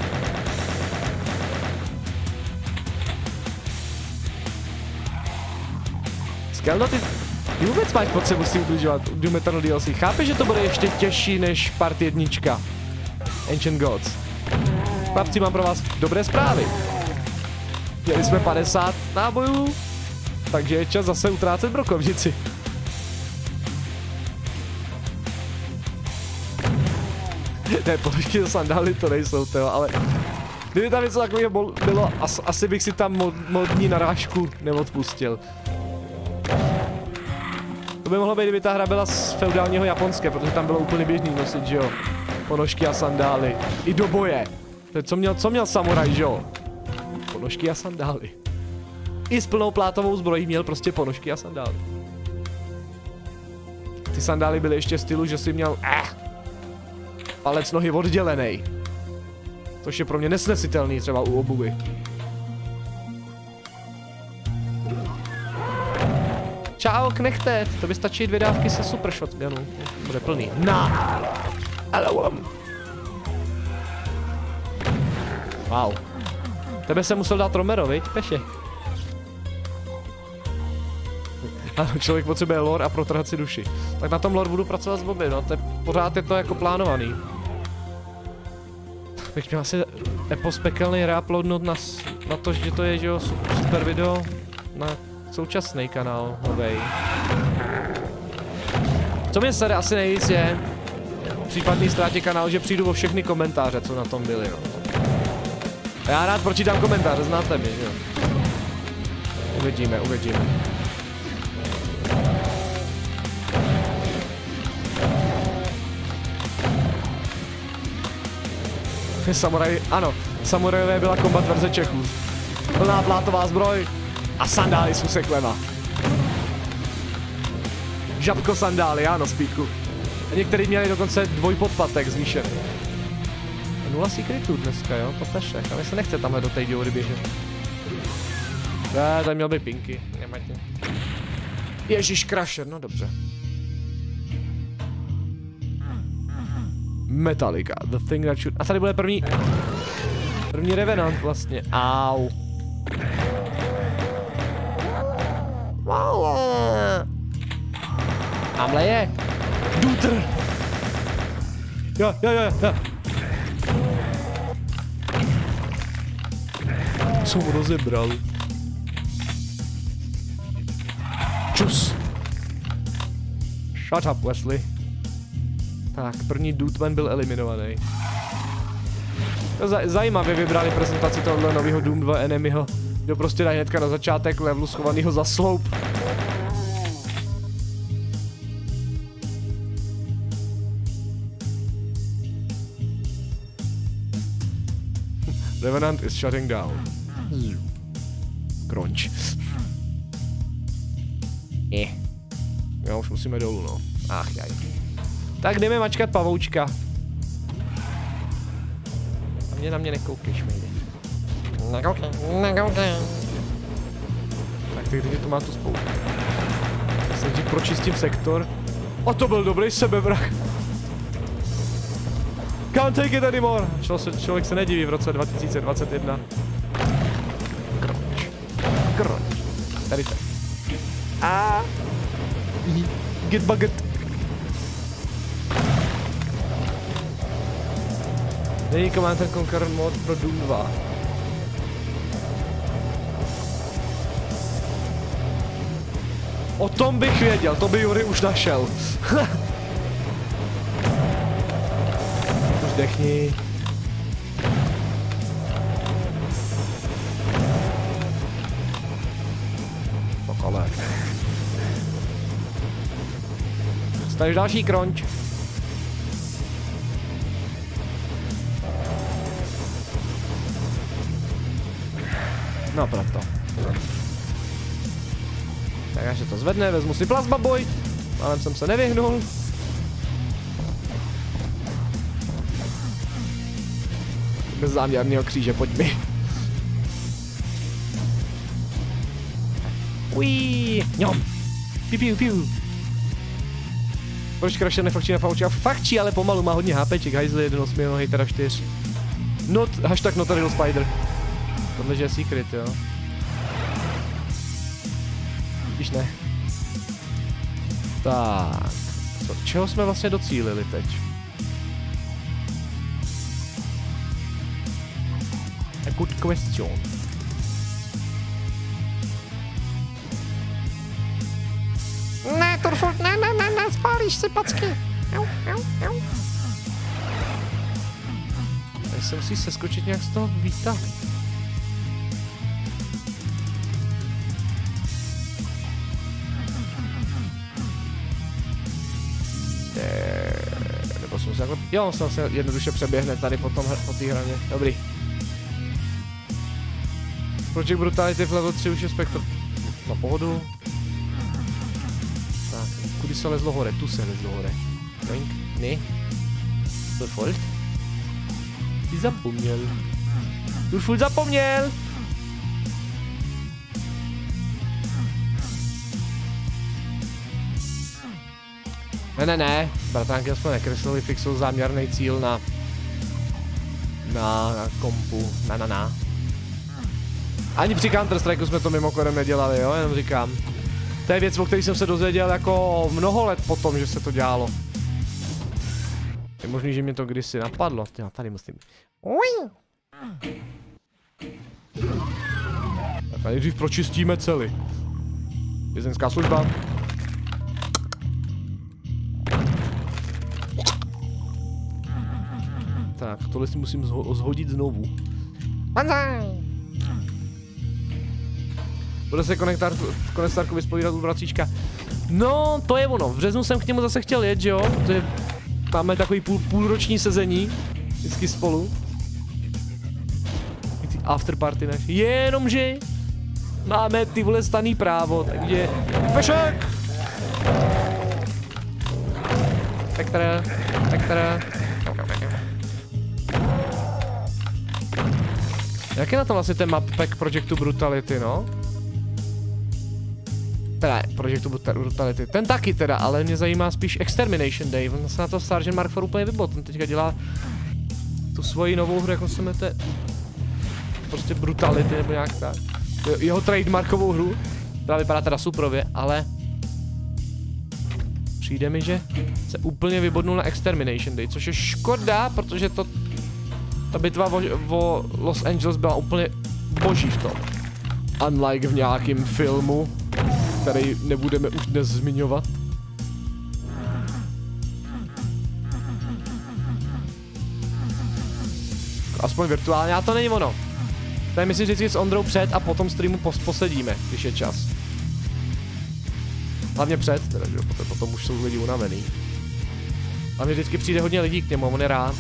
Skelno, ty vůbec máš potřebu si udržovat Doom Eternal DLC. Chápeš, že to bude ještě těžší než part 1. Ancient Gods. Chlapci, mám pro vás dobré zprávy. Měli jsme 50 nábojů, takže je čas zase utrácet brokovnici. Ne, ponožky za sandály to nejsou, to, ale kdyby tam něco takového bylo, asi bych si tam modní narážku neodpustil. To by mohlo být, kdyby ta hra byla z feudálního Japonska, protože tam bylo úplně běžný nosit, že jo, ponožky a sandály. I do boje. Co měl samuraj, že jo? Ponožky a sandály. I s plnou plátovou zbrojí měl prostě ponožky a sandály. Ty sandály byly ještě v stylu, že si měl palec nohy oddělený. Což je pro mě nesnesitelný třeba u obuvy. Čau, knechte, to by stačí 2 dávky se super shotgunu. Bude plný. Ale wow. Tebe jsem musel dát Romero, viď, Pešek? Ano, člověk potřebuje lore a protrhat si duši. Tak na tom lore budu pracovat s Bobby, no, pořád je to jako plánovaný. Bych měl asi epospekelný reuploadnout na to, že to je, že jo, super video na současný kanál, novej. Co mě sere asi nejvíc je případný ztrátě kanálu, že přijdu o všechny komentáře, co na tom byly, no. A já rád pročítám komentáře, znáte mě, že jo. Uvidíme. Samuraj, ano, samurajové byla kombat verze Čechů. Plná plátová zbroj a sandály s úseklema. Žabko sandály, ano, spíku. A některý měli dokonce dvojpodpatek zvýšený. 0 secretů dneska, jo, to Pešek, ale se nechce tamhle do té díry běžet. Tady měl by Pinky, nematě. Ježíš, Crusher, no dobře. Metallica, the thing that should... A tady bude první Revenant vlastně. Au. Tamhle je. Dutr. Jo. Co mu rozebral? Čus. Shut up, Wesley. Tak, první Dootman byl eliminovaný. Zajímavě vybrali prezentaci tohohle nového Doom 2 Enemyho. Jo, prostě dají hnedka na začátek levelu schovanýho za sloup. Revenant is shutting down. Crunch. Já už musíme dolů, no. Ach jaj. Tak jdeme mačkat pavoučka. A na mě nekoukej, šmejde. Nekoukej. Tak teď to má tu spoustu. Já se nejdřív pročistím sektor. O, to byl dobrý sebevrah. Can't take it anymore. Člověk se nediví v roce 2021. Crunch. Tady to. Get bucket. Není Command & Conquer mod pro Doom 2. O tom bych věděl, to by Jury už našel. Už dechni. Pokole. Stavíš další crunch. No proto. Tak až se to zvedne, vezmu si Plasma Boy. Málem jsem se nevyhnul. Bez záměrného kříže, pojď mi. Uiii, ňom. Piu. Proč Crusher nefakčí na pavoučka? Fakčí, ale pomalu, má hodně HPček, hajzli, 1,8 nohy, teda 4. Hashtag not a real spider. Tohle je secret, jo. Když ne. Tak. Čeho jsme vlastně docílili teď? A good question. Ne, Turfult, ne, spálíš si packy. Tady se musí seskočit nějak z toho výtahu. Nebo jsem se jako... Jo, jsem se jednoduše přeběhne tady po té hraně. Dobrý. Project Brutality v level 3 už je spektr. Na pohodu. Tak, kudy se lezlo hore? Tu se lezlo hore. Doink, ne. Turfult. Ty zapomněl. Turfult zapomněl! Ne, bratánky jsme nekreslili, fixují záměrný cíl na kompu, na. Ani při Counter-Strike jsme to mimochodem nedělali, jo, jenom říkám. To je věc, o které jsem se dozvěděl jako mnoho let potom, že se to dělalo. Je možný, že mě to kdysi napadlo, tady musím. Tak a nejdřív pročistíme celý. Vězeňská služba. Tak, tohle si musím zhodit znovu. Banzai! Bude se konec Starku vyspovídat u bratříčka. No, to je ono. V březnu jsem k němu zase chtěl jet, že jo? Máme takový půlroční sezení. Vždycky spolu. Afterparty naš. Jenomže máme ty vole staný právo, takže... Pešek! Vektora. Jak je na tom vlastně ten map pack Projectu Brutality, no? Teda, Projectu Brutality. Ten taky teda, ale mě zajímá spíš Extermination Day. On se na to Sergeant Mark IV úplně vybot. On teďka dělá tu svoji novou hru, jako se jmenuje, prostě Brutality nebo nějak tak. Jeho trademarkovou hru, která vypadá teda suprově, ale přijde mi, že se úplně vybodnul na Extermination Day, což je škoda, protože ta bitva o Los Angeles byla úplně boží v tom. Unlike v nějakém filmu, který nebudeme už dnes zmiňovat. Aspoň virtuálně, a to není ono. Tady myslím vždycky s Ondrou před a potom streamu posedíme, když je čas. Hlavně před, teda, že potom už jsou lidi unavený. Hlavně vždycky přijde hodně lidí k němu, on je rád.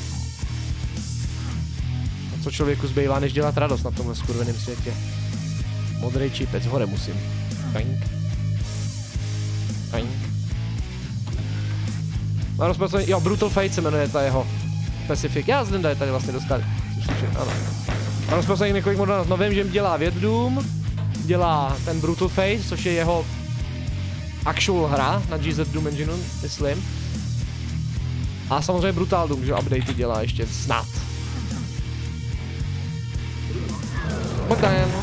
A co člověku zbývá, než dělat radost na tomhle skurveném světě. Modrý čípec, hore musím. Tank. Tank. No rozpracovaný, jo, Brutal Fate se jmenuje ta jeho specifik. Já z Linda je tady vlastně dostali. Ano. A rozpracovaný několik model na novém, že dělá Věddoom, dělá ten Brutal Fate, což je jeho actual hra na GZ Doom Engineu, myslím. A samozřejmě Brutal Doom, že updatey dělá ještě snad. Bogdan.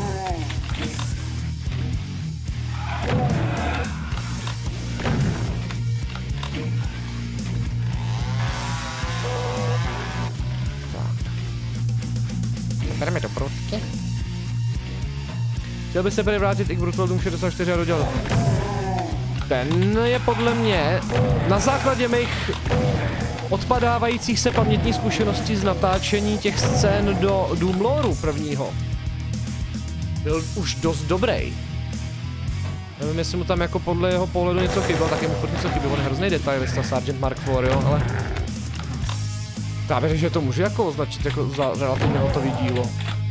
Bereme do prutky. Chtěl by se prý vrátit i k Brutal Doom 64 a dodělat. Ten je podle mě na základě mých odpadávajících se pamětních zkušeností z natáčení těch scén do Doom Loreu prvního. Byl už dost dobrý. Nevím, jestli mu tam jako podle jeho pohledu něco chybilo, taky mu furt něco chybilo, on je hrozný detailista, Sergeant Mark IV, jo, ale... Já věřím, že to můžu jako označit jako za relativně hotový dílo.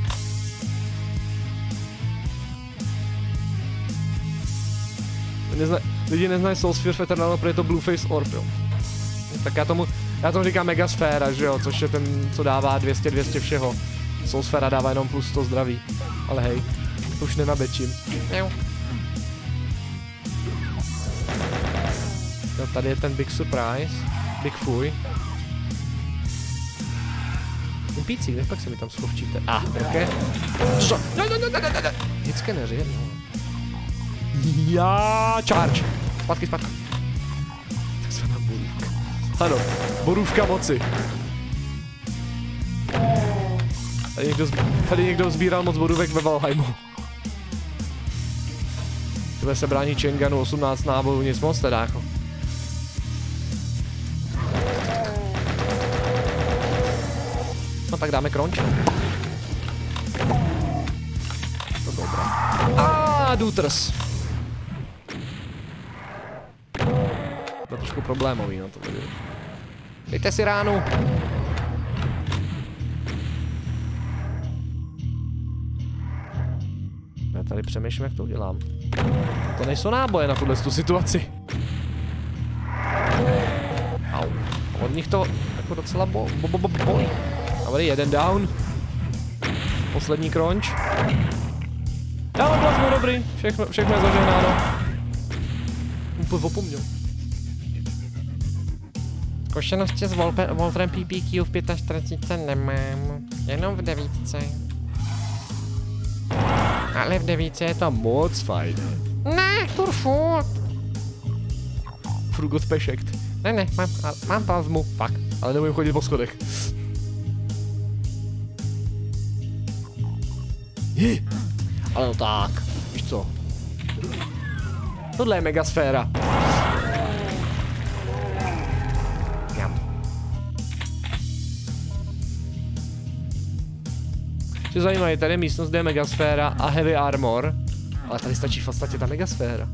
Lidi neznají Soulsphere v Eternal, protože je to Blueface Orb, jo. Tak já tomu říkám Megasféra, že jo, což je ten, co dává 200 všeho. Soulsfera dává jenom plus 100 zdraví. Ale hej, to už nenabečím. Jo, tady je ten Big Surprise. Big Fuj. Impící, kde pak se mi tam schovčíte? Okay. Vždycky neři, no. Já charge. Zpátky. Takzvaná borůvka. Ano, borůvka moci. Tady někdo sbíral moc borůvek ve Valheimu. Tohle se brání Chenganu, 18 nábojů, nic moc teda jako. No tak dáme crunch. To dobré. Dooters. To trošku problémový, no to bude. Dejte si ránu. Já tady přemýšlím, jak to udělám. To nejsou náboje na tuhle situaci. Au. Od nich to jako docela bolí. A tady jeden down. Poslední crunch. Já mám plazmu, dobrý. Všechno je zažehnáno. Úplně opomněl. Zkušenosti s Walterem PPQ v 45 nemám. Jenom v 9. Ale v 9 je to moc fajn. Ne, Turfurt. Frugot pešekt. Ne, mám plazmu, fakt. Ale nemůžu chodit po schodech. Ale no tak, víš co? Tohle je megasféra. Co zajímavé, tady je místnost, kde je megasféra a heavy armor. Ale tady stačí v podstatě ta megasféra.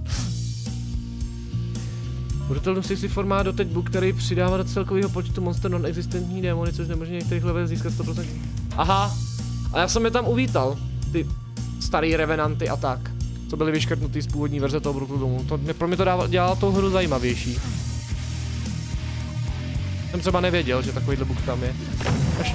Brutal Doom 64 má doteď bug, který přidává do celkového počtu monster non-existentní démony, což nemožně některých levelů získat 100%. Aha, a já jsem je tam uvítal. Ty starý revenanty a tak, co byly vyškrtnutý z původní verze toho Brutal Doomu. Pro mě to dělalo tou hru zajímavější. Jsem třeba nevěděl, že takovýhle bug tam je. Však.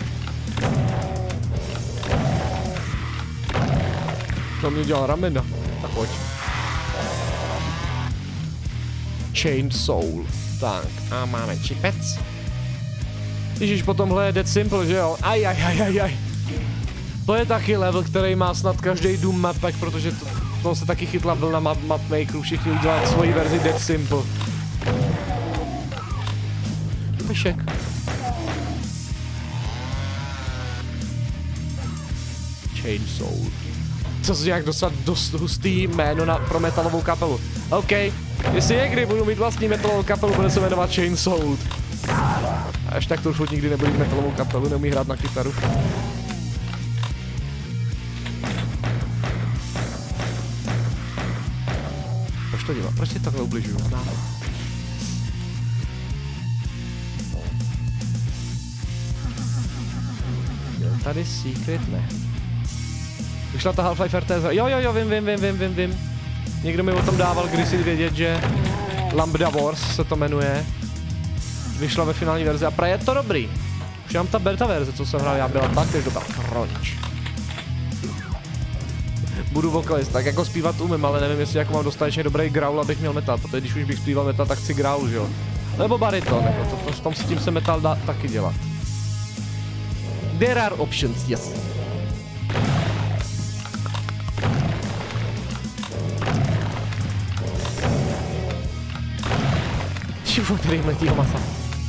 To mě dělal ramena. Tak pojď. Chained Soul. Tak, a máme čipec. Ježíš, po tomhle je Dead Simple, že jo? Aj. To je taky level, který má snad každý Doom mapek, protože to se taky chytla vlna mapmakerů, všichni udělat svoji verzi Dead Simple. Myšek. Chained Soul. Co je jak dost hustý jméno pro metalovou kapelu. OK, jestli někdy budu mít vlastní metalovou kapelu, bude se jmenovat Chained Soul. Až tak Turfut nikdy nebude mít metalovou kapelu, neumí hrát na kytaru. Proč to dělá? Proč si takhle ubližuju? Tady secret ne. Vyšla ta Half-Life RTS. Jo, vím. Někdo mi o tom dával kdysi vědět, že Lambda Wars se to jmenuje. Vyšla ve finální verzi a je to dobrý. Už mám ta beta verze, co jsem hrál, já byla taky dobrá. Crunch. Budu vokalist, tak jako zpívat umím, ale nevím, jestli jako mám dostatečně dobrý growl, abych měl metal, protože když už bych zpíval metal, tak chci growl, že jo. Nebo bariton, jako v tom s tím se metal dá taky dělat. There are options, yes. Čivo, který letí masa.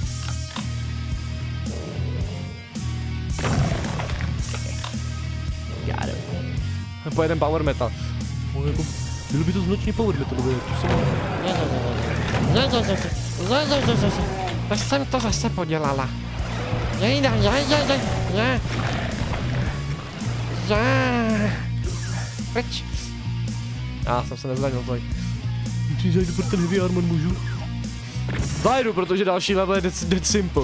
Pojedem power metal. Bylo by to značně power metal, to jsem to zase podělala. Peč. Já jsem se nezranil tady. Musíš zajdu pro ten heavy armor, můžu? Zajdu, protože další level je dead simple.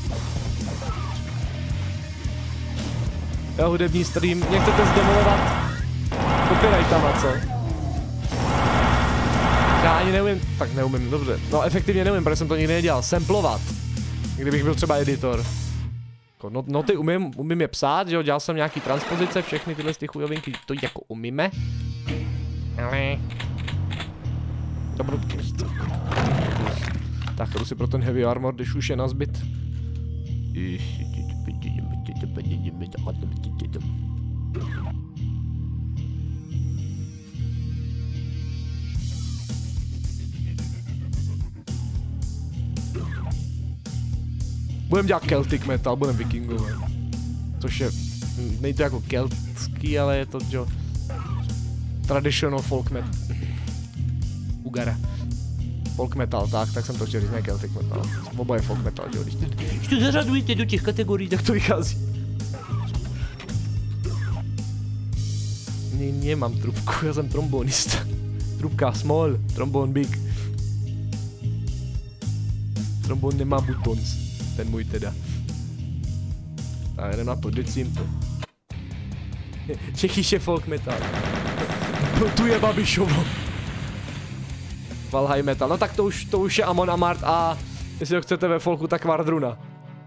Jo, hudební stream, mě chcete zdemolovat copyrightama, co? Já ani neumím, tak neumím, dobře. No efektivně neumím, protože jsem to nikdy nedělal. Samplovat. Kdybych byl třeba editor. Noty umím je psát, že jo, dělal jsem nějaký transpozice, všechny tyhle ty chujovinky, to jako umíme. Ale... To budu prostě. Tak, jdu si pro ten heavy armor, když už je nazbyt. Budem dělat Celtic metal, budem vikingové. Což je, nejde to jako keltský, ale je to, jo, traditional folk metal. Ugara. Folk metal, tak jsem to chtěl říct, ne Celtic metal. Oboje folk metal, jo, když to zařadujete do těch kategorií, tak to vychází. Nemám trubku, já jsem trombonista. Trubka small, trombon big. Trombon nemá buttons, ten můj teda. Tak jdem na to, decím to. Čechyše folk metal. Tu je Babišovo. Valhalla metal, no tak to už je Amon Amarth a jestli ho chcete ve folku, tak Vardruna.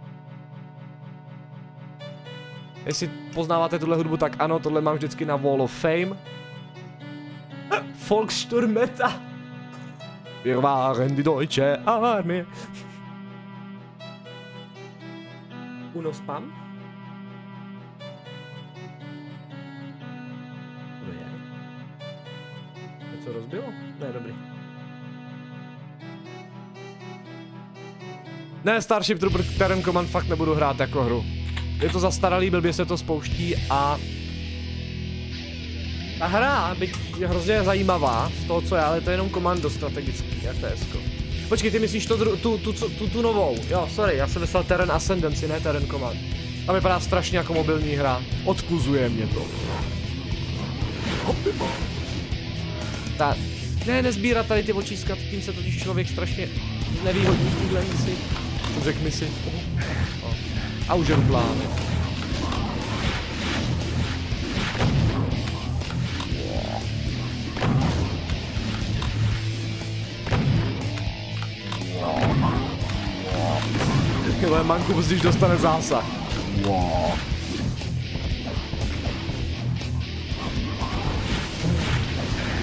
Jestli poznáváte tuhle hudbu, tak ano, tohle mám vždycky na Wall of Fame. Volkssturmmetal. Wir waren die deutsche Armee. Uno spam? Kdo je? Něco rozbilo? Ne, dobrý. Ne, Starship Trooper Terran Command fakt nebudu hrát jako hru. Je to zastaralý, blbě se to spouští a... Ta hra je hrozně zajímavá z toho, co je, ale to je jenom komando strategický, RTS-ko. Počkej, ty myslíš tu novou? Jo, sorry, já jsem myslel Terran Ascendancy, ne Terran Command. Tam vypadá strašně jako mobilní hra. Odpuzuje mě to. Tak, ne, nezbírat tady ty očíska, tím se totiž člověk strašně znevýhodní v téhle misi. Řekni si. A už rubláme. Tyhle Manku, když dostane zásah.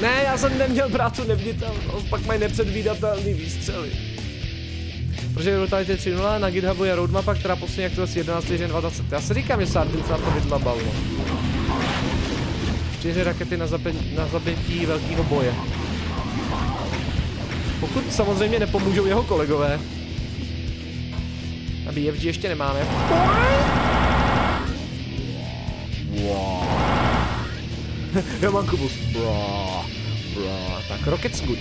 Ne, já jsem neměl brát tu neviditelnost, pak mají nepředvídatelný výstřely. Protože brutality 3.0 na GitHubu je roadmapa, která poslední aktualizace 11. říjen 2020. Já se říkám, že Sardince na to vydlabal. 4 rakety na zabití velkého boje. Pokud samozřejmě nepomůžou jeho kolegové. A BFG ještě nemáme. Já mám kubus. Tak, Rocket's good.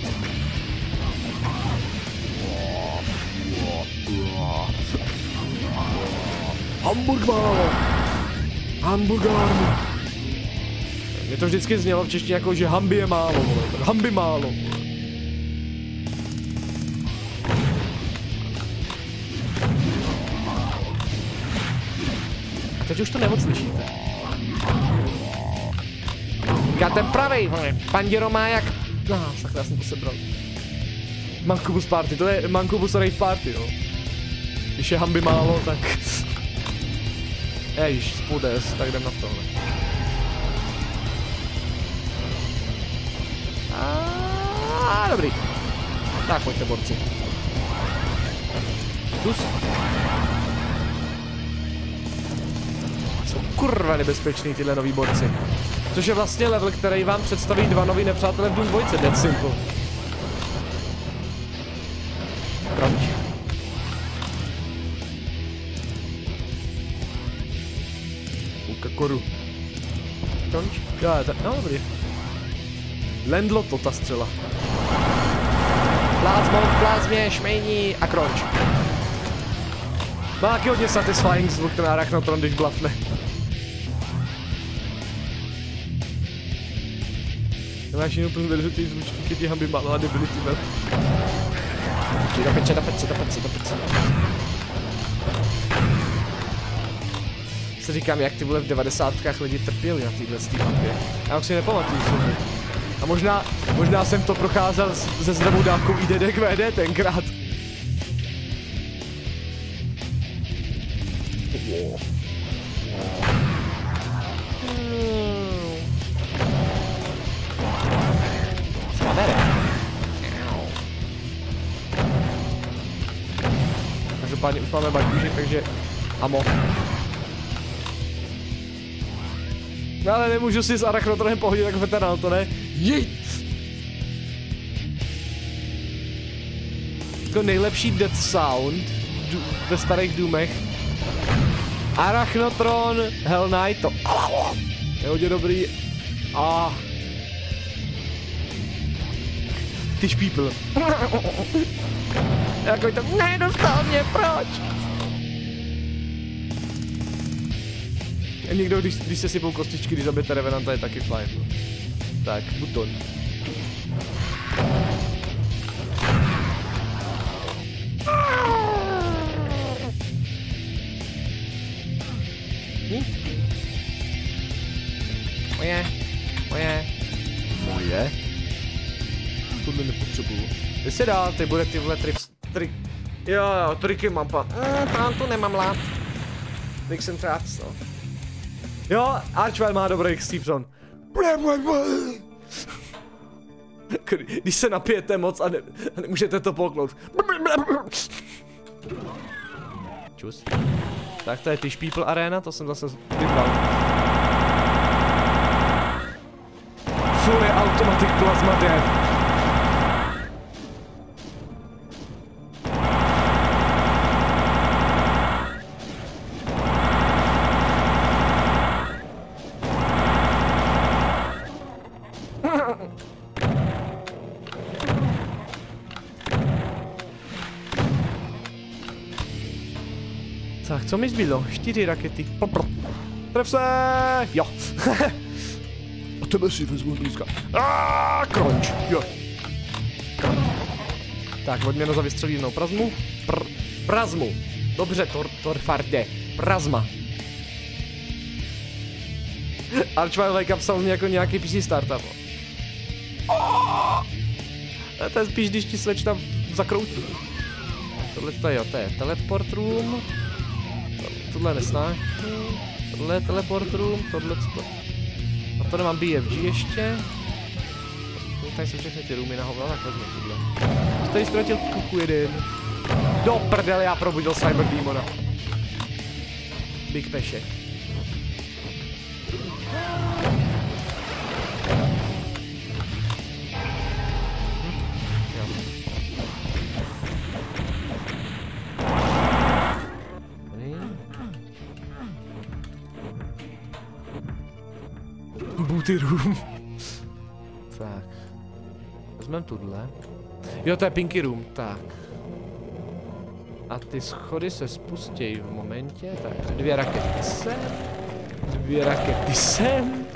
Hamburg málo. Hamburgárnu. Mě to vždycky znělo v češtině jako, že hamby je málo, vole. Hamby málo. A teď už to neodslyšíte. Já ten pravej, vole. Panděro má jak... No, sakra, já jsem to sebral. Mankubus party, to je Mankubus rave party, jo. Když je hamby málo, tak... Ježiš, spodés, tak jdem na tohle. Dobrý. Tak, pojďte, borci. Tus. Jsou kurva nebezpečný tyhle nový borci. Což je vlastně level, který vám představí 2 nový nepřátelé v Doom 2, Dead Simple. Crunch. Koru. Crunch? Jo, no dobrý. Lendlo to ta střela. Plázmout, plázmě, šmejní a crunch. Má taky hodně satisfying zvuk ten Arachnotron, když blafne. Nemáš jinou plnou verzi ty zvučky, když ti hamby málo a debility vel. Do pece. Se říkám, jak ty vole v 90kách lidi trpěli na téhle mapě. Já už si nepamatuju sobě. A možná jsem to procházel se zdravou dávkou IDDQD tenkrát. Každopádně už máme baťušek, takže amo. No ale nemůžu si s Arachnotronem pohodit jako veterán, to ne? Jej! Jako nejlepší death sound ve starých Doomech. Arachnotron, Hell Knight, to je hodně dobrý. A Tyš people. Jako to nedostal mě, proč? A někdo, když se sypou kostičky, když zabijete Revenanta, je taky fajn. No. Tak, buton. Moje. Tohle nepotřebuju. Jde se dál, ty bude tyhle Jo, triky mám pán tu nemám rád. Tricks and traps, no. Jo, Archwell má dobrý Stevenson. Když se napijete moc a nemůžete to poklout. Čus. Tak to je Tyš People Arena, to jsem zase vybral. Fully Automatic Plasma Death. Tak, co mi zbylo? 4 rakety. Tref se! Jo. A tebe si vezmu blízka. Crunch. Jo. Tak, odměna za vystřelínou plazmu. Plazmu. Dobře, Torfarde. Plazma. Archwell Wake Up psal mě jako nějaký PC startup. To je spíš, když ti slečna zakroutí. Tohle to je, to je teleport room. Tohle nesnáš. Tohle je teleport room, tohle to. A to nemám BFG ještě. tady jsou všechny ty roomy na hovno, tak vezmu tuhle. Jsi tady ztratil kuku jeden. Do prdele, já probudil Cyber Demona. Big pešek. Booty room. Tak. Vezmeme tuhle. Jo, to je Pinky room, tak. A ty schody se spustí v momentě, tak 2 rakety sem. 2 rakety sem.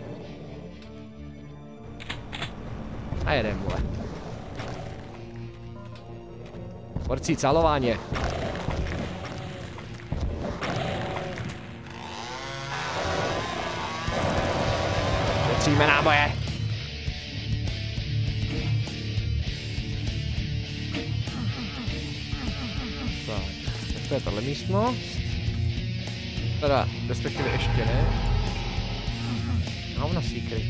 A jedem, vole. Porcí calováně. Šetříme náboje. Tak to je tahle místnost. Teda, respektive ještě ne. Hovno secret.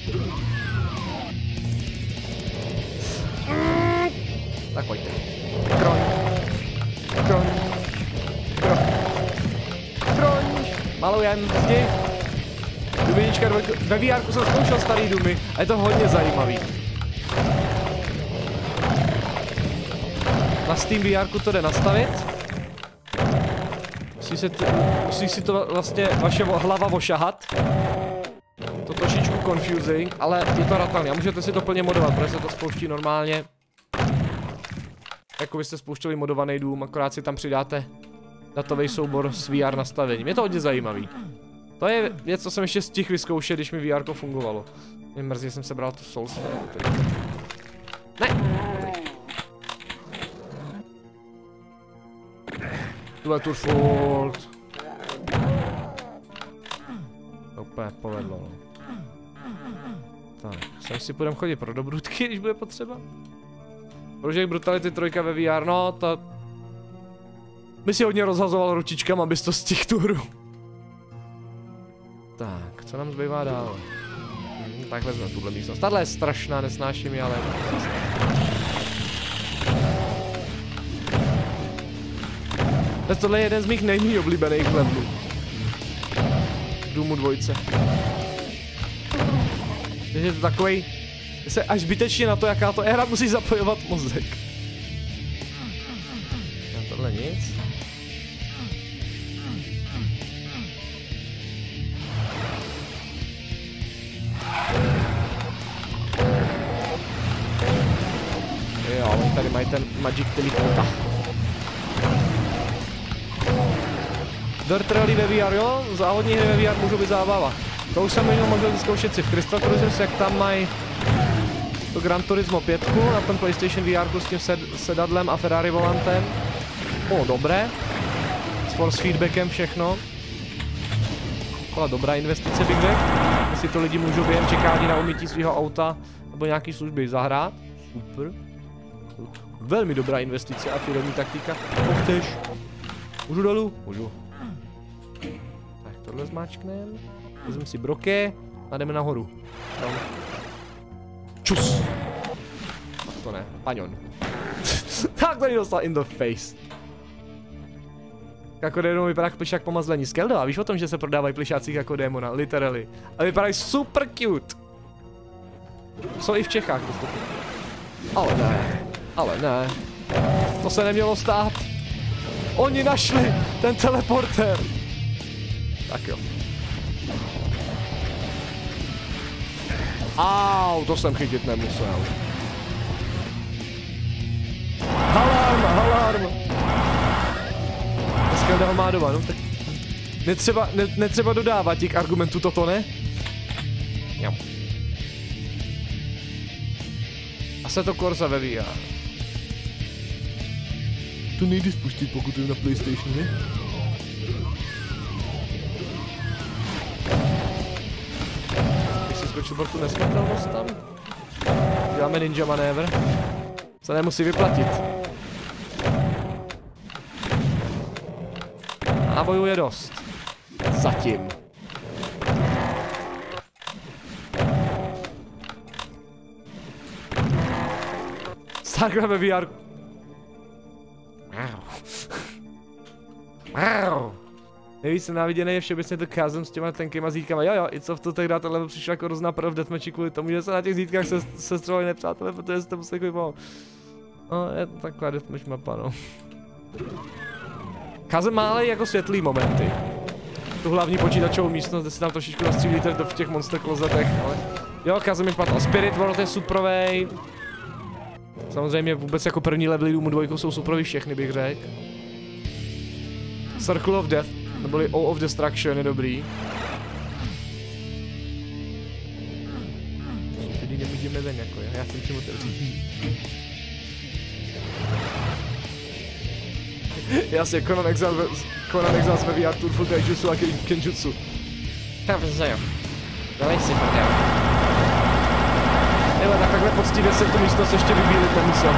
Tak pojďte. Kroň. Kroň. Kroň. Kroň. Malujem zdi. Duminička, ve VR jsem zkoušel starý Dumy a je to hodně zajímavý. Na Steam VR to jde nastavit. Musí si to vlastně vaše hlava ošahat. To trošičku confusing, ale je to hratelný a můžete si to plně modovat, protože se to spouští normálně. Jako byste spouštěli modovaný dům, akorát si tam přidáte datový soubor s VR nastavením. Je to hodně zajímavý. To je věc, co jsem ještě stihl vyzkoušet, když mi VR fungovalo. Mě mrzí, že jsem sebral tu Soulsphere. Ne! Tuhle Turford. Úplně povedlo. Tak, sem si budeme chodit pro dobrutky, když bude potřeba. Project Brutality 3 ve VR, no to... by si hodně rozhazoval ručičkama, abys to stihl tu hru. Tak, co nám zbývá dál? Tak vezmeme tuhle místnost. Tahle je strašná, nesnáším ji, ale... Tohle je jeden z mých nejméně oblíbených levelů. Doomu 2. Je to takovej... se až zbytečně na to, jaká to hra, musí zapojovat mozek. A tohle nic. Jo, oni tady mají ten Magic Teleporta. Dirt Rally ve VR, jo? Závodní hry ve VR můžou být zábava. To už jsem měl možnost zkoušet si v Crystal Cruisers, jak tam mají to Gran Turismo 5 na ten PlayStation VR s tím sedadlem a Ferrari volantem. Dobré. S force feedbackem všechno. Byla dobrá investice, bych řekl. Jestli to lidi můžou během čekání na umytí svého auta nebo nějaký služby zahrát. Super. Velmi dobrá investice a firemní taktika. Co chceš? Můžu dolů? Můžu. Tak tohle zmáčkneme. Vezmeme si broke a jdeme nahoru. Tam. Čus! To ne, paňon. Tak tady dostal in the face. Jako démon vypadá jako plišák pomazlení. Skeldo, a víš o tom, že se prodávají plišáci jako démona, literally. A vypadají super cute. Jsou i v Čechách dostupné. Ale ne. To se nemělo stát. Oni našli ten teleporter. Tak jo. Au, to jsem chytit nemusel. Alarm. Skelda ho má doma, no tak... Netřeba dodávat těch argumentů toto, ne? Jo. Assetto Corsa ve VR. To nejde spustit, pokud je na PlayStationu, ne? Když si skočil pro tu nesmrtelnost tam? Děláme ninja manévr. Se nemusí vyplatit. Nábojů je dost. Zatím. Takhle ve VR. Nejvíc nenáviděný je všeobecně to cházem s těma tenkýma zítkama. Jo, i co v to tehdy tohle přišlo jako hrozná prv v deathmatchi kvůli tomu, že se na těch zítkách se střelili nepřátelé, protože jste museli vypadat. No, je to taková deathmatch mapa, no. Cházem má ale jako světlý momenty. Tu hlavní počítačovou místnost, kde si tam trošičku nastřílíte v těch monster klozetech, ale... Jo, Cházem je špatná. Spirit World je suprovej. Samozřejmě vůbec jako první levely Doomu 2 jsou suprový všechny, bych řekl. Circle of Death, neboli O of Destruction je dobrý. Tady nemůžeme ven jako, já jsem čím otevřít. Jasně, Conan Exiles ve VR Turfu Taijutsu a Kenjutsu. Dobře jo. Dovej si prdel. Hele, tak takhle poctivě se tu místnost ještě vybílit nemusel.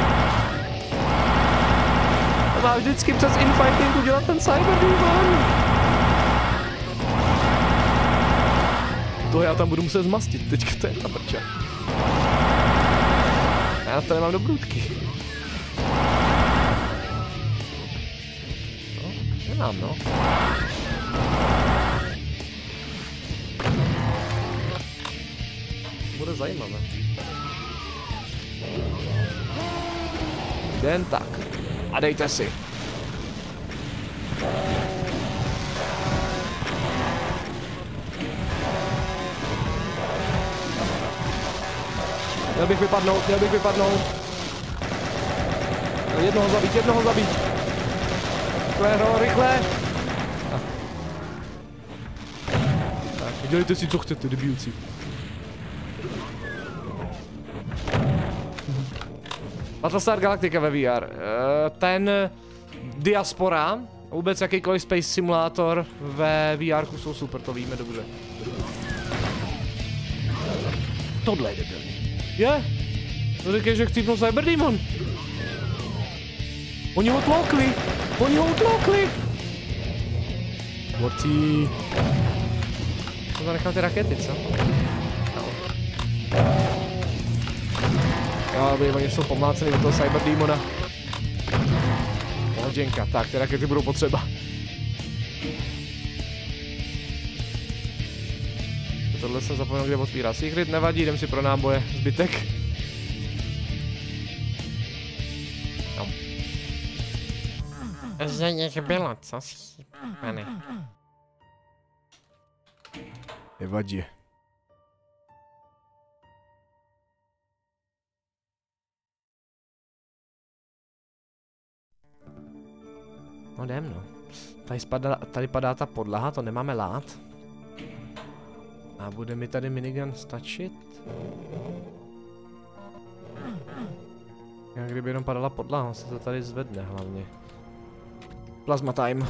Má vždycky přes infighting udělat ten Cyber Demon. To já tam budu muset zmastit, teďka to je ta brča. Já to nemám do brůdky. No, nemám no. Bude zajímavé. Jen tak. A dejte si. Měl bych vypadnout. Jednoho zabít. Rychle, hro, rychle. Tak, dělejte si, co chcete, debilci. Battlestar Galactica ve VR. Ten Diaspora, vůbec jakýkoliv Space Simulator ve VR jsou super, to víme dobře. Tohle je debilní. Je? To říkají, že chcípnou Cyber Demon. Oni ho tloukli. Borcí. To zanechal ty rakety, co? Jo, oni jsou pomlácený do toho Cyber Demona. Hodinka, tak, ty rakety budou potřeba. Tohle jsem zapomněl, kde otvírá Secret, nevadí, jdem si pro náboje, zbytek. No. Že jak bylo, co si, pane? Nevadí. No jdem no. Tady padá ta podlaha, to nemáme lát. A bude mi tady minigun stačit? Jak kdyby jenom padala podlaha, se to tady zvedne hlavně. Plasma time.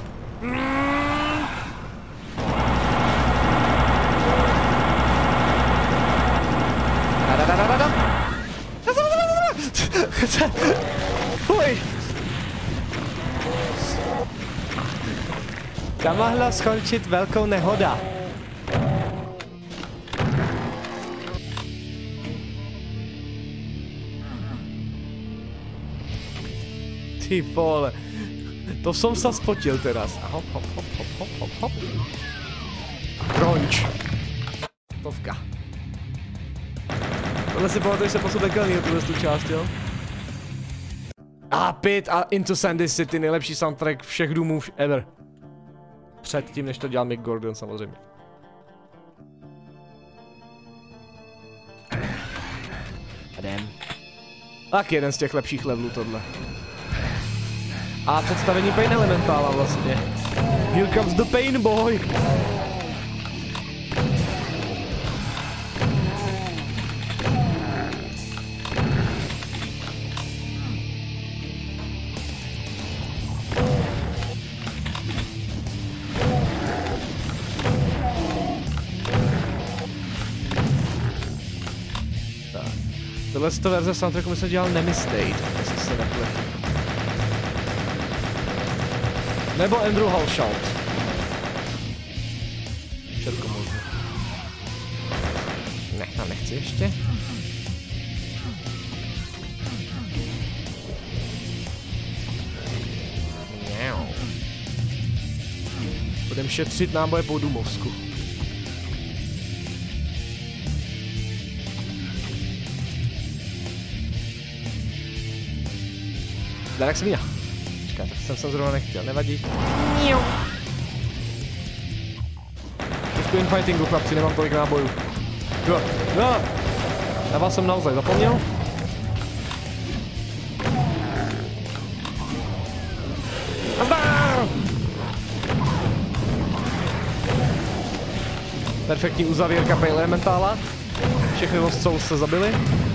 Fuj! Tam mohla skončit velkou nehoda. Ty vole. To jsem se spotil teraz. A hop. Crunch. Tovka. Tohle si pamatuju, že se posud dekalnýho tu část, jo? A Pit a Into Sandy City, nejlepší soundtrack všech Doomů ever. Předtím, než to dělal Mick Gordon, samozřejmě. A jdem. Tak jeden z těch lepších levelů tohle. A představení Pain Elementála vlastně. Here comes the Pain Boy! Tohle z toho verze soundtracku myslím dělal Nemistate, jestli se nepletu. Nebo Andrew Halshout. Všetko možné. Ne, tam nechci ještě. Jdem šetřit náboje po Dumovsku. Darek se mína. Počkej, tak jsem zrovna nechtěl, nevadí. Trošku infightingu, chlapci, nemám tolik nábojů. Jo. Na vás jsem naozaj zapomněl. Perfektní uzavírka Pale Elementála. Všechny Lost Souls se zabili.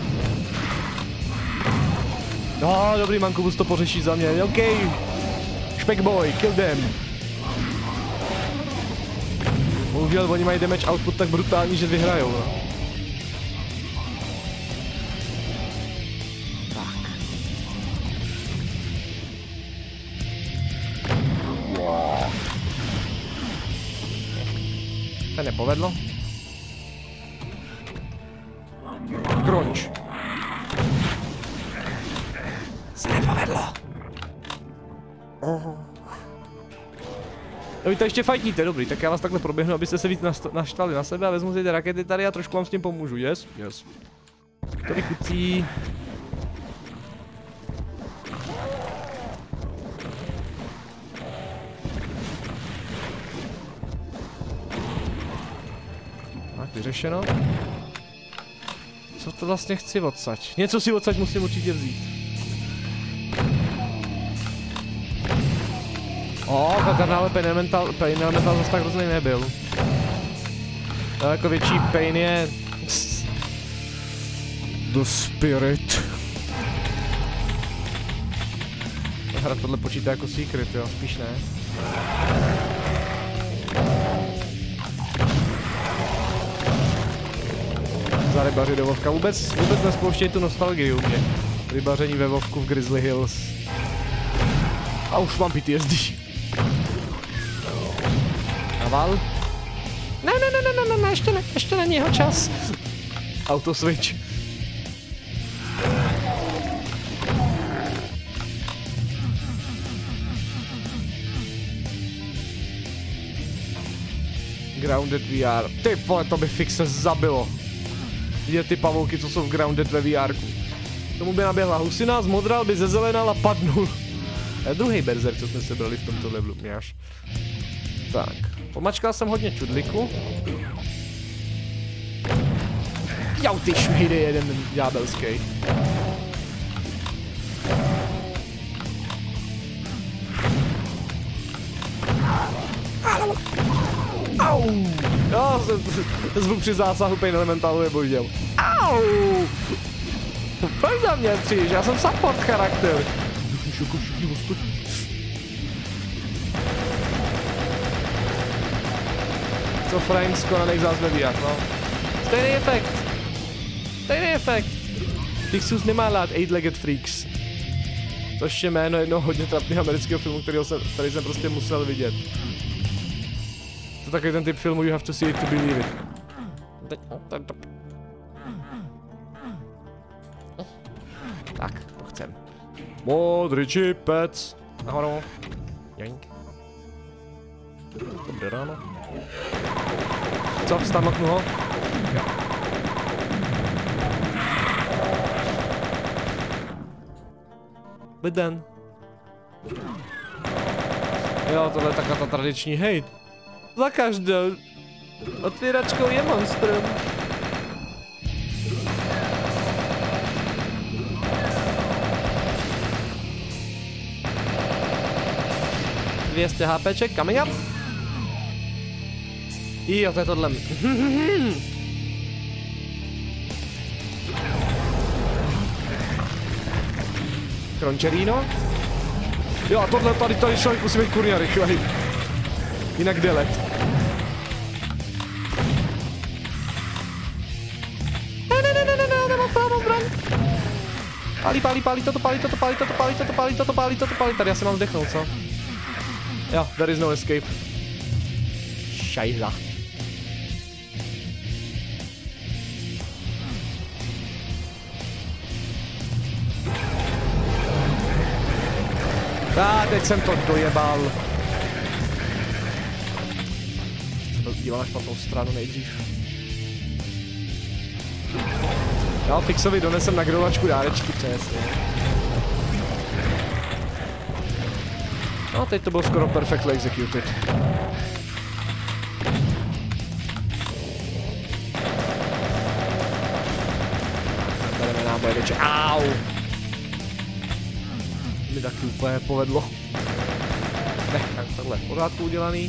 No, dobrý, Mankubus to pořeší za mě, OK. Špekboy, kill them. Bohužel, oni mají damage output tak brutální, že vyhrajou, no. Tak. Wow. To nepovedlo. Crunch. Se nepovedlo. No vy to ještě fajtíte, dobrý, tak já vás takhle proběhnu, abyste se víc naštvali na sebe a vezmu si ty rakety tady a trošku vám s tím pomůžu, yes? Yes. Tady kucí. Tak, vyřešeno. Co to vlastně chci odsaď? Něco si odsaď musím určitě vzít. Tak kanále Pain Elemental zase tak hrozný nebyl. Daleko větší pain je... The Spirit. Hra tohle počítá jako secret, jo, spíš ne. Za rybaři do Vovka. Vůbec nespouštěj tu nostalgii u mě. Rybaření ve Vovku v Grizzly Hills. A už mám PTSD. Naval. Ne, ještě není jeho čas. Auto switch. Grounded VR. Ty vole, to by fixe zabilo. Vidět ty pavouky, co jsou v Grounded ve VRku. Tomu by naběhla husina, zmodral by, zezelenal a padnul. A druhý berzer, co jsme se brali v tomto levelu, měš. Tak, pomačkal jsem hodně čudliku. Jau, ty šmejde, jeden ďábelský. Au! Jo, zvuk při zásahu Pain Elementalu je božděl. Au! Proč na mě třiž? Já jsem support charakter. Co Frank skonanej zás ve VR, no. Stejný efekt. Pixus nemá rád 8-legged freaks. Což je jméno jednoho hodně trapného amerického filmu, který jsem prostě musel vidět. To takový ten typ filmu, you have to see it to believe it. Tak, to chcem. Modrý čipec. Nahoru. Joink. Dobré ráno. Co, stanoknu ho? Jo. Bydden. Jo, tohle je taková ta tradiční, hej. Za každou otvíračkou je monstrum. $200 HPček, coming up. Jo, to je tohle. Croncherino. Jo, a tohle tady člověk musí být kurňa rychlej. Jinak jde let. Ne, nemám právo zbraň. Pálí, toto pálí. Tady já se mám vdechnout, co? Jo, there is no escape. Šajza. Teď jsem to dojebal. díval na špatnou stranu nejdřív. Já Fixovi donesem na grilovačku dárečky, přesně. No teď to bylo skoro perfectly executed. Bereme náboje větší. Au! Mi taky úplně povedlo. Ne, tak tohle v pořádku udělaný.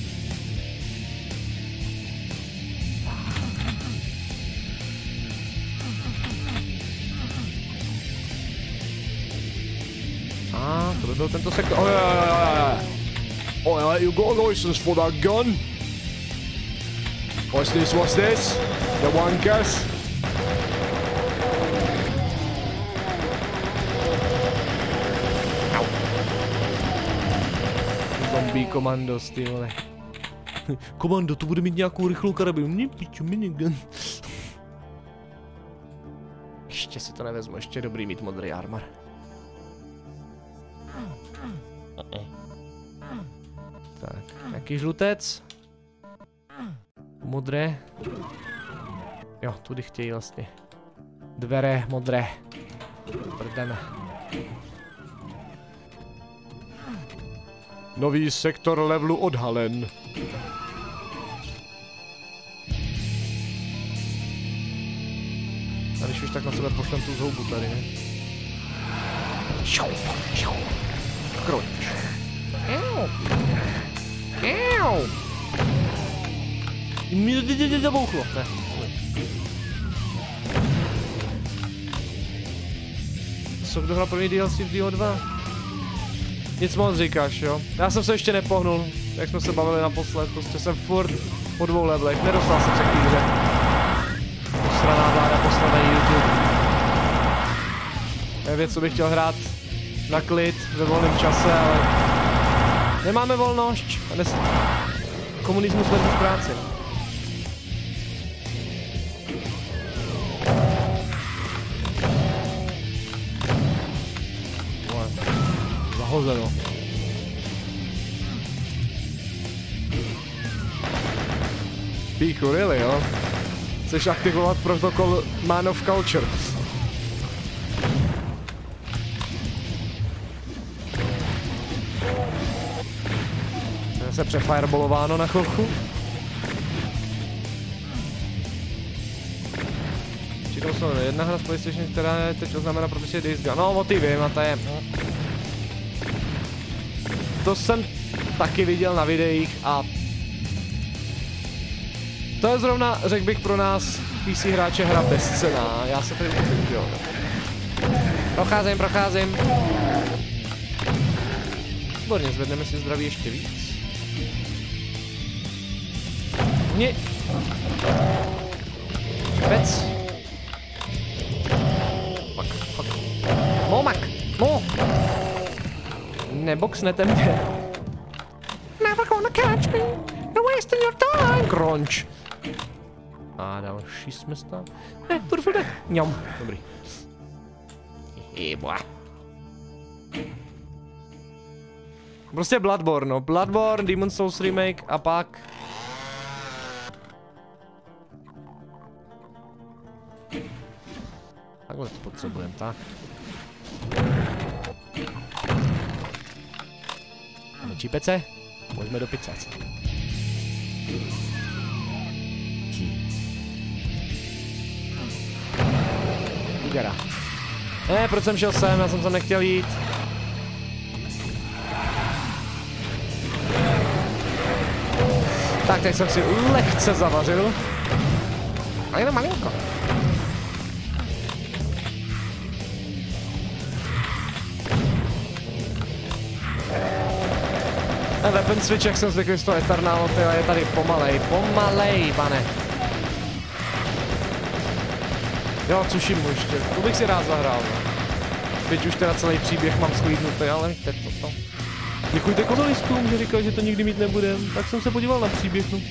To by byl tento sektor. Oh, yeah, you got a license for that gun? What's this? What's this? The wankers? Zombie komandos, ty vole. Komando, to bude mít nějakou rychlou karabinu. Ne, piču, minigun. Ještě si to nevezmu, ještě dobrý mít modrý armor. Tak, jaký žlutec? Modré. Jo, tudy chtějí vlastně. Dvere modré. Prdeme. Nový sektor levelu odhalen. A když už tak na sebe pošlem tu zhoubu tady, ne? Crunch. Mi zabouchlo. Ne. Co kdo hrál první DLC v DO2? Nic moc říkáš, jo? Já jsem se ještě nepohnul, jak jsme se bavili naposled, prostě jsem furt po 2 levelech, nedostal jsem se k té hře. Posraná vláda, posraný YouTube. Je věc, co bych chtěl hrát na klid, ve volném čase, ale nemáme volnost. Komunismus versus práce. Zahozeno. Píchu, really, jo? Chceš aktivovat protokol Man of Culture. Se přefirebolováno na chvilku. Čekal jsem jedna hra z PlayStation, která je teď oznamená, protože je Days Gone. No, o ty vím, a to je... To jsem taky viděl na videích a... To je zrovna, řekl bych, pro nás PC hráče hra bezcenná. Já se tady utopím, jo. Procházím. Výborně, zvedneme si zdraví ještě víc. Nie. Vec. Fuck. Momak. No. Neboxnete mě. Never gonna catch me. You're wasting your time. Crunch. A další jsme tam. Ne, turfilde. Ňom. Dobrý. Jeboa. Prostě Bloodborne, no. Bloodborne, Demon's Souls remake a pak... Takhle to potřebujeme, tak. Máme čípece? Pojďme do picace. Ugara. Ne, proč jsem šel sem, já jsem tam nechtěl jít. Tak, teď jsem si lehce zavařil. Ale jenom malinko. A weapon switch, jak jsem zvyklý z toho Eternálu, je tady pomalej, pane. Jo, Tsushima ještě, to bych si rád zahrál. Teď už teda celý příběh mám sklídnutý, ale víte to. Děkujte kozolistům, že říkali, že to nikdy mít nebudem, tak jsem se podíval na příběh, no.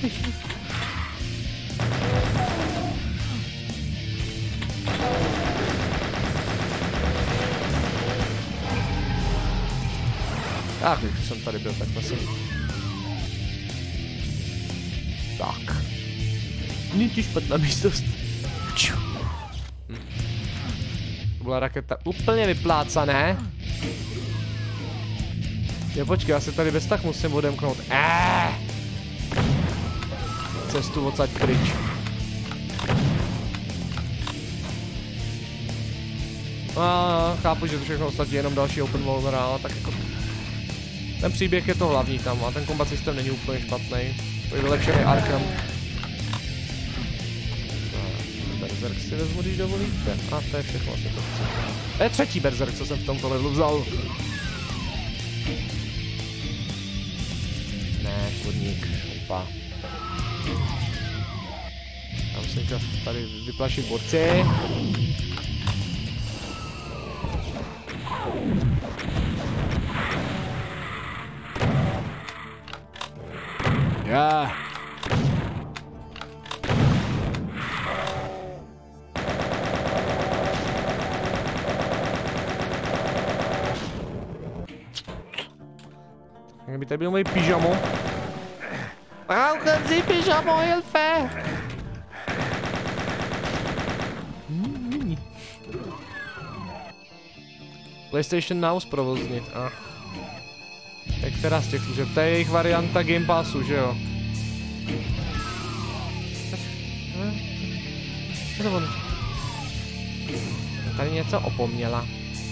Ach, když jsem tady byl, tak jsme si... Tak. Není ti špatná místnost. To byla raketa úplně vyplácané. Jo, počkej, já se tady bez tak musím odemknout. Cestu odsaď pryč. Chápu, že to všechno ostatní je jenom další open world, ale tak jako... Ten příběh je to hlavní tam a ten combat systém není úplně špatný. To je vylepšený Arkham. Berserk si vezmu, když dovolíte. A to je všechno, asi to chci. To je třetí Berserk, co jsem v tomto levelu vzal. Ne, kurník. Opa. Já musím čas tady vyplašit borci. Já. Jak by tady byl můj pyžamo. Uchází pyžamo, Elfe! PlayStation Now zprovoznit, Tak která z těch služeb? To je jejich varianta Game Passu, že jo? Tady něco opomněla.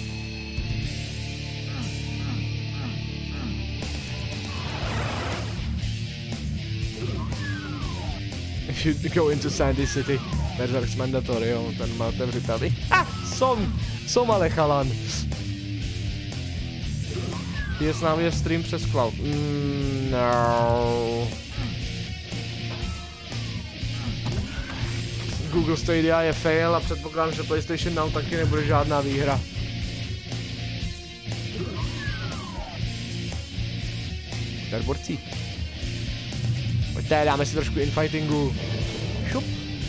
If you go into Sandy City, Berserk's mandatory, jo, ten má otevřitelný. Som ale chalan. Je s námi stream přes cloud. No. Google Stadia je fail a předpokládám, že PlayStation Now taky nebude žádná výhra. Tady borci. Pojďte, dáme si trošku infightingu. Šup.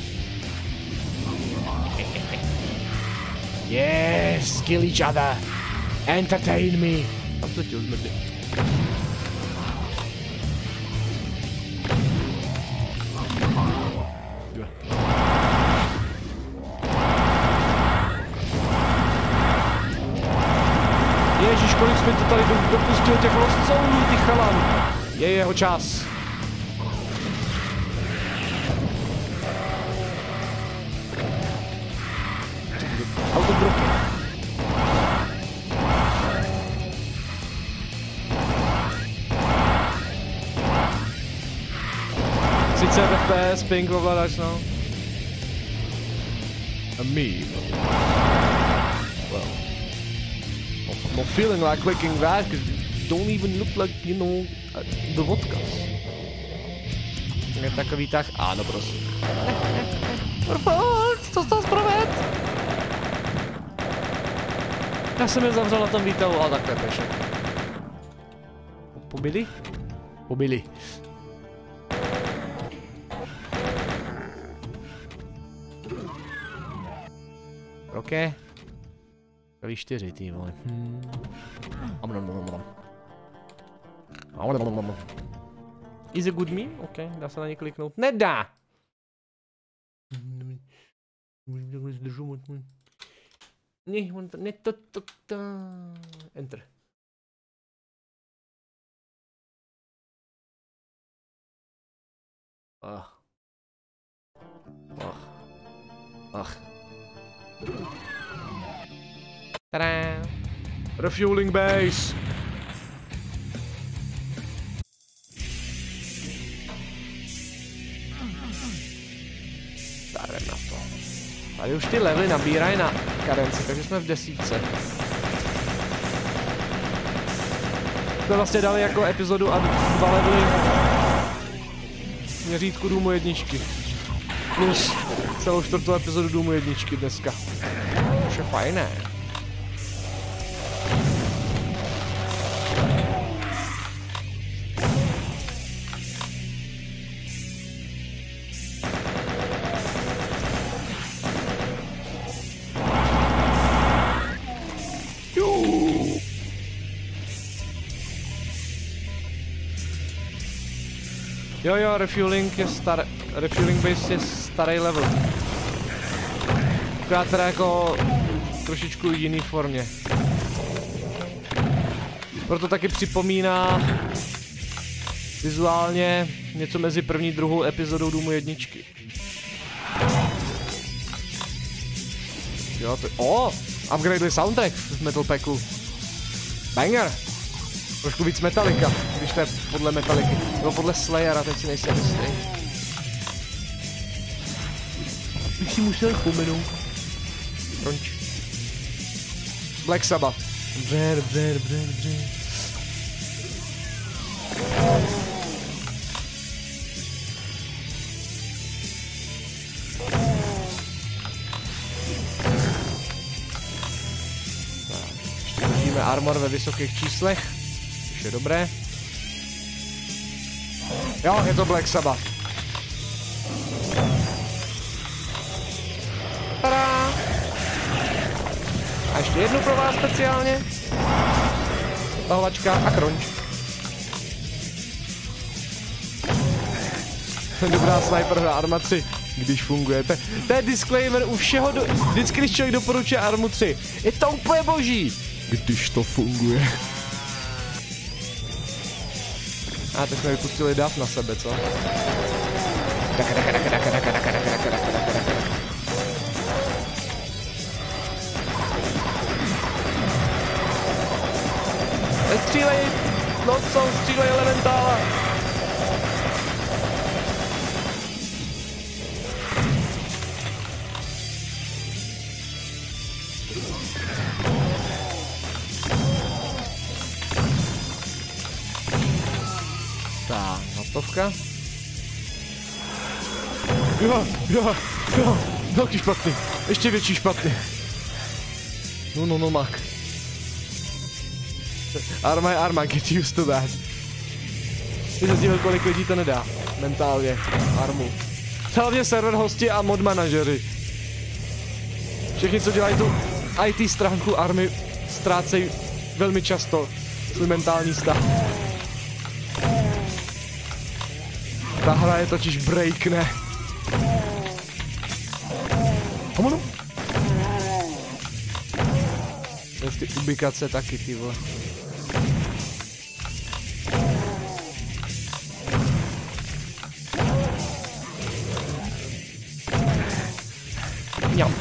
Yes, kill each other. Entertain me. Tam se ti uzmrdli. Ježíš, kolik jsme to tady dopustil těch Lost Soulů, ty chalan. Je jeho čas. Autobroky. Sice FPS, ping ovladač, no. A me. Well. Not feeling like clicking that, because you don't even look like, you know, the vodkas. Je takový tak, ano, prosím. Perfekt, co to zproved? Já jsem je zavřel na tom výtahu, ale tak to je pešek. Pobili? Pobili. OK. Kali 4, ty vole. Is a good meal? OK, dá se na ně kliknout. Nedá! Ne, to. Enter. Tada! Refueling base. Jdeme na to. Tady už ty levely nabírají na karenci, takže jsme v 10. Jsme vlastně dali jako epizodu a 2 levely měřítku Doomu 1. Plus celou 4. epizodu Doomu 1 dneska. Což je fajné. Jo, refueling base je starý level. Akorát teda jako trošičku jiný formě. Proto taky připomíná vizuálně něco mezi první a druhou epizodou Doomu 1. Jo, to... upgradeli soundtrack v Metal Packu. Banger! Trošku víc Metallica, když to je podle Metalliky. Nebo podle Slayera, teď si nejsem jistý. Bych si musel pomenout. Konč. Black Sabbath. Dobře. Držíme armor ve vysokých číslech. Už je dobré. Jo, je to Black Sabbath. Tada! A ještě jednu pro vás speciálně. Tahovačka a crunch. Dobrá sniper hra Arma 3, když fungujete. To je disclaimer u všeho, vždycky když člověk doporučuje Armu 3. Je to úplně boží. Když to funguje. A teď jsme vypustili dav na sebe, co? Nestřílej! No co, střílej elementála! Tak, hotovka. Jo, velký špatný, ještě větší špatný. No, mak. Arma, get used to that. Ty se díval, kolik lidí to nedá. Mentálně, Armu. Hlavně server hosti a mod manažeři. Všichni, co dělají tu IT stránku Army, ztrácejí velmi často svůj mentální stav. Ta hra je totiž breakne. Homonu. Ty ubikace taky, ty vole. Jo.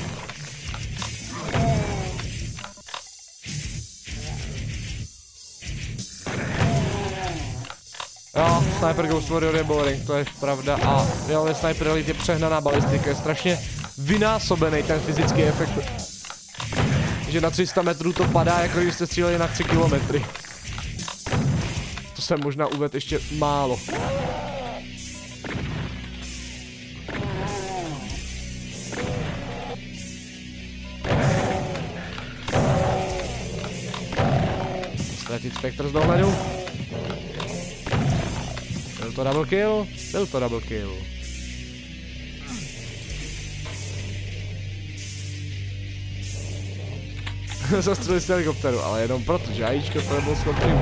Jo, Sniper Ghost Warrior je boring, to je pravda. A jo, Sniper Elite je přehnaná balistika, je strašně vynásobený ten fyzický efekt. Že na 300 metrů to padá, jako když jste stříleli na 3 kilometry. To jsem možná uvedl ještě málo. Ztratit spektr z dohledu. Byl to double kill? Byl to double kill. Zastřelili z helikopteru, ale jenom proto, že AIčko to nebylo schopný.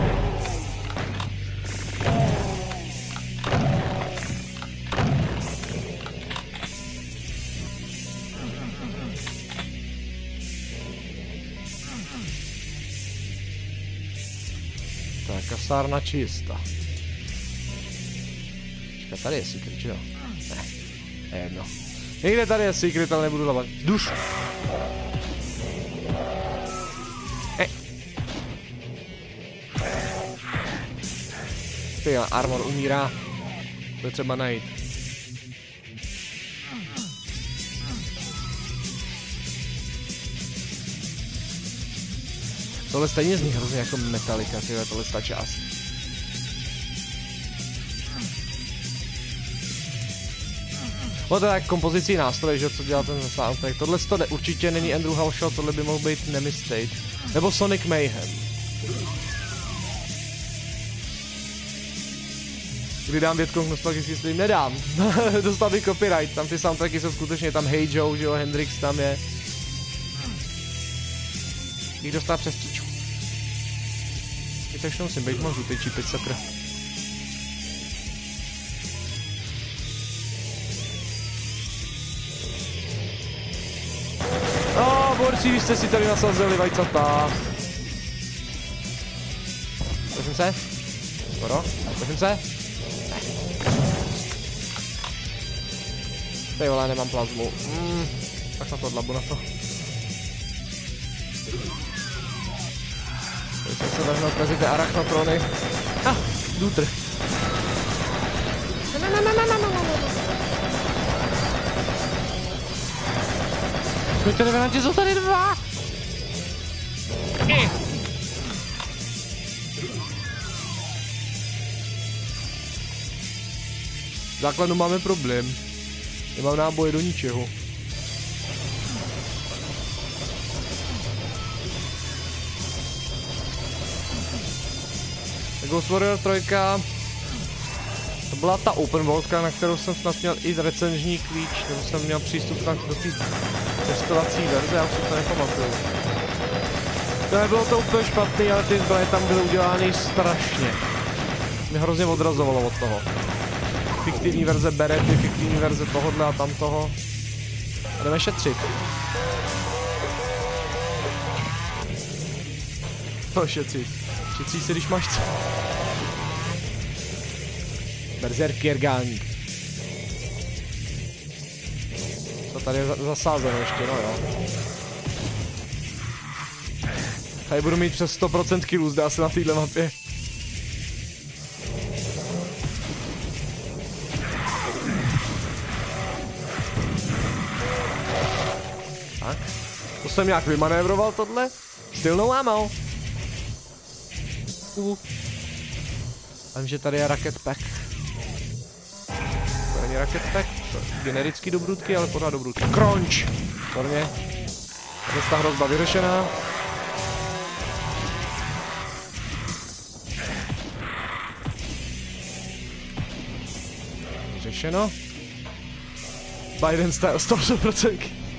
Tak, kasárna čistá. Počkat, tady je secret, že jo? Ne, jedno. Někde tady je secret, ale nebudu lavat. Duš! Ty, armor umírá. To je třeba najít. Tohle stejně zní hrozně jako Metallica, tyhle, tohle ta část. No to je jak kompozicí nástroje, že co dělá ten soundtrack. Tohle určitě není Andrew Halshaw, tohle by mohl být Nemistate. Nebo Sonic Mayhem. Kdy dám Větkong nostalgický stream? Nedám. Dostal by copyright, tam ty soundtracky jsou skutečně, tam Hey Joe, že jo, Hendrix tam je. Bych dostal přestičku. I tak musím být, mám žlutý čípit, sakra. Kluci, vy jste si tady nasazili vajcata. Držím se. Skoro. Držím se. Ty vole, nemám plazmu. Tak na to dlabu na to. Tady jsem se vezmout mezi ty arachnotrony. Dutr. Pojďte, revenanti, jsou tady dva! V základu máme problém. Nemám náboje do ničeho. Ghost Warrior 3. To byla ta open worldka, na kterou jsem snad měl i recenžní klíč, nebo jsem měl přístup snad do té testovací verze, já už si to nepamatuju. To nebylo to úplně špatný, ale ty zbraně tam byly udělány strašně. Mě hrozně odrazovalo od toho. Fiktivní verze berety, fiktivní verze tohodle a tam toho. A jdeme šetřit. No šetřit. Šetří se, když máš co. Berserker gang. Co tady je zasázeno ještě, no jo. Tady budu mít přes 100% killů, zdá se na téhle mapě. Tak. To jsem nějak vymanévroval tohle. Still no ammo. Vím, že tady je Rocket Pack. To není Rocket Pack, generický dobrutky, ale pořád dobrutky. Crunch! Výborně. Tady ta hrozba vyřešená. Vyřešeno. Biden style 100%.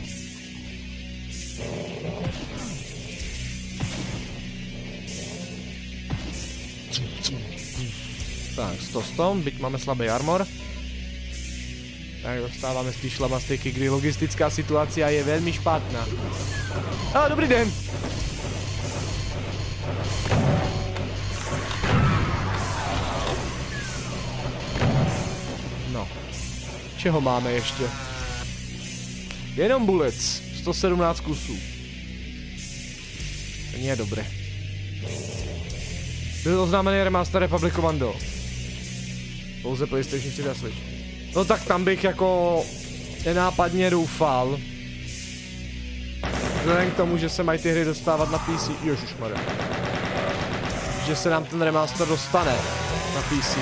Tak, 100, byť máme slabý armor. Tak dostáváme spíš šlamastyky, kdy logistická situace je velmi špatná. Dobrý den! No. Čeho máme ještě? Jenom bullets. 117 kusů. To nie je dobré. Byl oznámený remaster Republic Commando. Pouze PlayStation 4 a Switch. No tak tam bych jako nenápadně doufal. Vzhledem k tomu, že se mají ty hry dostávat na PC. Ježišmarja. Že se nám ten remaster dostane na PC.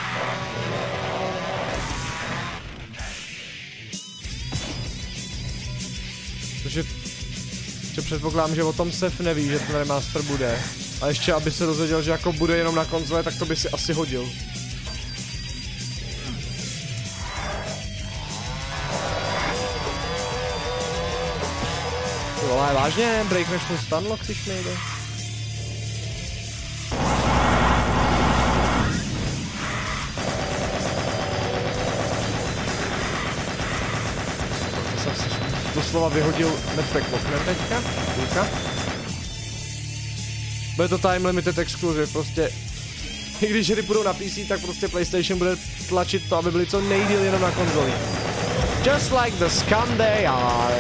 Protože předpokládám, že o tom Sef neví, že ten remaster bude. A ještě aby se dozvěděl, že jako bude jenom na konzole, tak to by si asi hodil. Vole, vážně? Breakneš mu stunlock, když nejde? To jsem si doslova vyhodil medpack oknem teďka. Půlka. Bude to time limited exclusive, prostě. I když hry budou na PC, tak prostě PlayStation bude tlačit to, aby byly co nejdýl jenom na konzoli. Just like the scum they are.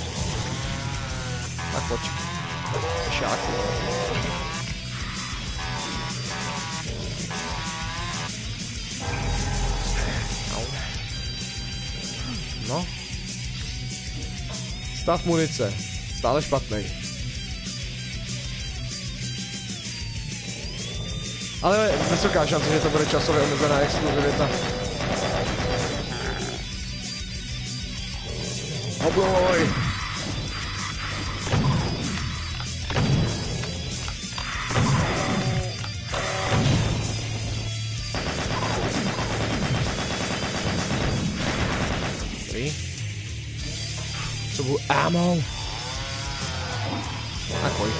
Tak pojď. Šák. No. Stav munice. Stále špatný. Ale vysoká šance, že to bude časově omezená exkluzivita. Oboj! Potřebuji ammo. Tak pojď.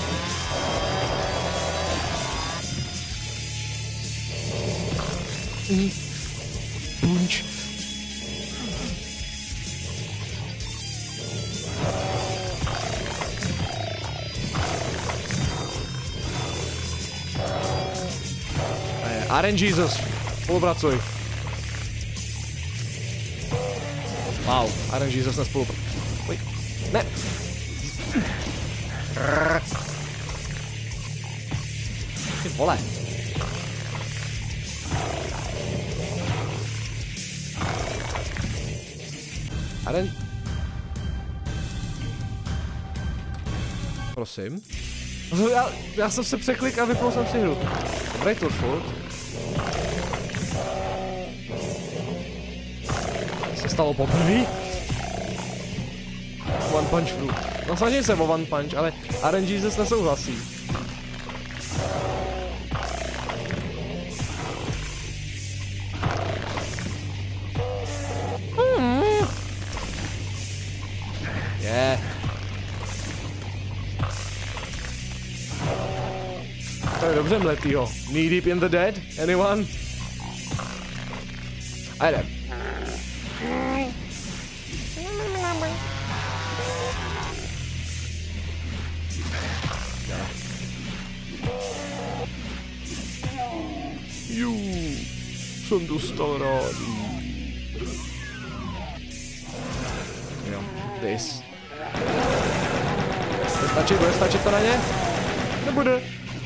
Punč. RNG Jesus, spolupracuj. Wow, RNG Jesus nespolupracuj. Ne. Ty vole. Prosím. Já jsem se překlik a vypnul jsem si hru. Dobrý tur furt. Se stalo poprvé? One punch through. No snažím se o one punch, ale RNG se nesouhlasí. Yeah. To je dobře mletýho. Knee deep in the dead? Anyone? A jdem. Jsem dostal rád. Jo, this. Bude stačit to na ně? Nebude.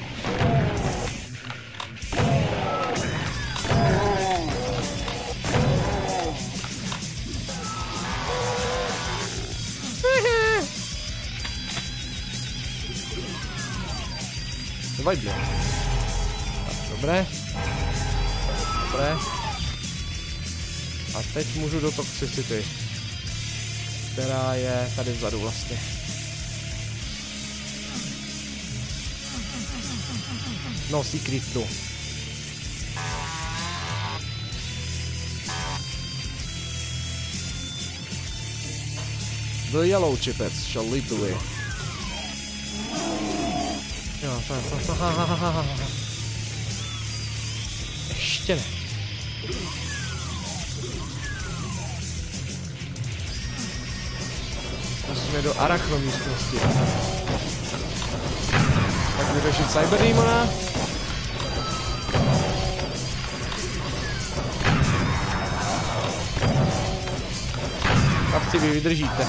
Nevadí. Dobré. Dobré. A teď můžu do toxicity, která je tady vzadu vlastně. No, secret door. The yellow chippets shall lead the way. Jo, to. Ještě ne. Musíme do arachno místnosti. Tak vyřešit Cyberdemona. Kapci, vy vydržíte.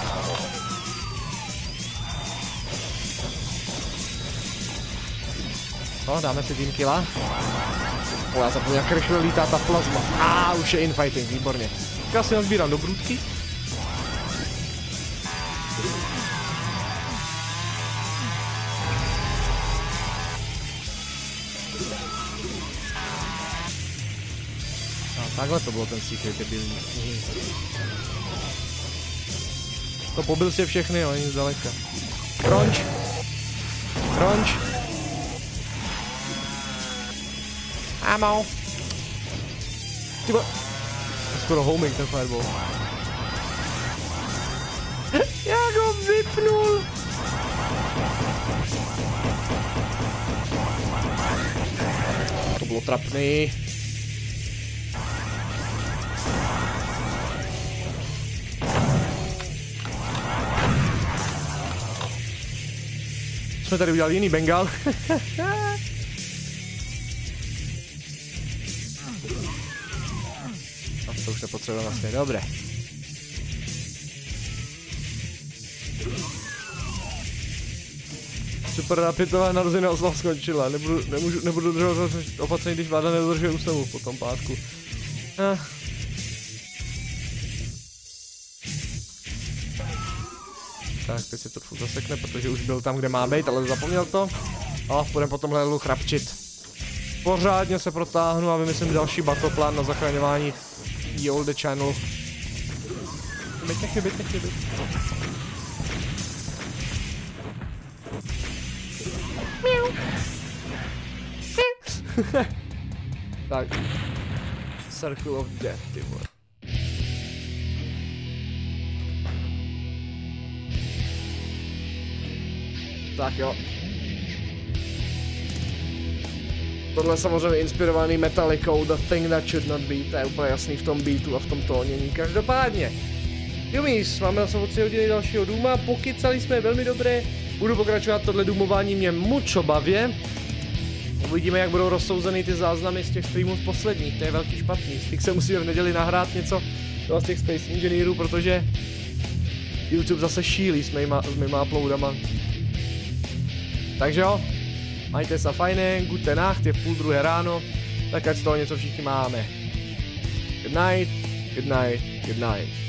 No, dáme si tým killa. O, já zapomněl, jak rychle lítá ta plazma. Už je infighting, výborně. Já si nazbírám do brůdky. No, takhle to bylo ten secret debilní. To pobil si všechny, ale nic zdaleka. Crunch. Crunch. Ammo. Ty vole. Skoro homing ten fireball. Jak ho vypnul. To bylo trapný. Jsme tady udělali jiný bengal. To už nepotřebujeme vlastně, dobré. Super napitová narozená oslav skončila, nebudu držet opatření, když vláda nedodržuje ústavu po tom pátku. Tak, teď si to furt zasekne, protože už byl tam, kde má být, ale zapomněl to. A půjdeme po tomhle levelu chrapčit. Pořádně se protáhnu a vymyslím další battleplan na zachraňování The Old Channel. Chybět. Tak. Circle of Death, ty vole. Tak jo. Tohle je samozřejmě inspirovaný Metallicou, The Thing That Should Not Be, to je úplně jasný v tom beatu a v tom tónění. Každopádně, Jumis, máme na sobě 3 hodiny dalšího Dooma, pokycali jsme velmi dobré, budu pokračovat, tohle doomování mě mucho bavě. Uvidíme, jak budou rozsouzeny ty záznamy z těch streamů z posledních, to je velký špatný. Z těch se musíme v neděli nahrát něco z těch Space Engineerů, protože YouTube zase šílí s mýma uploadama. Takže jo, majte se fajné, gute Nacht, je 1:30 ráno, tak ať z toho něco všichni máme. Good night, good night, good night.